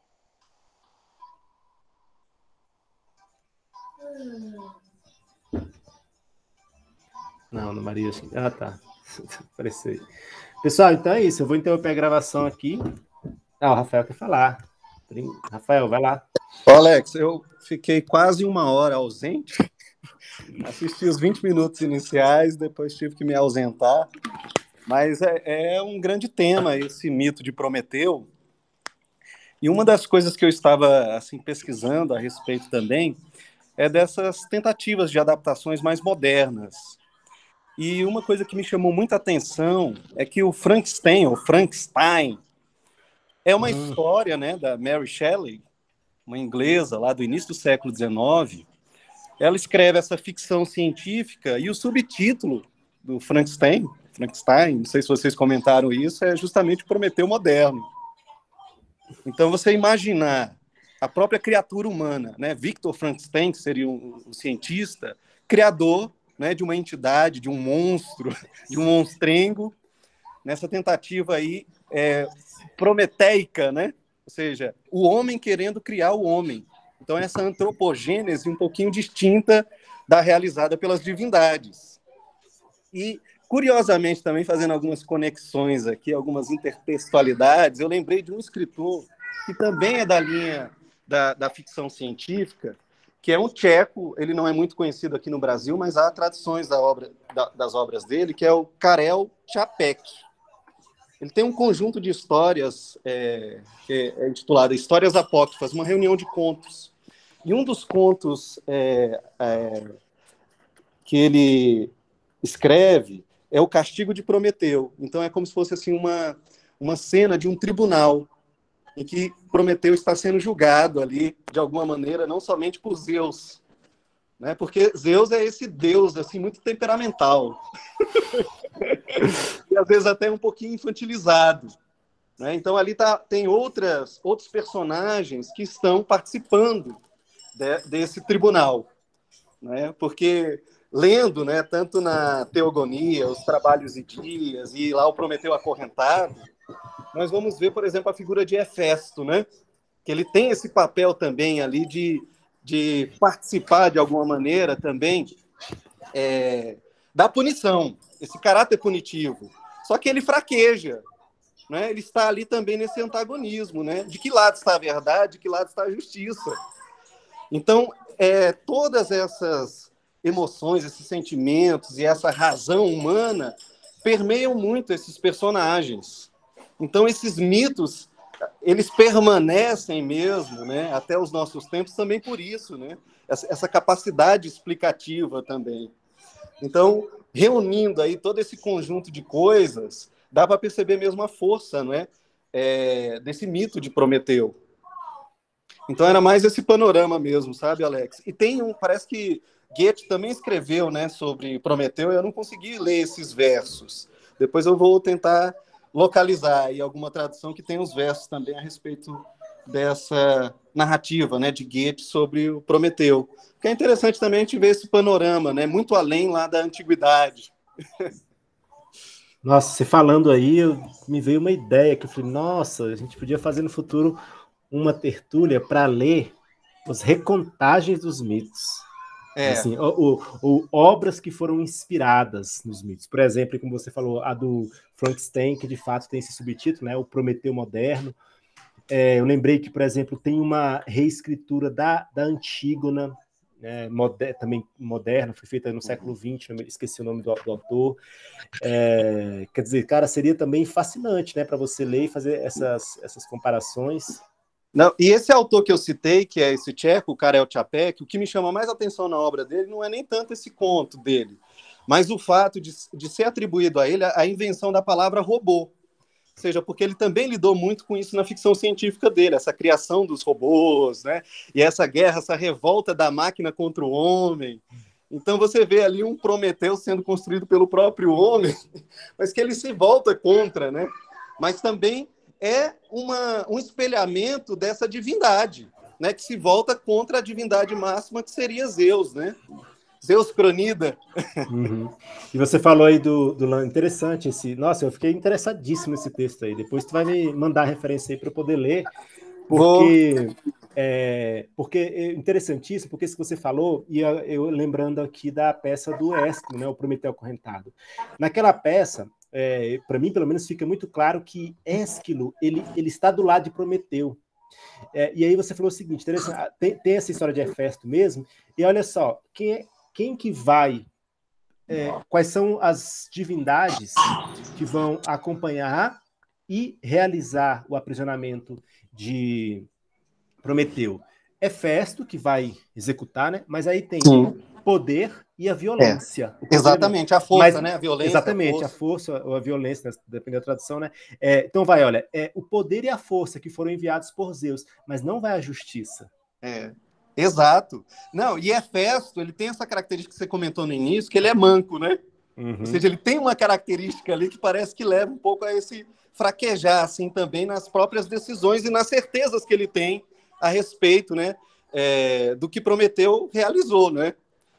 Não, Ana Maria... Ah, tá. Apareceu aí. Pessoal, então é isso. Eu vou interromper a gravação aqui. Ah, o Rafael quer falar. Rafael, vai lá. Ô, Alex, eu fiquei quase uma hora ausente. Assisti os vinte minutos iniciais, depois tive que me ausentar. Mas é, é um grande tema esse mito de Prometeu. E uma das coisas que eu estava assim, pesquisando a respeito também é dessas tentativas de adaptações mais modernas. E uma coisa que me chamou muita atenção é que o Frankenstein, ou Frankenstein, é uma uhum. história, né, da Mary Shelley, uma inglesa lá do início do século dezenove. Ela escreve essa ficção científica e o subtítulo do Frankenstein, Frankenstein, não sei se vocês comentaram isso, é justamente o Prometeu moderno. Então, você imaginar a própria criatura humana, né, Victor Frankenstein, que seria um, um cientista, criador, né, de uma entidade, de um monstro, de um monstrengo, nessa tentativa aí é, prometeica, né? Ou seja, o homem querendo criar o homem. Então, essa antropogênese um pouquinho distinta da realizada pelas divindades. E, curiosamente, também fazendo algumas conexões aqui, algumas intertextualidades, eu lembrei de um escritor que também é da linha da, da ficção científica, que é um tcheco, ele não é muito conhecido aqui no Brasil, mas há traduções da obra, da, das obras dele, que é o Karel Čapek. Ele tem um conjunto de histórias é, que é intitulado Histórias Apócrifas, uma reunião de contos. E um dos contos é, é, que ele escreve é o Castigo de Prometeu. Então é como se fosse assim, uma, uma cena de um tribunal em que Prometeu está sendo julgado ali, de alguma maneira, não somente por Zeus, né? Porque Zeus é esse deus assim, muito temperamental, e às vezes até um pouquinho infantilizado, né? Então ali tá, tem outras, outros personagens que estão participando de, desse tribunal, né? Porque lendo, né, tanto na Teogonia, os Trabalhos e Dias, e lá o Prometeu acorrentado, nós vamos ver, por exemplo, a figura de Hefesto, né? Que ele tem esse papel também ali de, de participar de alguma maneira também é, da punição, esse caráter punitivo. Só que ele fraqueja, né? Ele está ali também nesse antagonismo, né? De que lado está a verdade, de que lado está a justiça. Então, é, todas essas emoções, esses sentimentos e essa razão humana permeiam muito esses personagens. Então, esses mitos, eles permanecem mesmo, né, até os nossos tempos também por isso, né? Essa, essa capacidade explicativa também. Então, reunindo aí todo esse conjunto de coisas, dá para perceber mesmo a força, não é? É, desse mito de Prometeu. Então, era mais esse panorama mesmo, sabe, Alex? E tem um, parece que Goethe também escreveu, né, sobre Prometeu, e eu não consegui ler esses versos. Depois eu vou tentar localizar aí alguma tradução que tem os versos também a respeito dessa narrativa, né, de Goethe sobre o Prometeu. Porque é interessante também a gente ver esse panorama, né, muito além lá da antiguidade. Nossa, você falando aí, eu, me veio uma ideia que eu falei, nossa, a gente podia fazer no futuro uma tertúlia para ler as recontagens dos mitos. É. Assim, o, o, o, obras que foram inspiradas nos mitos. Por exemplo, como você falou, a do Frankenstein, que de fato tem esse subtítulo, né, o Prometeu Moderno. É, eu lembrei que, por exemplo, tem uma reescritura da, da Antígona, né, moder, também moderna, foi feita no século vinte, esqueci o nome do, do autor. É, quer dizer, cara, seria também fascinante, né, para você ler e fazer essas, essas comparações. Não, e esse autor que eu citei, que é esse tcheco, o Karel Čapek, o que me chama mais atenção na obra dele não é nem tanto esse conto dele, mas o fato de, de ser atribuído a ele a, a invenção da palavra robô. Ou seja, porque ele também lidou muito com isso na ficção científica dele, essa criação dos robôs, né? E essa guerra, essa revolta da máquina contra o homem. Então você vê ali um Prometeu sendo construído pelo próprio homem, mas que ele se volta contra, né? Mas também é uma, um espelhamento dessa divindade, né, que se volta contra a divindade máxima, que seria Zeus, né? Zeus Cronida. Uhum. E você falou aí do, do interessante esse. Nossa, eu fiquei interessadíssimo nesse texto aí. Depois tu vai me mandar a referência aí para eu poder ler, porque é, porque é interessantíssimo, porque isso que você falou, e eu, eu lembrando aqui da peça do Ésquilo, né, o Prometeu Acorrentado. Naquela peça, É, para mim, pelo menos, fica muito claro que Ésquilo ele, ele está do lado de Prometeu. É, e aí você falou o seguinte, interessante, tem, tem essa história de Hefesto mesmo, e olha só, quem, é, quem que vai, é, quais são as divindades que vão acompanhar e realizar o aprisionamento de Prometeu? Hefesto, que vai executar, né? Mas aí tem Sim. poder e a violência. É, exatamente, a força, Mas, né? A violência. Exatamente, a força, a força ou a violência, né? Dependendo da tradução, né? É, então vai, olha, é, o poder e a força que foram enviados por Zeus, mas não vai a justiça. É, exato. Não, e Hefesto, ele tem essa característica que você comentou no início, que ele é manco, né? Uhum. Ou seja, ele tem uma característica ali que parece que leva um pouco a esse fraquejar, assim, também nas próprias decisões e nas certezas que ele tem a respeito, né? É, do que Prometeu realizou, né?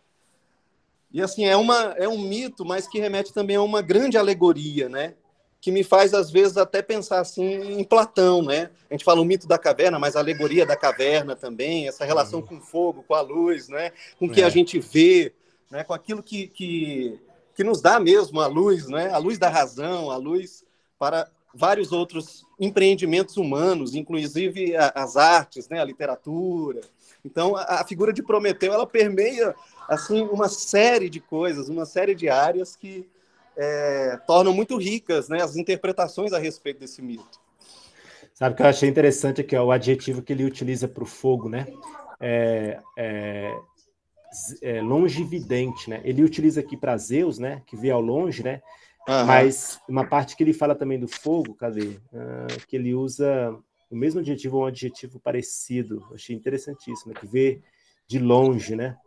E assim, é, uma, é um mito, mas que remete também a uma grande alegoria, né? Que me faz, às vezes, até pensar assim em Platão, né? A gente fala o mito da caverna, mas a alegoria da caverna também, essa relação com o fogo, com a luz, né? Com o que é. a gente vê, né? Com aquilo que, que, que nos dá mesmo a luz, né? A luz da razão, a luz para vários outros empreendimentos humanos, inclusive a, as artes, né? A literatura. Então, a, a figura de Prometeu, ela permeia assim, uma série de coisas, uma série de áreas que é, tornam muito ricas, né, as interpretações a respeito desse mito. Sabe o que eu achei interessante aqui, ó, o adjetivo que ele utiliza para o fogo, né? É, é, é longividente, né? Ele utiliza aqui para Zeus, né, que vê ao longe, né? Aham. Mas uma parte que ele fala também do fogo, cadê? Ah, que ele usa o mesmo adjetivo ou um adjetivo parecido. Achei interessantíssimo, né? Que vê de longe, né?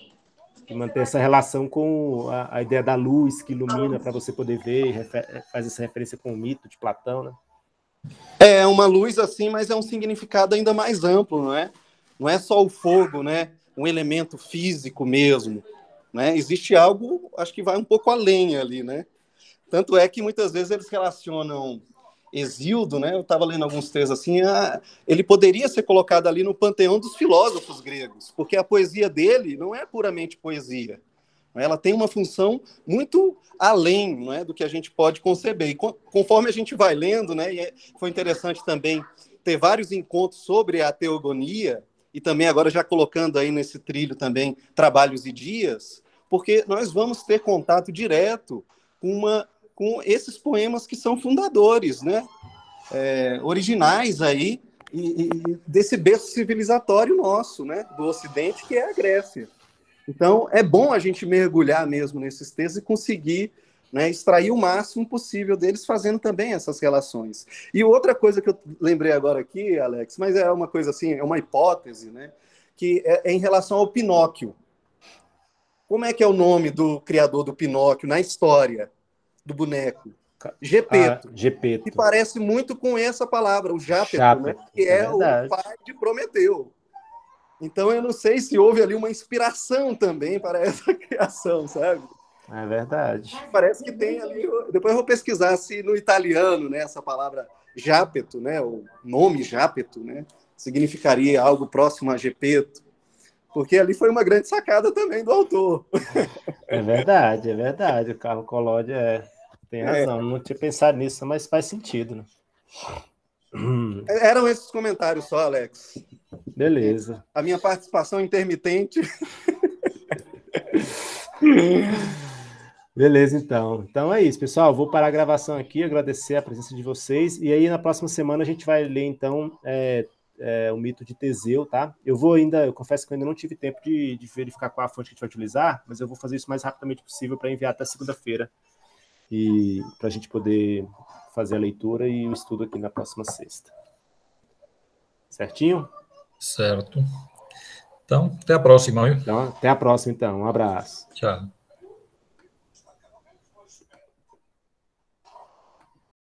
E manter essa relação com a, a ideia da luz que ilumina para você poder ver, e refer- faz essa referência com o mito de Platão, né? É uma luz assim, mas é um significado ainda mais amplo, não é? Não é só o fogo, né? Um elemento físico mesmo, né? Existe algo, acho que vai um pouco além ali, né? Tanto é que muitas vezes eles relacionam Hesíodo, né? Eu estava lendo alguns textos assim, a, ele poderia ser colocado ali no panteão dos filósofos gregos, porque a poesia dele não é puramente poesia. Ela tem uma função muito além, não é, do que a gente pode conceber. E conforme a gente vai lendo, né, e foi interessante também ter vários encontros sobre a teogonia, e também agora já colocando aí nesse trilho também Trabalhos e Dias, porque nós vamos ter contato direto com, uma, com esses poemas que são fundadores, né, é, originais aí, e, e desse berço civilizatório nosso, né, do Ocidente, que é a Grécia. Então, é bom a gente mergulhar mesmo nesses textos e conseguir, né, extrair o máximo possível deles, fazendo também essas relações. E outra coisa que eu lembrei agora aqui, Alex, mas é uma coisa assim, é uma hipótese, né, que é, é em relação ao Pinóquio. Como é que é o nome do criador do Pinóquio na história do boneco? Gepeto. Ah, Gepeto. Que parece muito com essa palavra, o Jápeto, Jápeto, né, que é é o verdade. pai de Prometeu. Então, eu não sei se houve ali uma inspiração também para essa criação, sabe? É verdade. Parece que tem ali... Depois eu vou pesquisar se no italiano, né, essa palavra Jápeto, né, o nome Jápeto, né, significaria algo próximo a Gepeto. Porque ali foi uma grande sacada também do autor. É verdade, é verdade. O Carlo Collodi é, tem razão. É. Não tinha pensado nisso, mas faz sentido, né? Eram esses comentários só, Alex. Beleza. A minha participação intermitente. Beleza, então. Então é isso, pessoal. Vou parar a gravação aqui, agradecer a presença de vocês. E aí, na próxima semana, a gente vai ler, então, é, é, o mito de Teseu, tá? Eu vou ainda, eu confesso que eu ainda não tive tempo de, de verificar qual a fonte que a gente vai utilizar, mas eu vou fazer isso o mais rapidamente possível para enviar até segunda-feira. E para a gente poder fazer a leitura e o estudo aqui na próxima sexta. Certinho? Certo. Então, até a próxima, viu? Então, até a próxima, então. Um abraço. Tchau.